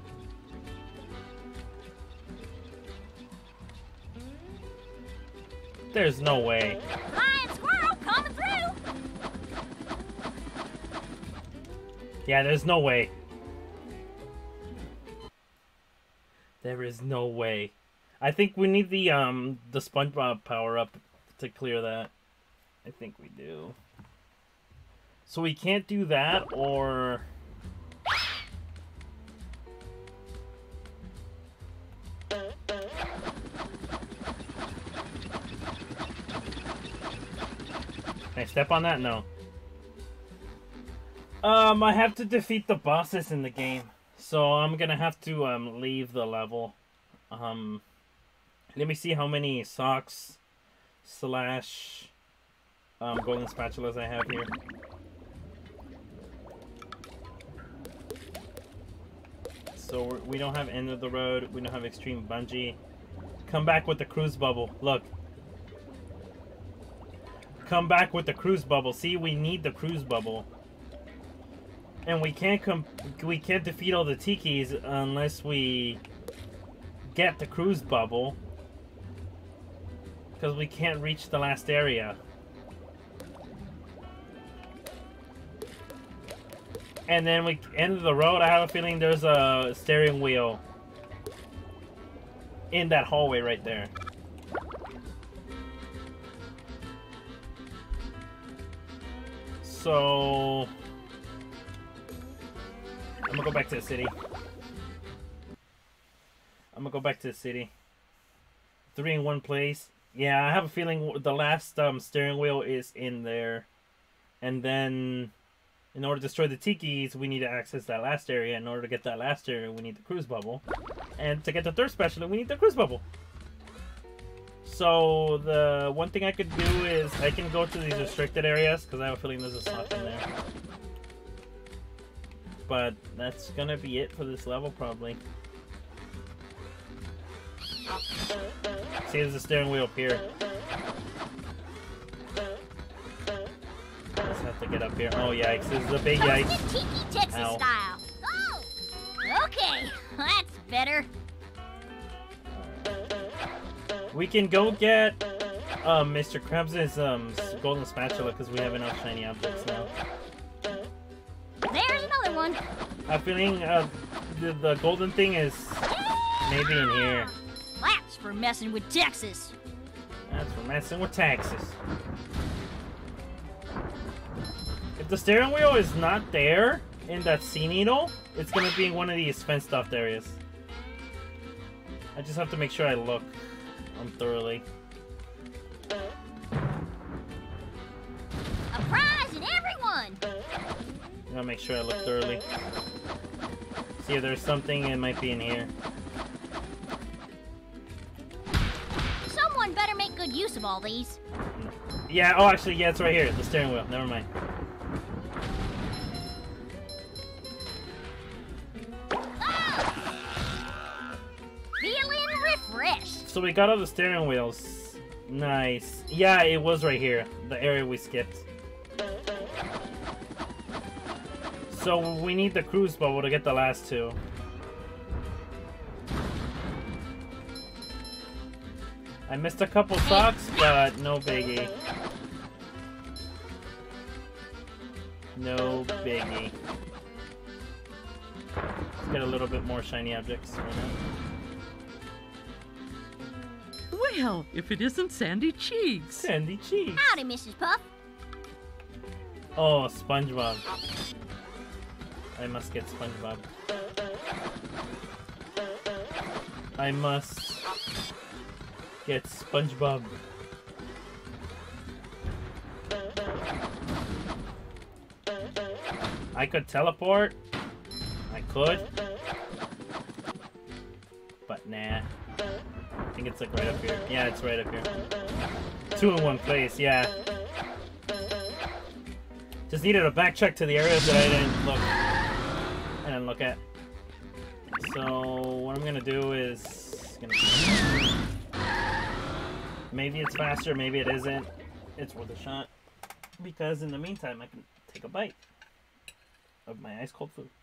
There's no way. Flying squirrel coming through. Yeah, there's no way. There is no way. I think we need the um the SpongeBob power up to clear that. I think we do. So we can't do that, or can I step on that? No. Um, I have to defeat the bosses in the game, so I'm gonna have to um leave the level. Um, let me see how many socks slash um golden spatulas I have here. So we're, we don't have End of the Road. We don't have Extreme Bungee. Come back with the cruise bubble. Look. Come back with the cruise bubble. See, we need the cruise bubble. And we can't come. We can't defeat all the tikis unless we get the cruise bubble. Because we can't reach the last area. And then we end the road. I have a feeling there's a steering wheel in that hallway right there. So I'm gonna go back to the city. I'm gonna go back to the city. Three in one place. Yeah, I have a feeling the last um, steering wheel is in there. And then in order to destroy the tikis, we need to access that last area. In order to get that last area, we need the cruise bubble. And to get the third special, we need the cruise bubble. So the one thing I could do is I can go to these restricted areas, because I have a feeling there's a slot in there. But that's gonna be it for this level, probably. See, there's a steering wheel up here. Just have to get up here. Oh, yikes. This is a big yikes. Toasted Tiki Texas Ow. style. Oh! Okay, that's better. We can go get um, Mister Krabs' um, golden spatula because we have enough shiny objects now. There's another one. I'm feeling uh, the, the golden thing is maybe in here. That's for messing with Texas. That's for messing with Texas. If the steering wheel is not there in that sea needle, it's gonna be in one of these fenced off areas. I just have to make sure I look um, thoroughly. A prize in everyone! I'm gonna make sure I look thoroughly. See if there's something, it might be in here. Someone better make good use of all these. Yeah, oh actually, yeah, it's right here. The steering wheel. Never mind. Feeling refreshed. So we got all the steering wheels. Nice. Yeah, it was right here. The area we skipped. So we need the cruise bubble to get the last two. I missed a couple socks, but no biggie. No biggie. Let's get a little bit more shiny objects right now. Well, if it isn't Sandy Cheeks. Sandy Cheeks. Howdy, Missus Puff. Oh, SpongeBob. I must get SpongeBob. I must get SpongeBob. I could teleport. I could. But nah. I think it's like right up here. Yeah, it's right up here. Two in one place, yeah. Just needed a backtrack to the areas that I didn't look. I didn't look at. So what I'm gonna do is gonna maybe it's faster, maybe it isn't. It's worth a shot. Because in the meantime I can take a bite of my ice cold food.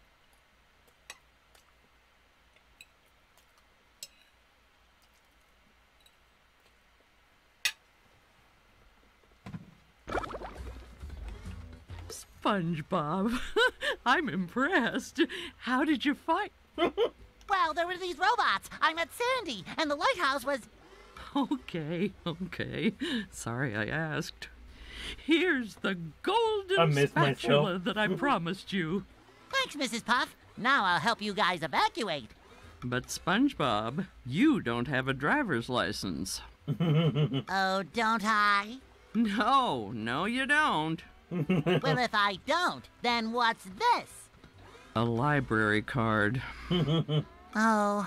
SpongeBob, I'm impressed. How did you fight? Well, there were these robots. I met Sandy, and the lighthouse was... Okay, okay. Sorry I asked. Here's the golden I missed my spatula show. that I promised you. Thanks, Missus Puff. Now I'll help you guys evacuate. But SpongeBob, you don't have a driver's license. Oh, don't I? No, no you don't. Well, if I don't, then what's this? A library card. Oh.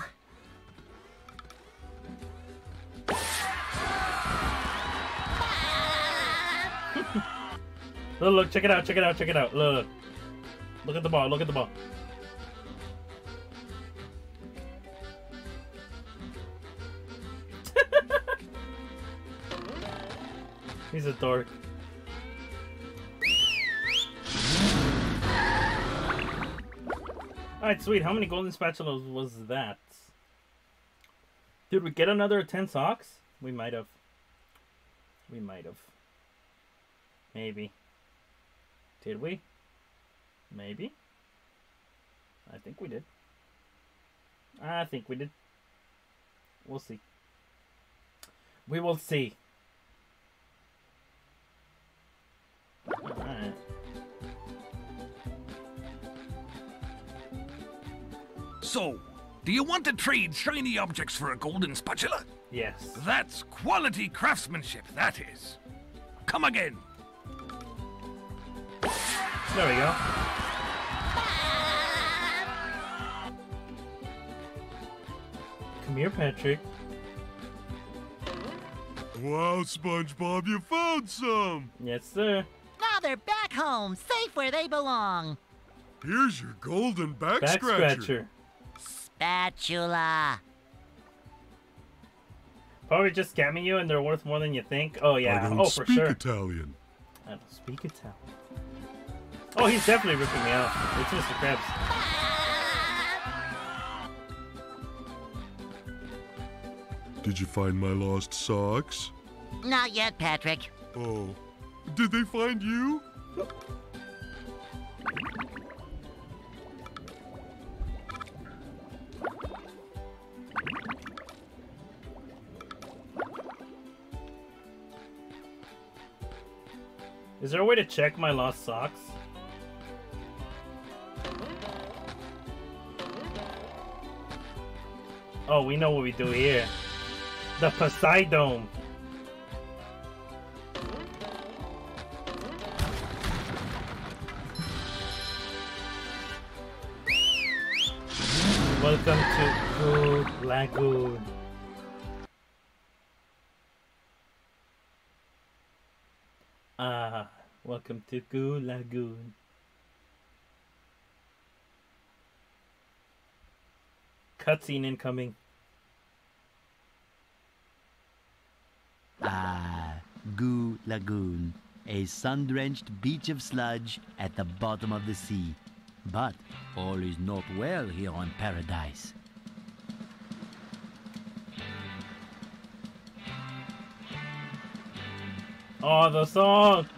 Look, look, check it out, check it out, check it out. Look, look. Look at the ball, look at the ball. He's a dork. Alright, sweet. How many golden spatulas was that? Did we get another ten socks? We might have. We might have. Maybe. Did we? Maybe. I think we did. I think we did. We'll see. We will see. Alright. So, do you want to trade shiny objects for a golden spatula? Yes. That's quality craftsmanship, that is. Come again. There we go. Come here, Patrick. Wow, SpongeBob, you found some! Yes, sir. Now they're back home, safe where they belong. Here's your golden back, Back scratcher. scratcher. Spatula. Probably just scamming you and they're worth more than you think. Oh, I yeah. don't Oh, for speak sure. Italian. I don't speak Italian. Oh, he's definitely ripping me off. It's Mister Krabs. Did you find my lost socks? Not yet, Patrick. Oh. Did they find you? Is there a way to check my lost socks? Oh, we know what we do here. The Poseidon. Welcome to Goo Lagoon. Ah, welcome to Goo Lagoon. Cutscene incoming. Ah, Goo Lagoon, a sun-drenched beach of sludge at the bottom of the sea. But all is not well here on Paradise. Oh, the song!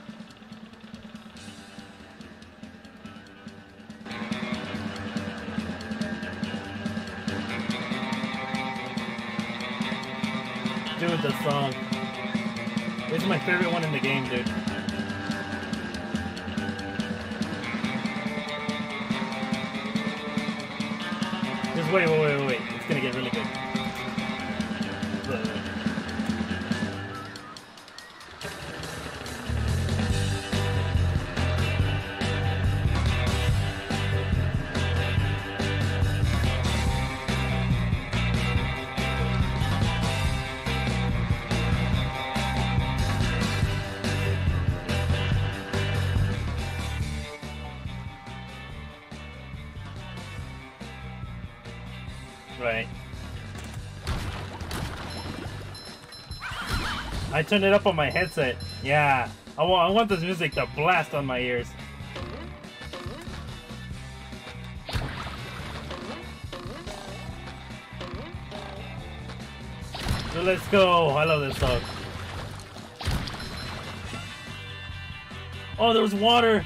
Dude, the song. This is my favorite one in the game, dude. Just wait, wait, wait, wait. It's gonna get really good. Right. I turned it up on my headset. Yeah. I want, I want this music to blast on my ears. So let's go. I love this song. Oh, there was water.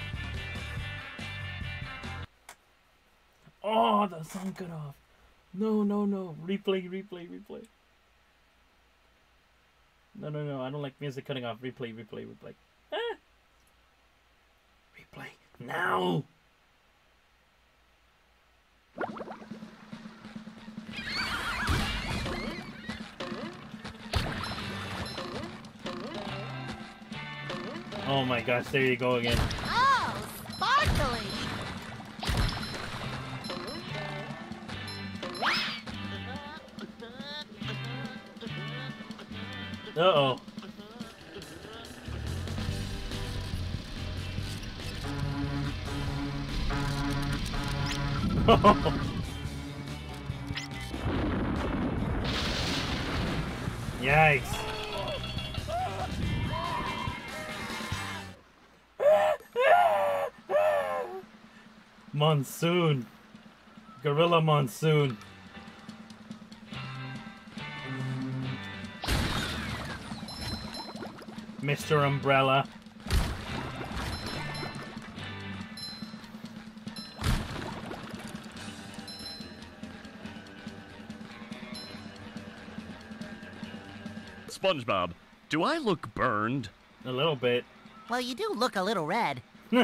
Oh, the song cut off. No, no, no. Replay, replay, replay. No, no, no. I don't like music cutting off. Replay, replay, replay. Ah. Replay. Now! Oh my gosh, there you go again. Oh, sparkly! Uh-oh. Yikes. Monsoon. Gorilla Monsoon. Mister Umbrella. SpongeBob, do I look burned? A little bit. Well, you do look a little red.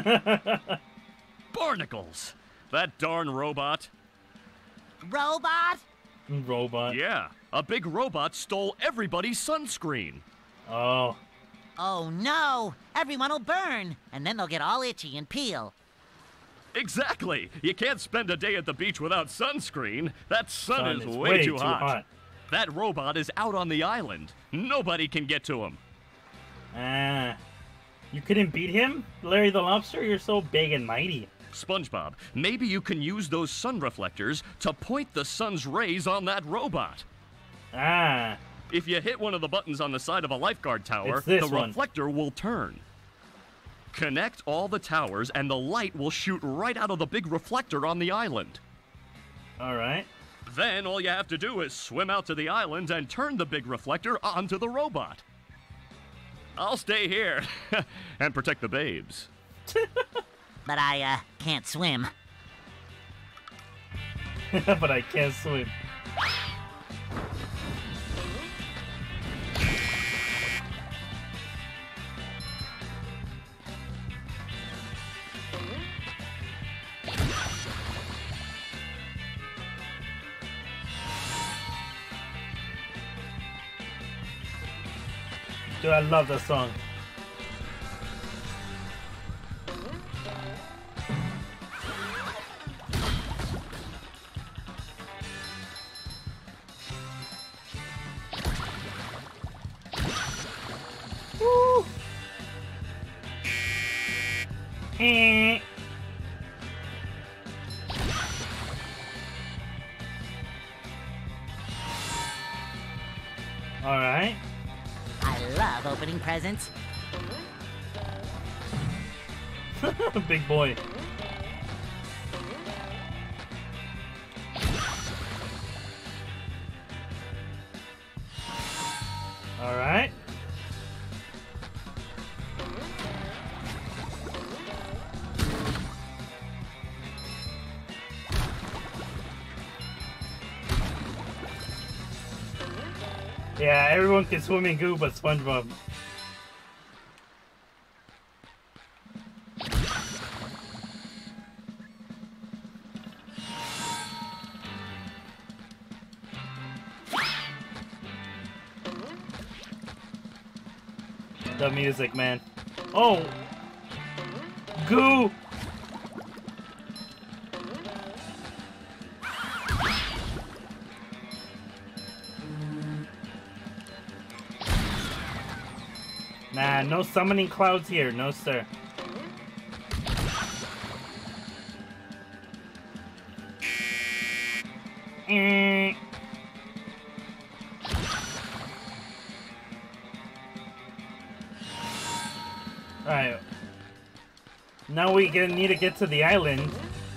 Barnacles! That darn robot. Robot? Robot. Yeah, a big robot stole everybody's sunscreen. Oh. Oh no! Everyone will burn, and then they'll get all itchy and peel. Exactly! You can't spend a day at the beach without sunscreen. That sun, Sun is, is way, way too, too hot. hot. That robot is out on the island. Nobody can get to him. Ah. You couldn't beat him? Larry the Lobster? You're so big and mighty. SpongeBob, maybe you can use those sun reflectors to point the sun's rays on that robot. Ah. If you hit one of the buttons on the side of a lifeguard tower, It's this the one. reflector will turn. Connect all the towers and the light will shoot right out of the big reflector on the island. Alright. Then all you have to do is swim out to the island and turn the big reflector onto the robot. I'll stay here and protect the babes. But I, uh, can't swim. But I can't swim. Dude, I love that song. Woo! Eh. All right. I love opening presents. Big boy. All right. Yeah, everyone can swim in goo but SpongeBob. The music, man. Oh! Goo! Nah, no summoning clouds here. No, sir. Mm. Alright. Now we gonna need to get to the island.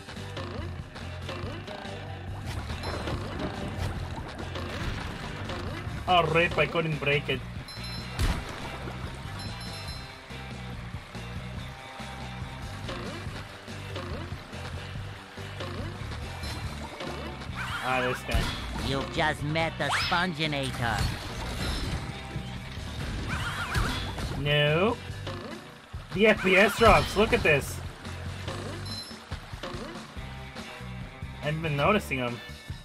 Oh, rip, I couldn't break it. Ah, this guy. You've just met the Sponginator. No. The F P S drops. Look at this. I haven't been noticing them.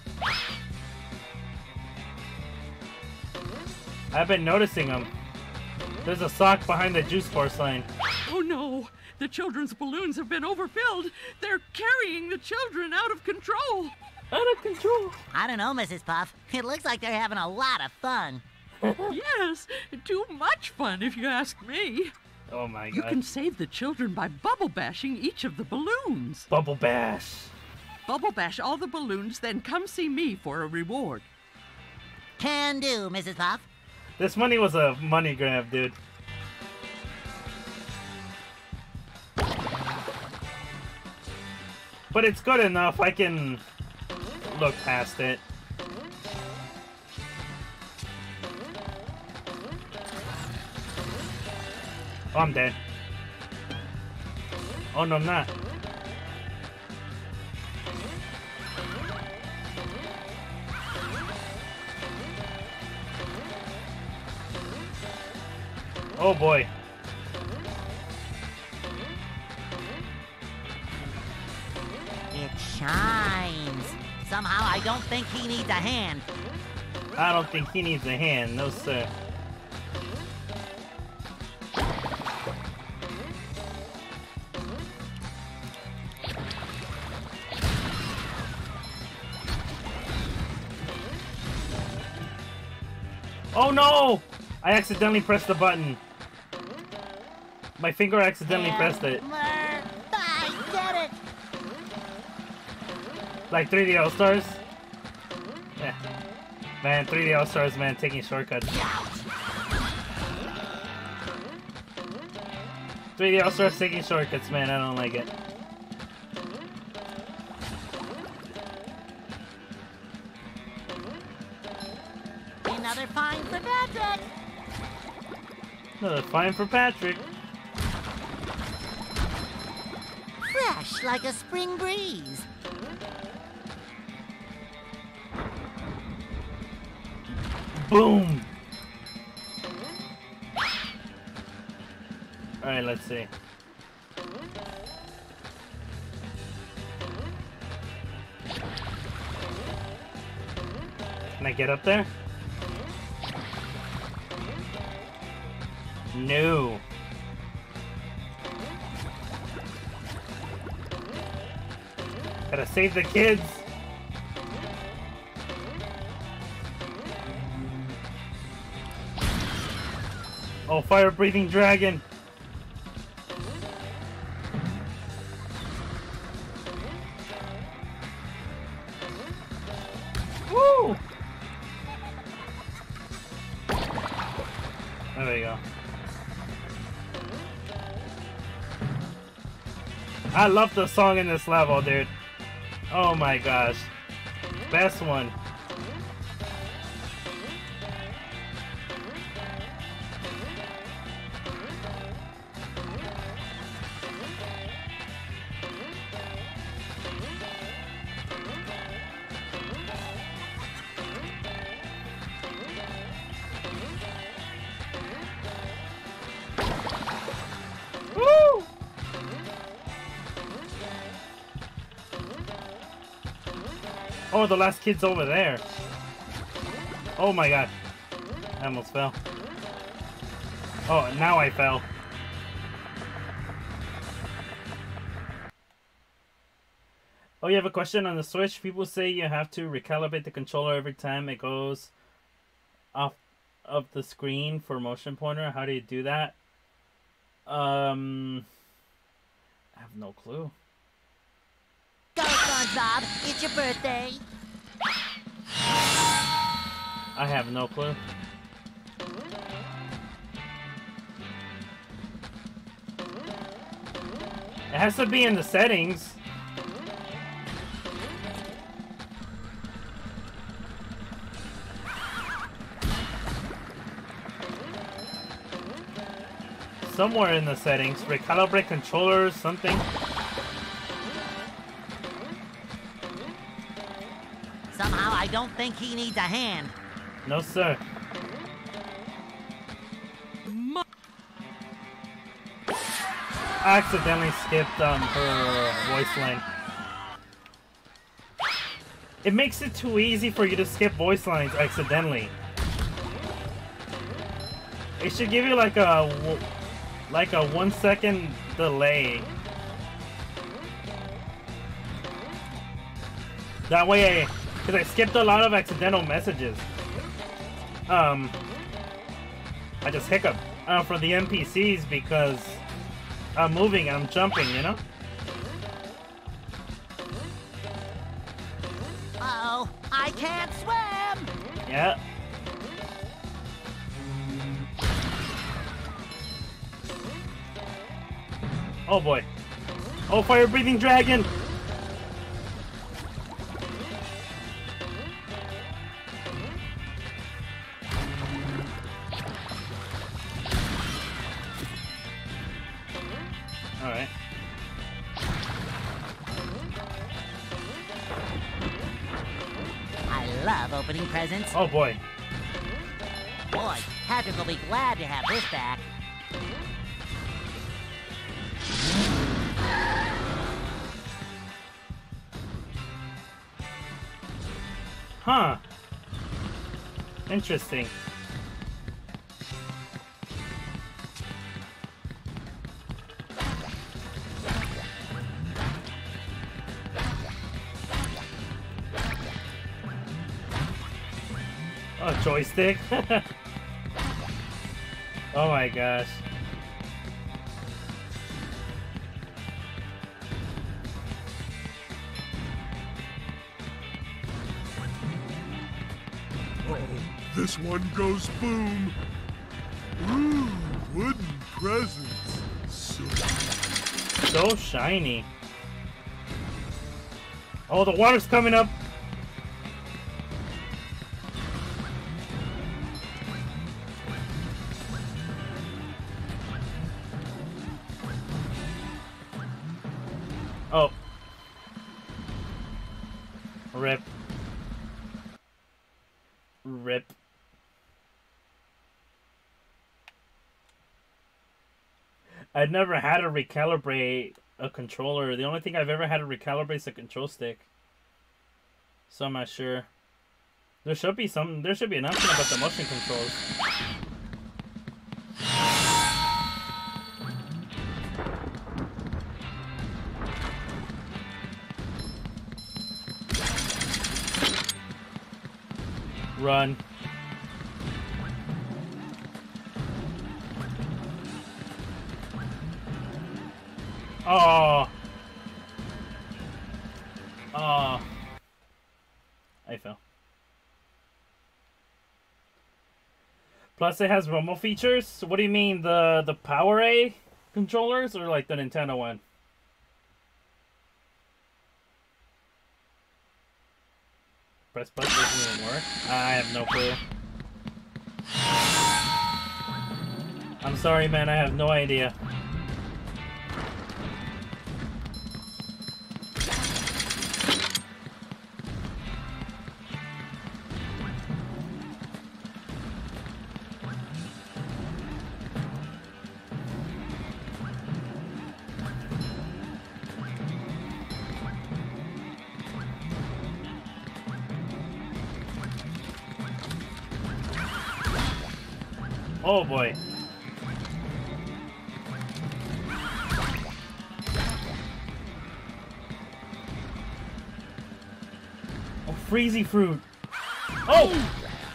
I've been noticing them. There's a sock behind the juice force line. Oh no! The children's balloons have been overfilled. They're carrying the children out of control. Out of control. I don't know, Missus Puff. It looks like they're having a lot of fun. Yes, too much fun if you ask me. Oh my god. You can save the children by bubble bashing each of the balloons. Bubble bash. Bubble bash all the balloons, then come see me for a reward. Can do, Missus Puff. This money was a money grab, dude. But it's good enough. I can look past it. Oh, I'm dead. Oh, no, I'm not. Oh, boy. It shines. Somehow I don't think he needs a hand. I don't think he needs a hand. No, sir. Oh no! I accidentally pressed the button. My finger accidentally pressed it. I get it. Like three D All-Stars? Yeah. Man, three D All-Stars, man, taking shortcuts. three D All-Stars taking shortcuts, man, I don't like it. Another fine for Patrick. Another fine for Patrick. Fresh like a spring breeze. Boom! Alright, let's see. Can I get up there? No. Gotta save the kids. Oh, fire-breathing dragon. Woo! There we go. I love the song in this level, dude. Oh my gosh. Best one. Woo! Oh, the last kid's over there. Oh my god. I almost fell. Oh, now I fell. Oh, you have a question on the Switch? People say you have to recalibrate the controller every time it goes off of the screen for motion pointer. How do you do that? Um, I have no clue. Go, SpongeBob! It's your birthday! I have no clue. It has to be in the settings. Somewhere in the settings. Recalibrate controllers, something. Somehow I don't think he needs a hand. No, sir. I accidentally skipped um, her voice line. It makes it too easy for you to skip voice lines accidentally. It should give you like a like a one second delay. That way, I, because I skipped a lot of accidental messages. Um, I just hiccup uh, for the N P Cs because I'm moving, I'm jumping, you know? Uh-oh, I can't swim! Yeah. Oh boy. Oh, fire-breathing dragon! Alright. I love opening presents. Oh boy. Boy, Patrick will be glad to have this back. Huh. Interesting. Oh, joystick? Oh my gosh. Oh, this one goes boom. Ooh, wooden presents. So, So shiny. Oh, the water's coming up. Oh. Rip. Rip. I've never had to recalibrate a controller. The only thing I've ever had to recalibrate is a control stick. So I'm not sure. There should be some. There should be an option about the motion controls. Run. Oh. Oh. I fell. Plus, it has Rumble features. What do you mean, the the Power A controllers or like the Nintendo one? Press button doesn't even work. I have no clue. I'm sorry, man. I have no idea. Oh boy. Oh, freezy fruit. Oh!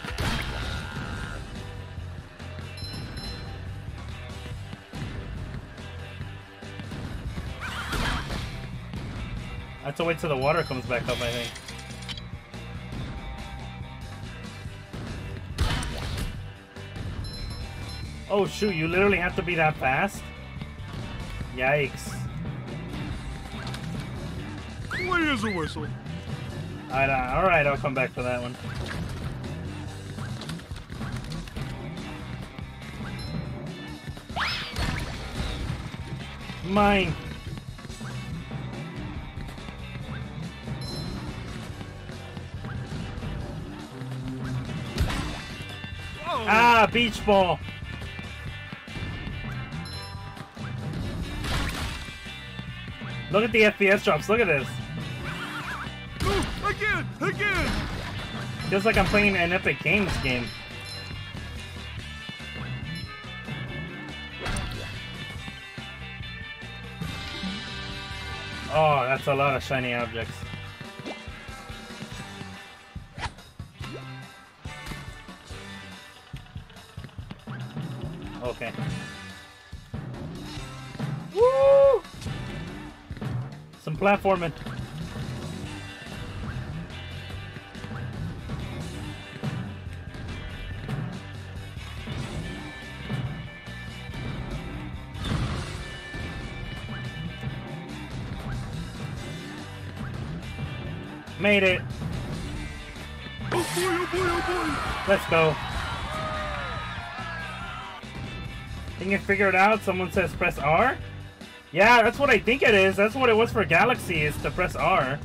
I have to wait till the water comes back up, I think. Oh shoot, you literally have to be that fast? Yikes. Clean as a whistle. Alright, uh, alright, I'll come back for that one. Mine. Oh. Ah, beach ball. Look at the F P S drops. Look at this. Oh, again, again. Feels like I'm playing an Epic Games game. Oh, that's a lot of shiny objects. Okay. Woo! Some platforming. Made it. Oh boy, oh boy, oh boy. Let's go. Can you figure it out? Someone says press R? Yeah, that's what I think it is. That's what it was for Galaxy, is to press R.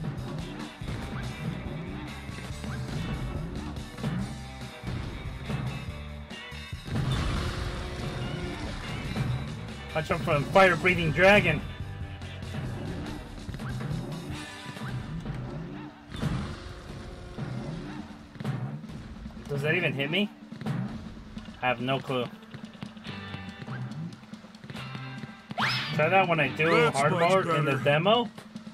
Watch out from fire-breathing dragon. Does that even hit me? I have no clue. Try that when I do That's hard much mode in the better. demo.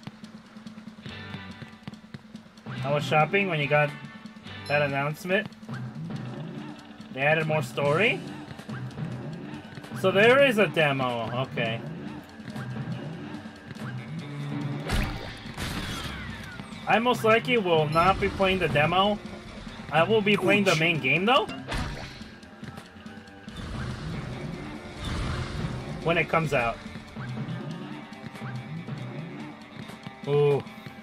I was shopping when you got that announcement. They added more story. So there is a demo. Okay. I most likely will not be playing the demo. I will be playing the main game though. When it comes out. Ooh.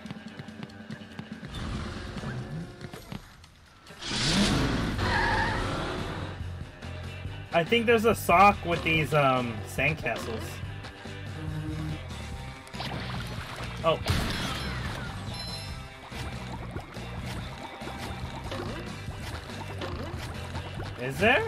I think there's a sock with these um sandcastles. Oh. Is there?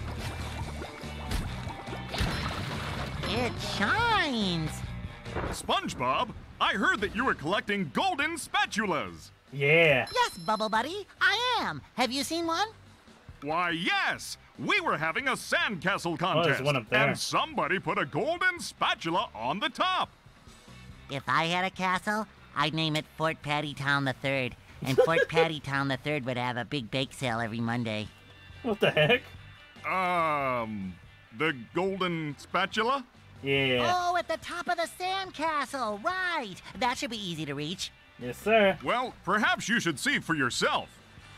It shines. SpongeBob, I heard that you were collecting golden spatulas. Yeah. Yes, Bubble Buddy, I am. Have you seen one? Why, yes. We were having a sandcastle contest. Oh, there's one up there. And somebody put a golden spatula on the top. If I had a castle, I'd name it Fort Patty Town the Third. And Fort Patty Town the Third would have a big bake sale every Monday. What the heck? Um, the golden spatula? Yeah. Oh, at the top of the sandcastle, right. That should be easy to reach. Yes, sir. Well, perhaps you should see for yourself.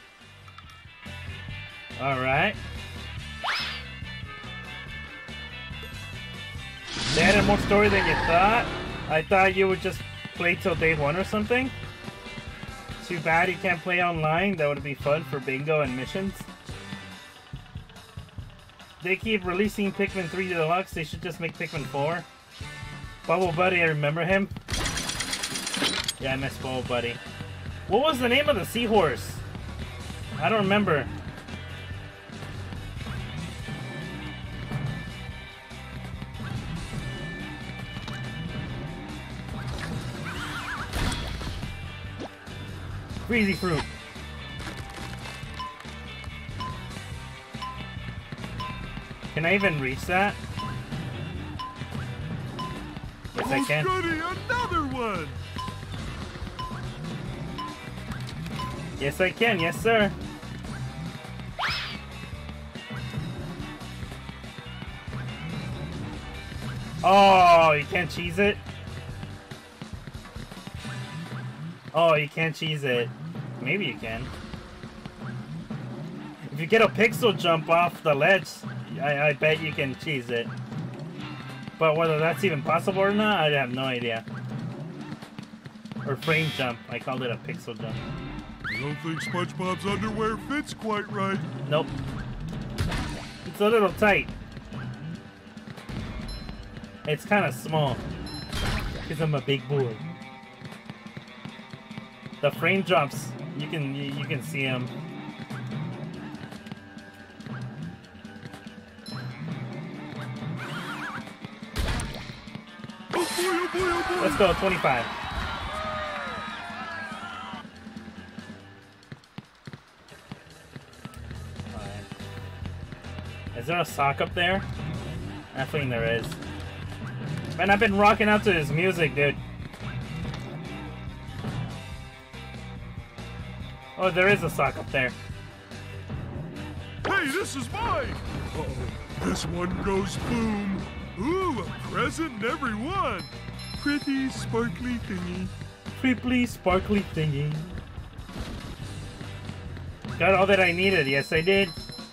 All right. They added more story than you thought. I thought you would just play till day one or something. Too bad you can't play online. That would be fun for bingo and missions. They keep releasing Pikmin three Deluxe. They should just make Pikmin four. Bubble Buddy, I remember him. Yeah, I miss Bubble Buddy. What was the name of the seahorse? I don't remember. Freezy Fruit. Can I even reach that? Yes, I can. Oh, goody, another one! Yes, I can. Yes, sir. Oh, you can't cheese it? Oh, you can't cheese it. Maybe you can. If you get a pixel jump off the ledge, I, I bet you can cheese it. But whether that's even possible or not, I have no idea. Or frame jump. I called it a pixel jump. I don't think SpongeBob's underwear fits quite right. Nope. It's a little tight. It's kind of small. Because I'm a big boy. The frame drops, you can you, you can see them. Oh boy, oh boy, oh boy. Let's go, twenty-five. Is there a sock up there? I think there is. Man, I've been rocking out to his music, dude. Oh, there is a sock up there. Hey, this is mine! Uh-oh, this one goes boom. Ooh, a present in every one. Pretty sparkly thingy. Pretty sparkly thingy. Got all that I needed. Yes, I did.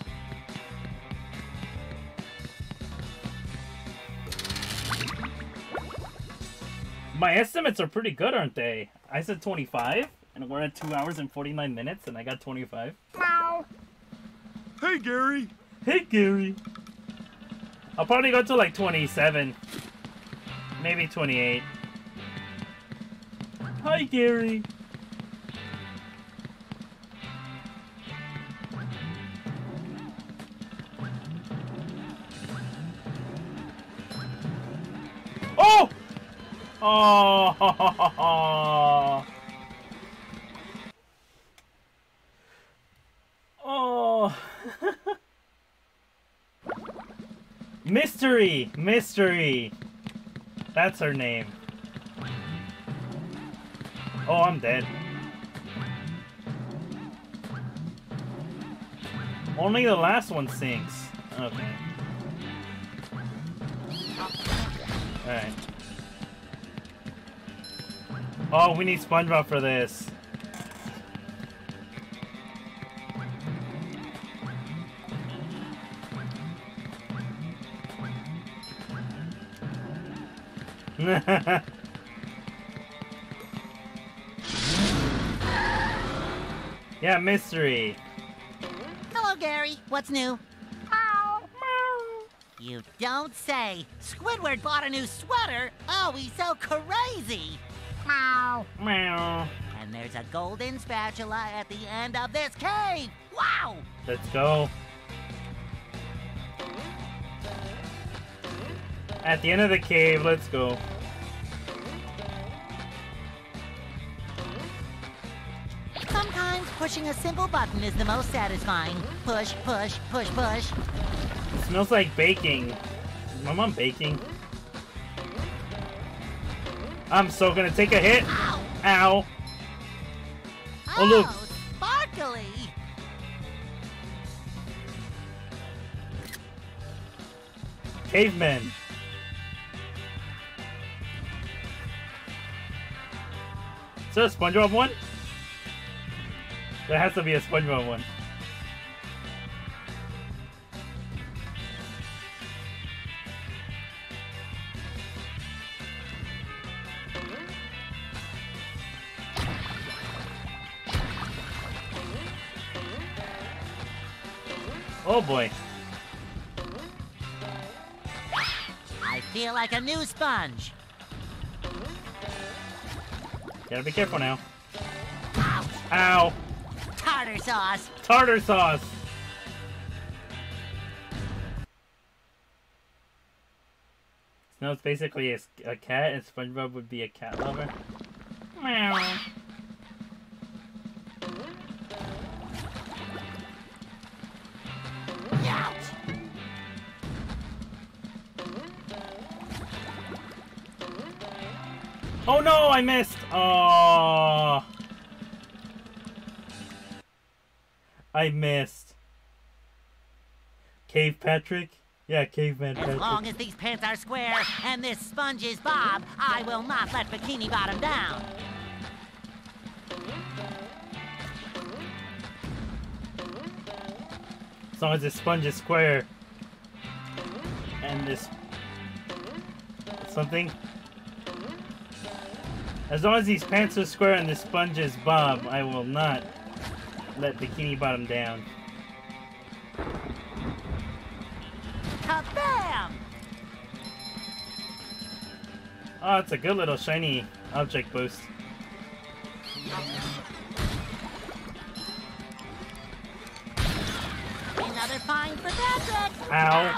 My estimates are pretty good, aren't they? I said twenty-five, and we're at two hours and forty-nine minutes, and I got twenty-five. Meow. Hey, Gary. Hey, Gary. I'll probably go to like twenty-seven. Maybe twenty-eight. Hi, Gary. Oh! Oh! Oh! Mystery! Mystery! That's her name. Oh, I'm dead. Only the last one sinks. Okay. Alright. Oh, we need SpongeBob for this. Yeah, mystery. Hello, Gary. What's new? Meow. Meow. You don't say. Squidward bought a new sweater. Oh, he's so crazy. Meow. Meow. And there's a golden spatula at the end of this cave. Wow. Let's go. At the end of the cave, let's go. Sometimes pushing a simple button is the most satisfying. Push, push, push, push. It smells like baking. Is my mom baking? I'm so gonna take a hit. Ow. Ow. Oh, look. Sparkly! Cavemen. Is there a SpongeBob one? There has to be a SpongeBob one. Oh boy. I feel like a new sponge. Gotta be careful now. Ow. Tartar sauce. Tartar sauce. No, it's basically a, a cat, and SpongeBob would be a cat lover. Meow. Oh no, I missed! Oh, I missed. Cave Patrick? Yeah, Caveman Patrick. As long as these pants are square and this sponge is Bob, I will not let Bikini Bottom down. As long as this sponge is square and this something. As long as these pants are square and this sponge is Bob, I will not let Bikini Bottom down. Kabam! Oh, it's a good little shiny object boost. Another find for Patrick! Ow!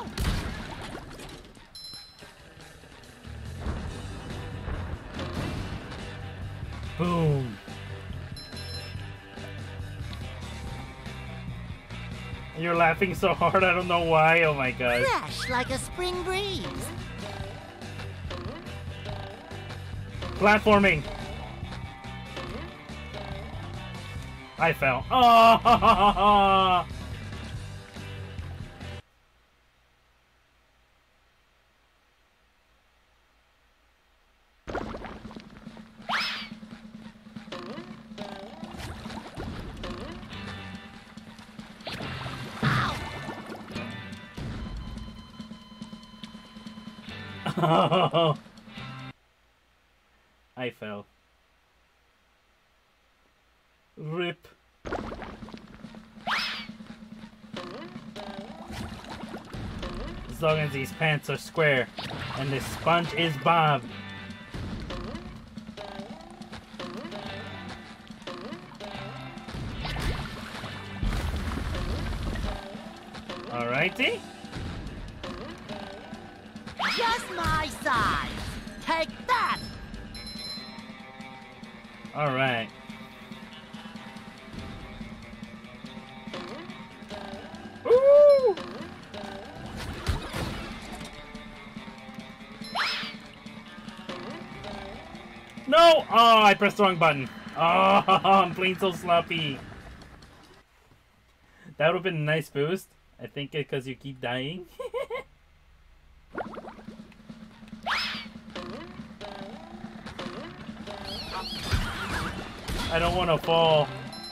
Boom! You're laughing so hard, I don't know why. Oh my god. Fresh like a spring breeze. Platforming! I fell. Oh! I fell. Rip. As long as these pants are square and this sponge is Bob. Alrighty. Just my size. Take that. All right. Woo! No! Oh, I pressed the wrong button. Oh, I'm playing so sloppy. That would have been a nice boost. I think because you keep dying. I don't want to fall.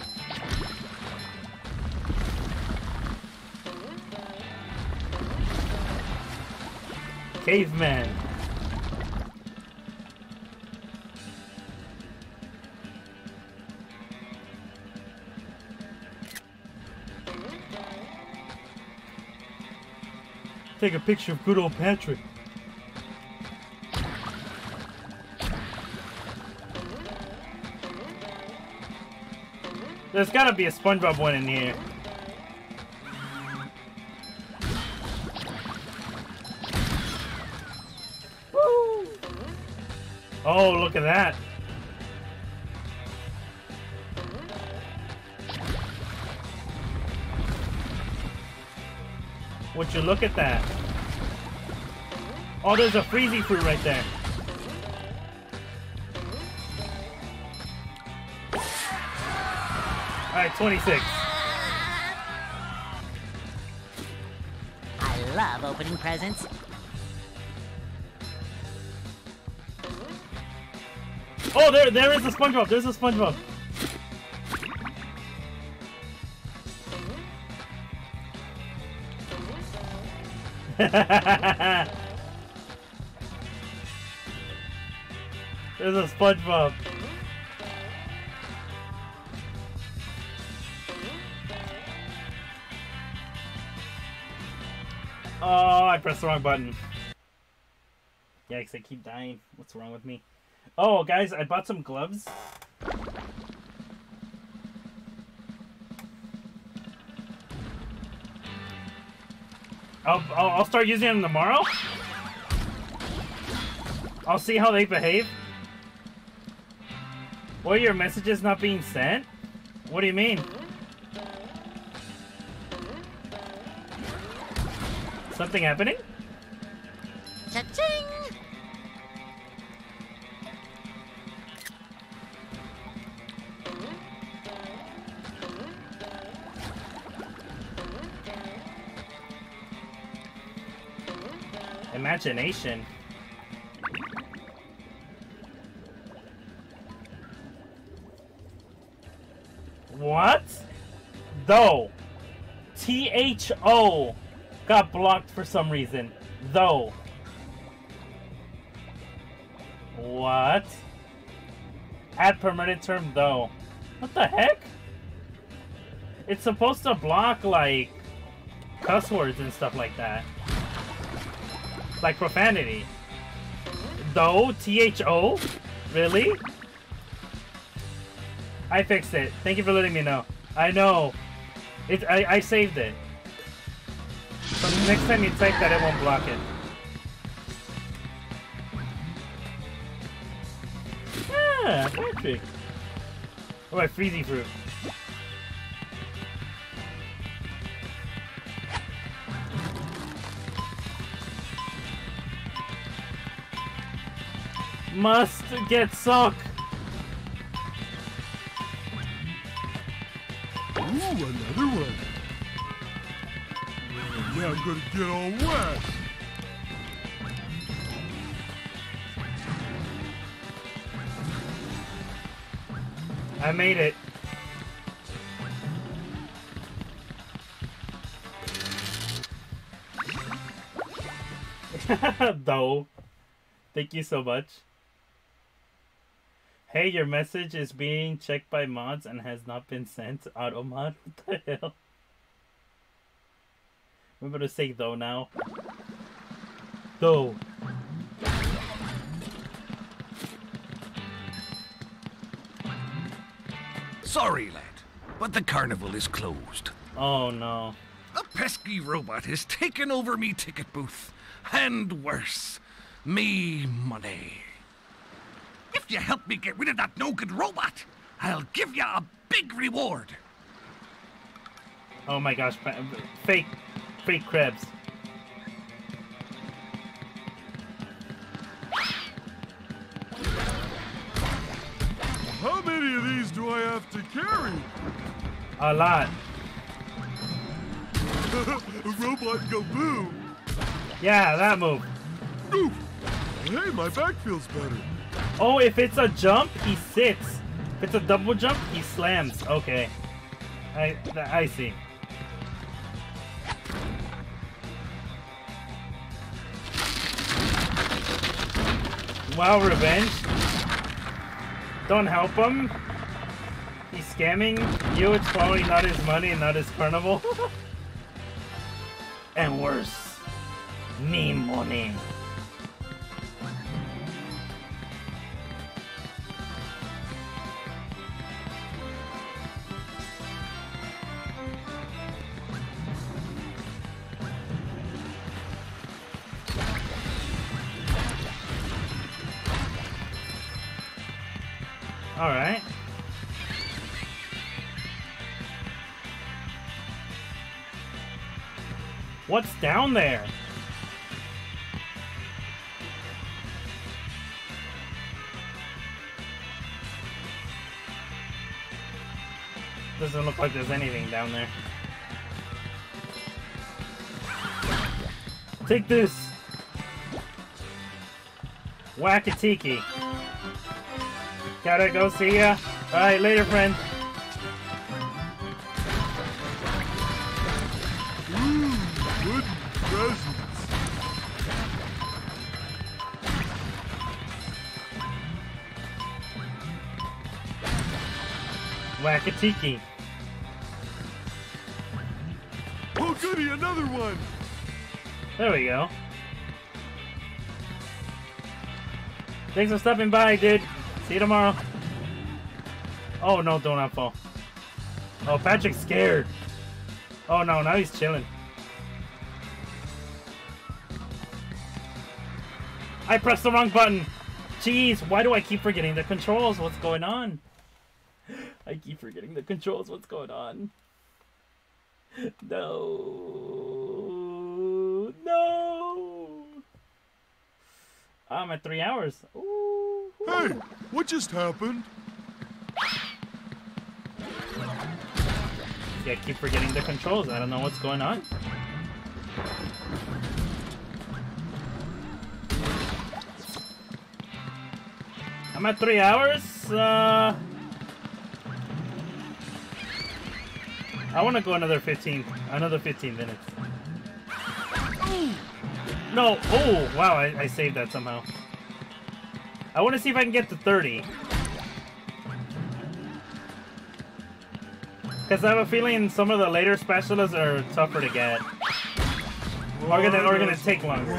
Caveman. Take a picture of good old Patrick. There's gotta be a SpongeBob one in here. Woo! Oh, look at that. Would you look at that? Oh, there's a freezy fruit right there. Alright, twenty-six. I love opening presents. Oh, there, there is a SpongeBob. There's a SpongeBob. There's a SpongeBob. Oh, I pressed the wrong button. Yikes, I keep dying. What's wrong with me? Oh, guys, I bought some gloves. I'll, I'll, I'll start using them tomorrow. I'll see how they behave. What are your messages not being sent? What do you mean? Something happening? Cha-ching! Imagination. What? Though. T H O got blocked for some reason. Though. What? Add permitted term though. What the heck? It's supposed to block like cuss words and stuff like that. Like profanity. Though? T H O? Really? I fixed it. Thank you for letting me know. I know. It. I, I saved it. So next time you type that, it won't block it. Ah, Patrick. Oh, my freezy fruit. Must get suck. Ooh, another one. Man, now I'm gonna get all wet. I made it. Though. Thank you so much. Hey, your message is being checked by mods and has not been sent. Automod? What the hell? I'm gonna say though now. Though. Sorry, lad, but the carnival is closed. Oh no. A pesky robot has taken over me ticket booth. And worse, me money. If you help me get rid of that no-good robot, I'll give you a big reward. Oh my gosh, fake, fake crabs. How many of these do I have to carry? A lot. A robot go boom. Yeah, that move. Oof. Hey, my back feels better. Oh, if it's a jump, he sits. If it's a double jump, he slams. Okay. I I see. Wow, revenge. Don't help him. He's scamming you. It's probably not his money and not his carnival. And worse, me money. All right. What's down there? The Doesn't look like there's anything down there. Take this! Whack-a-tiki. Gotta go see ya. Alright, later, friend. Ooh, good presents. Whack-a-tiki. Oh, goody, another one. There we go. Thanks for stopping by, dude. See you tomorrow. Oh, no, don't not fall. Oh, Patrick's scared. Oh, no, now he's chilling. I pressed the wrong button. Jeez, why do I keep forgetting the controls? What's going on? I keep forgetting the controls. What's going on? No. No. I'm at three hours. Ooh. Hey, what just happened? Yeah, I keep forgetting the controls. I don't know what's going on. I'm at three hours. Uh, I want to go another fifteen, another fifteen minutes. No! Oh, wow! I, I saved that somehow. I want to see if I can get to thirty. Because I have a feeling some of the later specialists are tougher to get. Or gonna, or gonna take longer.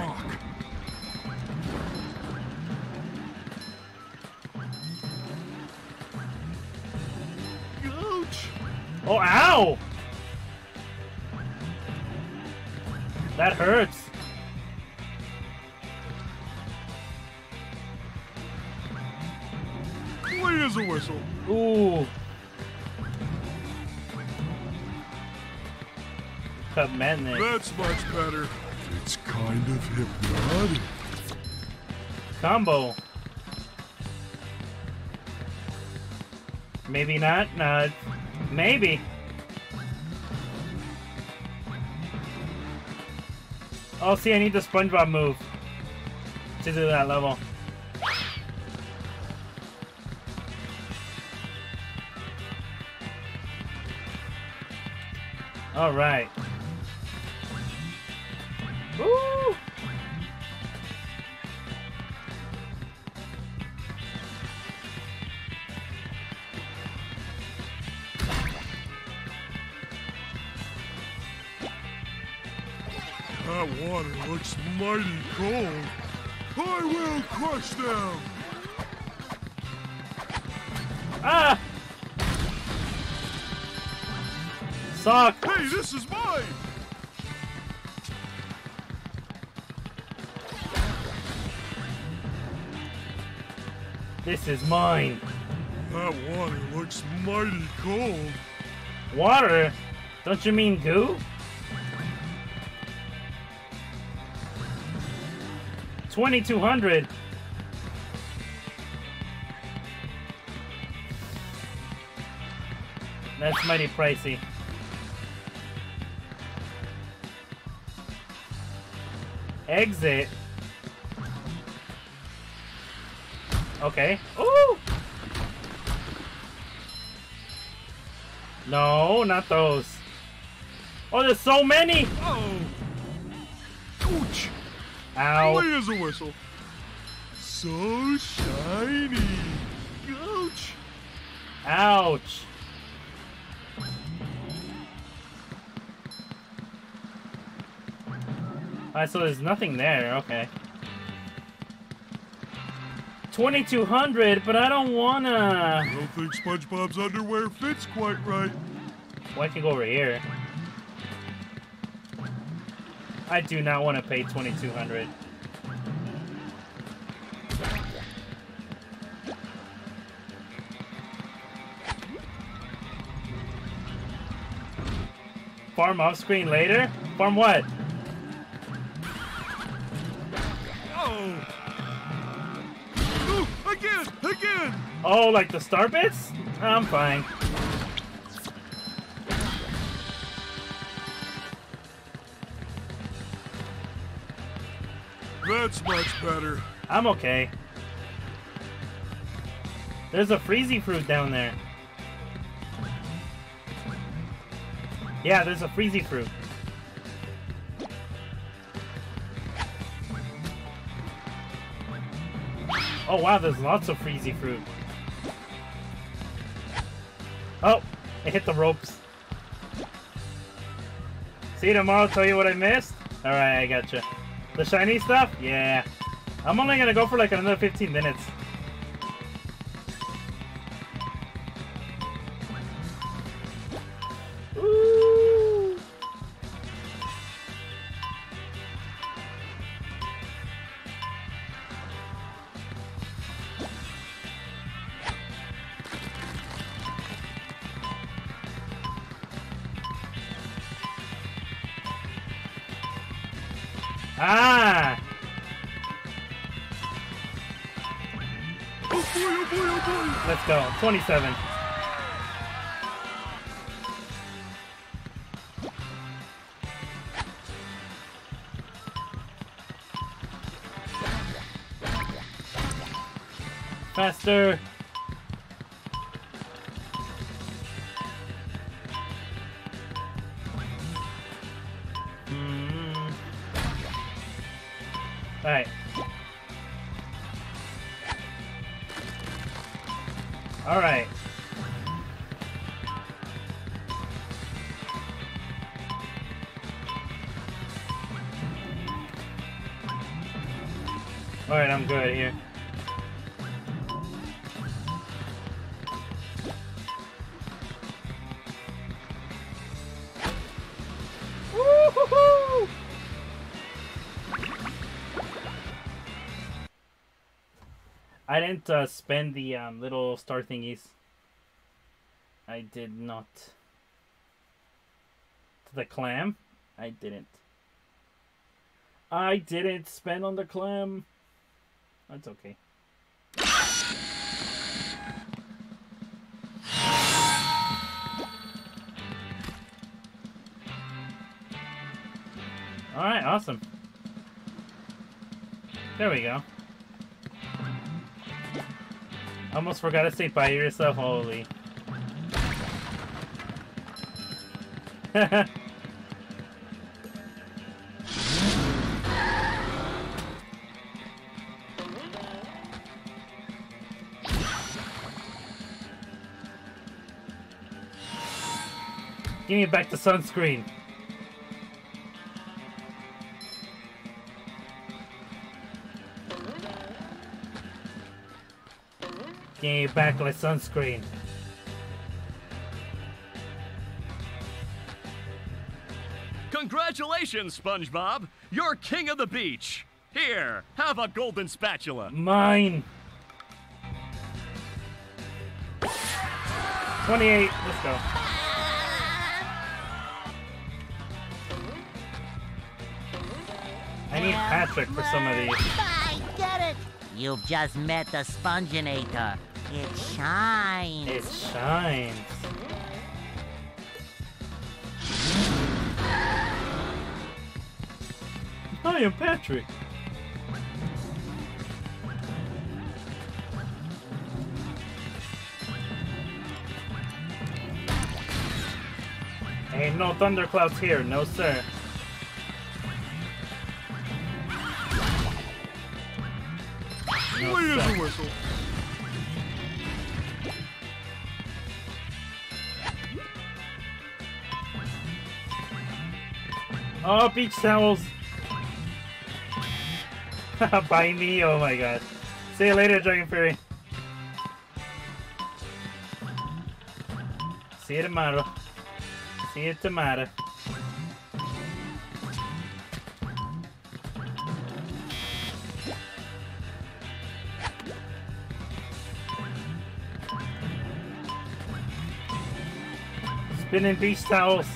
Ouch! Oh, ow! That hurts. Clean as a whistle. Ooh. Tremendous. That's much better. It's kind of hypnotic. Combo. Maybe not. Nah. Maybe. Oh, see, I need the SpongeBob move to do that level. All right. Woo! That water looks mighty cold. I will crush them. Ah! Suck! Hey, this is mine! This is mine. That water looks mighty cold. Water? Don't you mean goo? twenty-two hundred. That's mighty pricey. Exit. Okay. Ooh! No, not those. Oh, there's so many! Oh! Ouch! Ow. Clean as a whistle. So shiny. Ouch! Ouch. Alright, so there's nothing there. Okay. twenty-two hundred, but I don't wanna. I don't think SpongeBob's underwear fits quite right. Well, I can go over here. I do not want to pay twenty-two hundred. Farm off screen later? Farm what? Oh! Ooh, again! Again! Oh, like the star bits? I'm fine. that's much better. I'm okay. There's a freezy fruit down there. Yeah, there's a freezy fruit. Oh wow, there's lots of freezy fruit. Oh, I hit the ropes. See you tomorrow, tell you what I missed? Alright, I gotcha. The shiny stuff? Yeah. I'm only gonna go for like another fifteen minutes. Ooh. Ah! Oh boy, oh boy, oh boy! Let's go. twenty-seven. Faster. Mm. All right. All right. All right, I'm good here. Woo-hoo-hoo! I didn't uh, spend the um, little star thingies. I did not. The clam? I didn't. I didn't spend on the clam. That's okay. Alright, awesome. There we go. Almost forgot to say bye to yourself, holy. Give me back the sunscreen. Give me back my sunscreen. Congratulations, SpongeBob! You're king of the beach! Here, have a golden spatula. Mine. twenty-eight. Let's go. I need Patrick for some of these. I get it! You've just met the Sponginator. It shines. It shines. I am Patrick. Ain't no thunderclouds here, no sir. No, Clean as a whistle. Oh, beach towels. By me, oh my god. See you later, Dragon Fury. See you tomorrow. See you tomorrow. Spinning beach towels.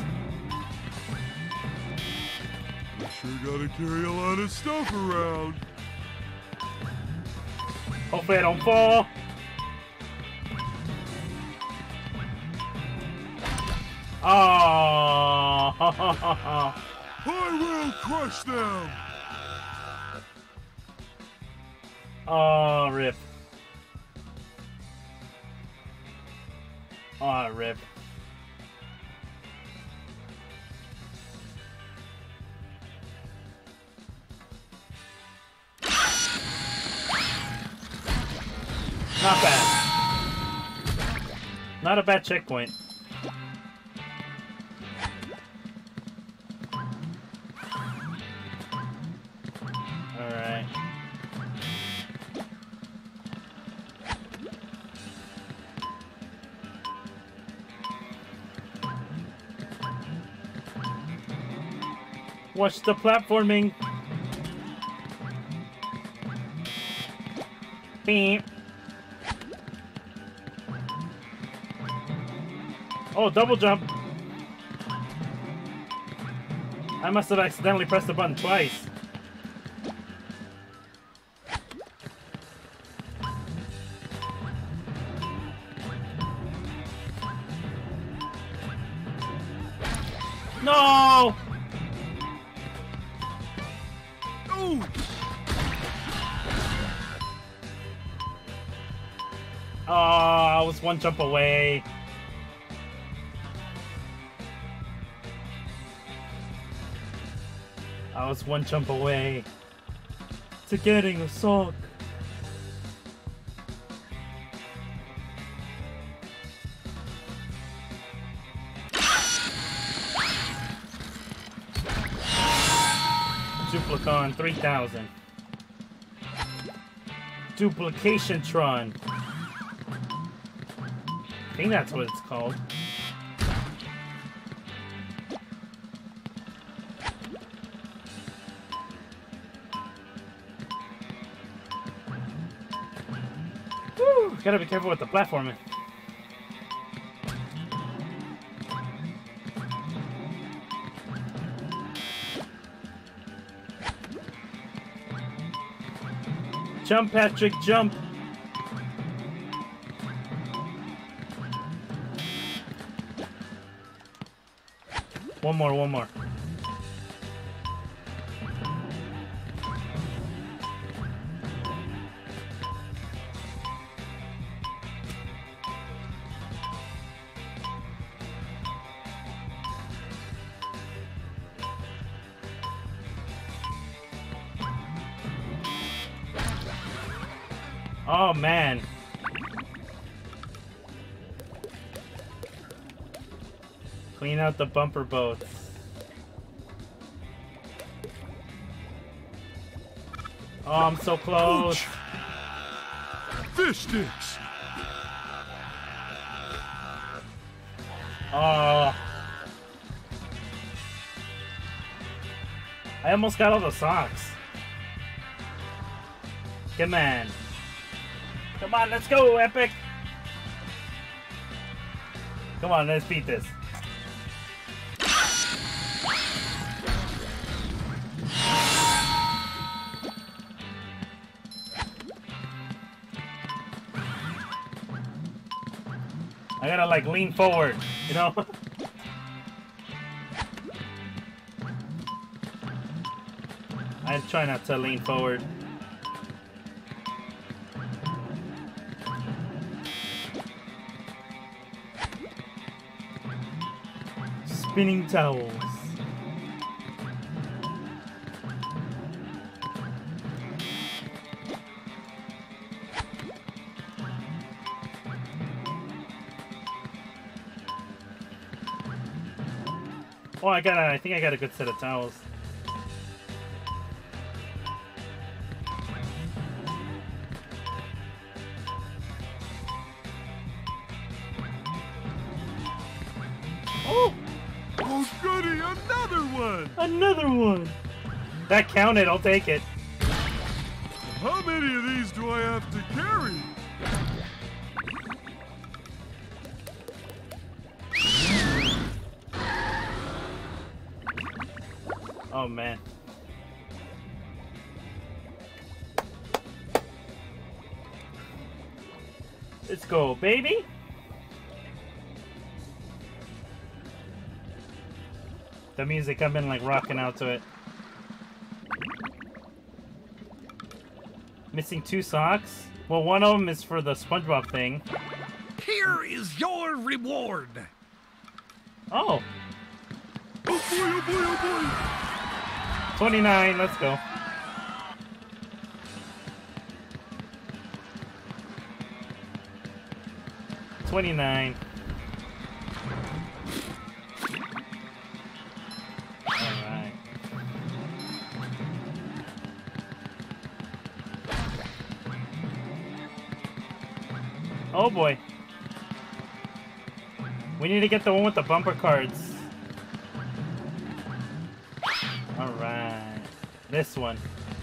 You sure gotta carry a lot of stuff around. Hopefully I don't fall. Oh! I will crush them! Oh, rip. Oh, rip. Not bad. Not a bad checkpoint. Alright. Watch the platforming. Beep. Oh, double jump. I must have accidentally pressed the button twice. No! Ooh. Oh, I was one jump away. I was one jump away to getting a sock. Duplicon three thousand. Duplication-tron. I think that's what it's called. Woo! Gotta be careful with the platforming. Jump, Patrick, jump! One more, one more. Oh, man. Clean out the bumper boats. Oh, I'm so close. Ouch. Fish sticks. Oh. I almost got all the socks. Come on. Come on, let's go, Epic. Come on, let's beat this. I gotta like lean forward, you know? I try not to lean forward. Spinning towels. Oh, I got a, I think I got a good set of towels. Oh! Oh, goody, another one! Another one! That counted, I'll take it. How many of these do I have to carry? Oh, man. Let's go, baby. The music, I've been like rocking out to it. Missing two socks? Well, one of them is for the SpongeBob thing. Here is your reward. Oh. Oh boy, oh boy, oh boy. twenty-nine, let's go. twenty-nine. Alright. Oh boy. We need to get the one with the bumper cards. Alright. This one.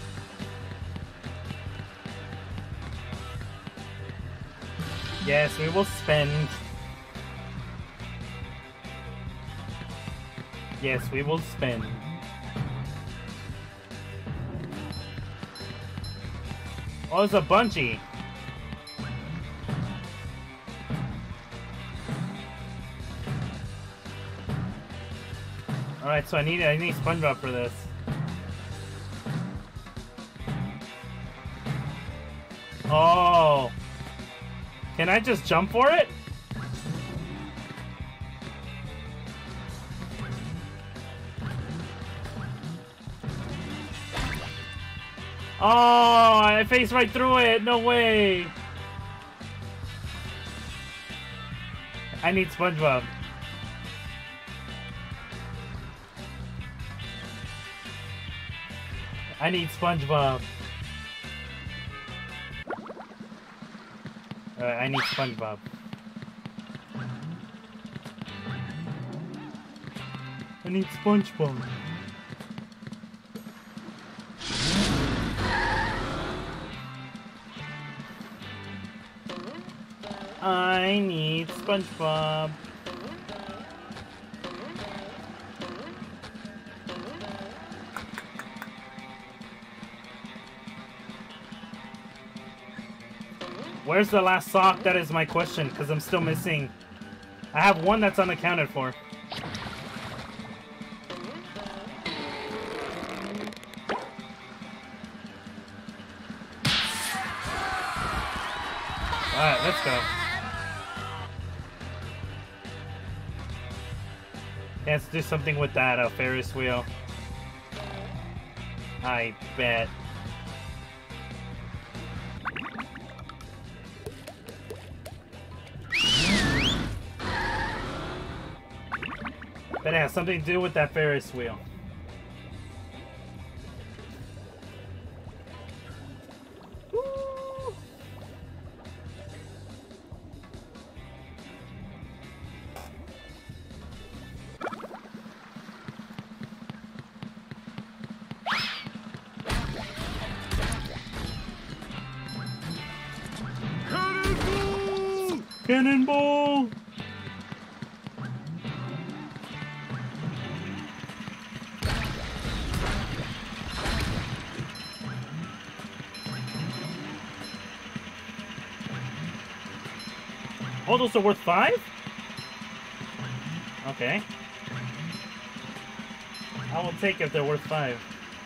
Yes, we will spend. Yes, we will spend. Oh, it's a bungee. Alright, so I need I need SpongeBob for this. Oh. Can I just jump for it? Oh, I faced right through it. No way. I need SpongeBob. I need SpongeBob. Alright, I need SpongeBob. I need SpongeBob. I need SpongeBob. Where's the last sock? That is my question, because I'm still missing. I have one that's unaccounted for. Alright, let's go. Let's do something with that uh, Ferris wheel. I bet. But it has something to do with that Ferris wheel. Woo. Cannonball! Cannonball! Oh, those are worth five? Okay. I will take if they're worth five.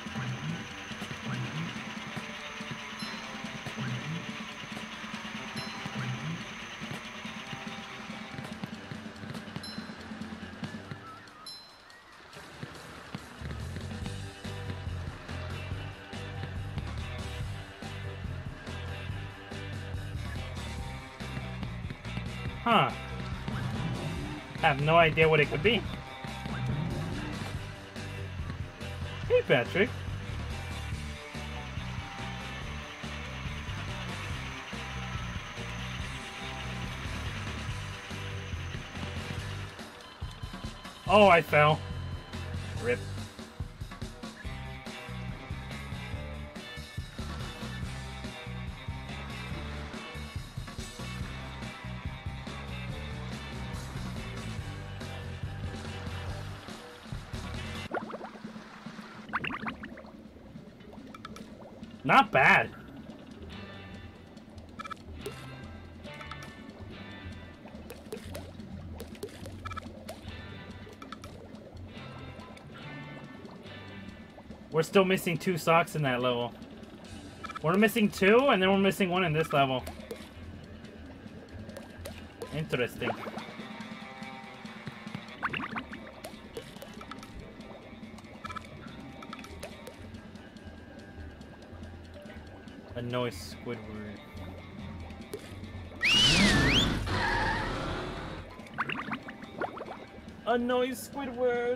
Huh. I have no idea what it could be. Hey, Patrick. Oh, I fell. Rip. Not bad. We're still missing two socks in that level. We're missing two, and then we're missing one in this level. Interesting. Annoy Squidward. Annoy Squidward.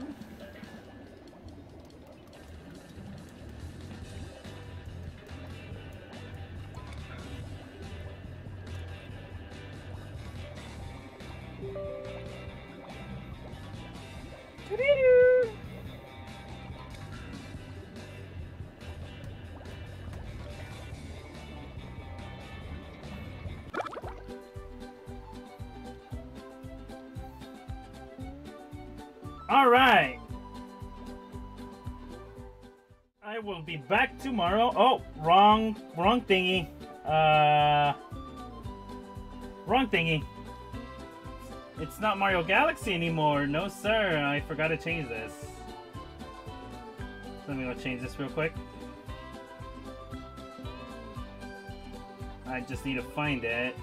All right. I will be back tomorrow. Oh, wrong, wrong thingy. Uh, wrong thingy. It's not Mario Galaxy anymore. No, sir. I forgot to change this. Let me go change this real quick. I just need to find it.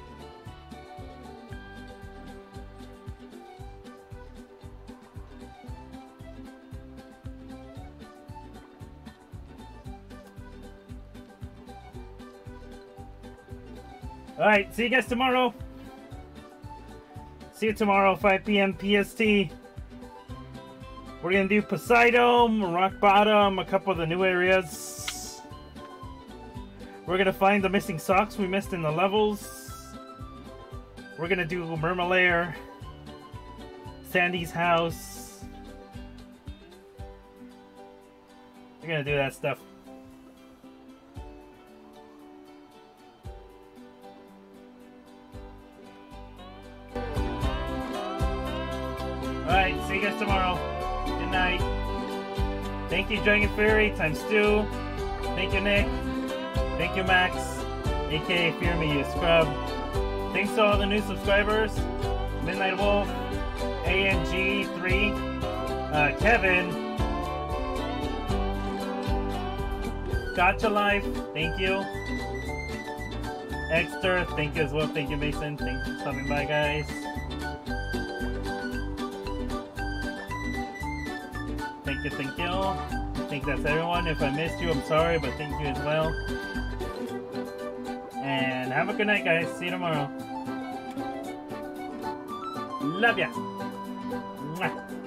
Alright, see you guys tomorrow. See you tomorrow, five P M P S T. We're gonna do Poseidon, Rock Bottom, a couple of the new areas. We're gonna find the missing socks we missed in the levels. We're gonna do Mermalair, Sandy's house. We're gonna do that stuff. Alright, see you guys tomorrow. Good night. Thank you, Dragon Fury, times two. Thank you, Nick. Thank you, Max, aka Fear Me, you scrub. Thanks to all the new subscribers. Midnight Wolf, A N G three, uh, Kevin, Gotcha Life, thank you. Exter, thank you as well. Thank you, Mason. Thanks for stopping by, guys. Thank you, thank you. I think that's everyone. If I missed you, I'm sorry, but thank you as well. And have a good night, guys. See you tomorrow. Love ya. Mwah.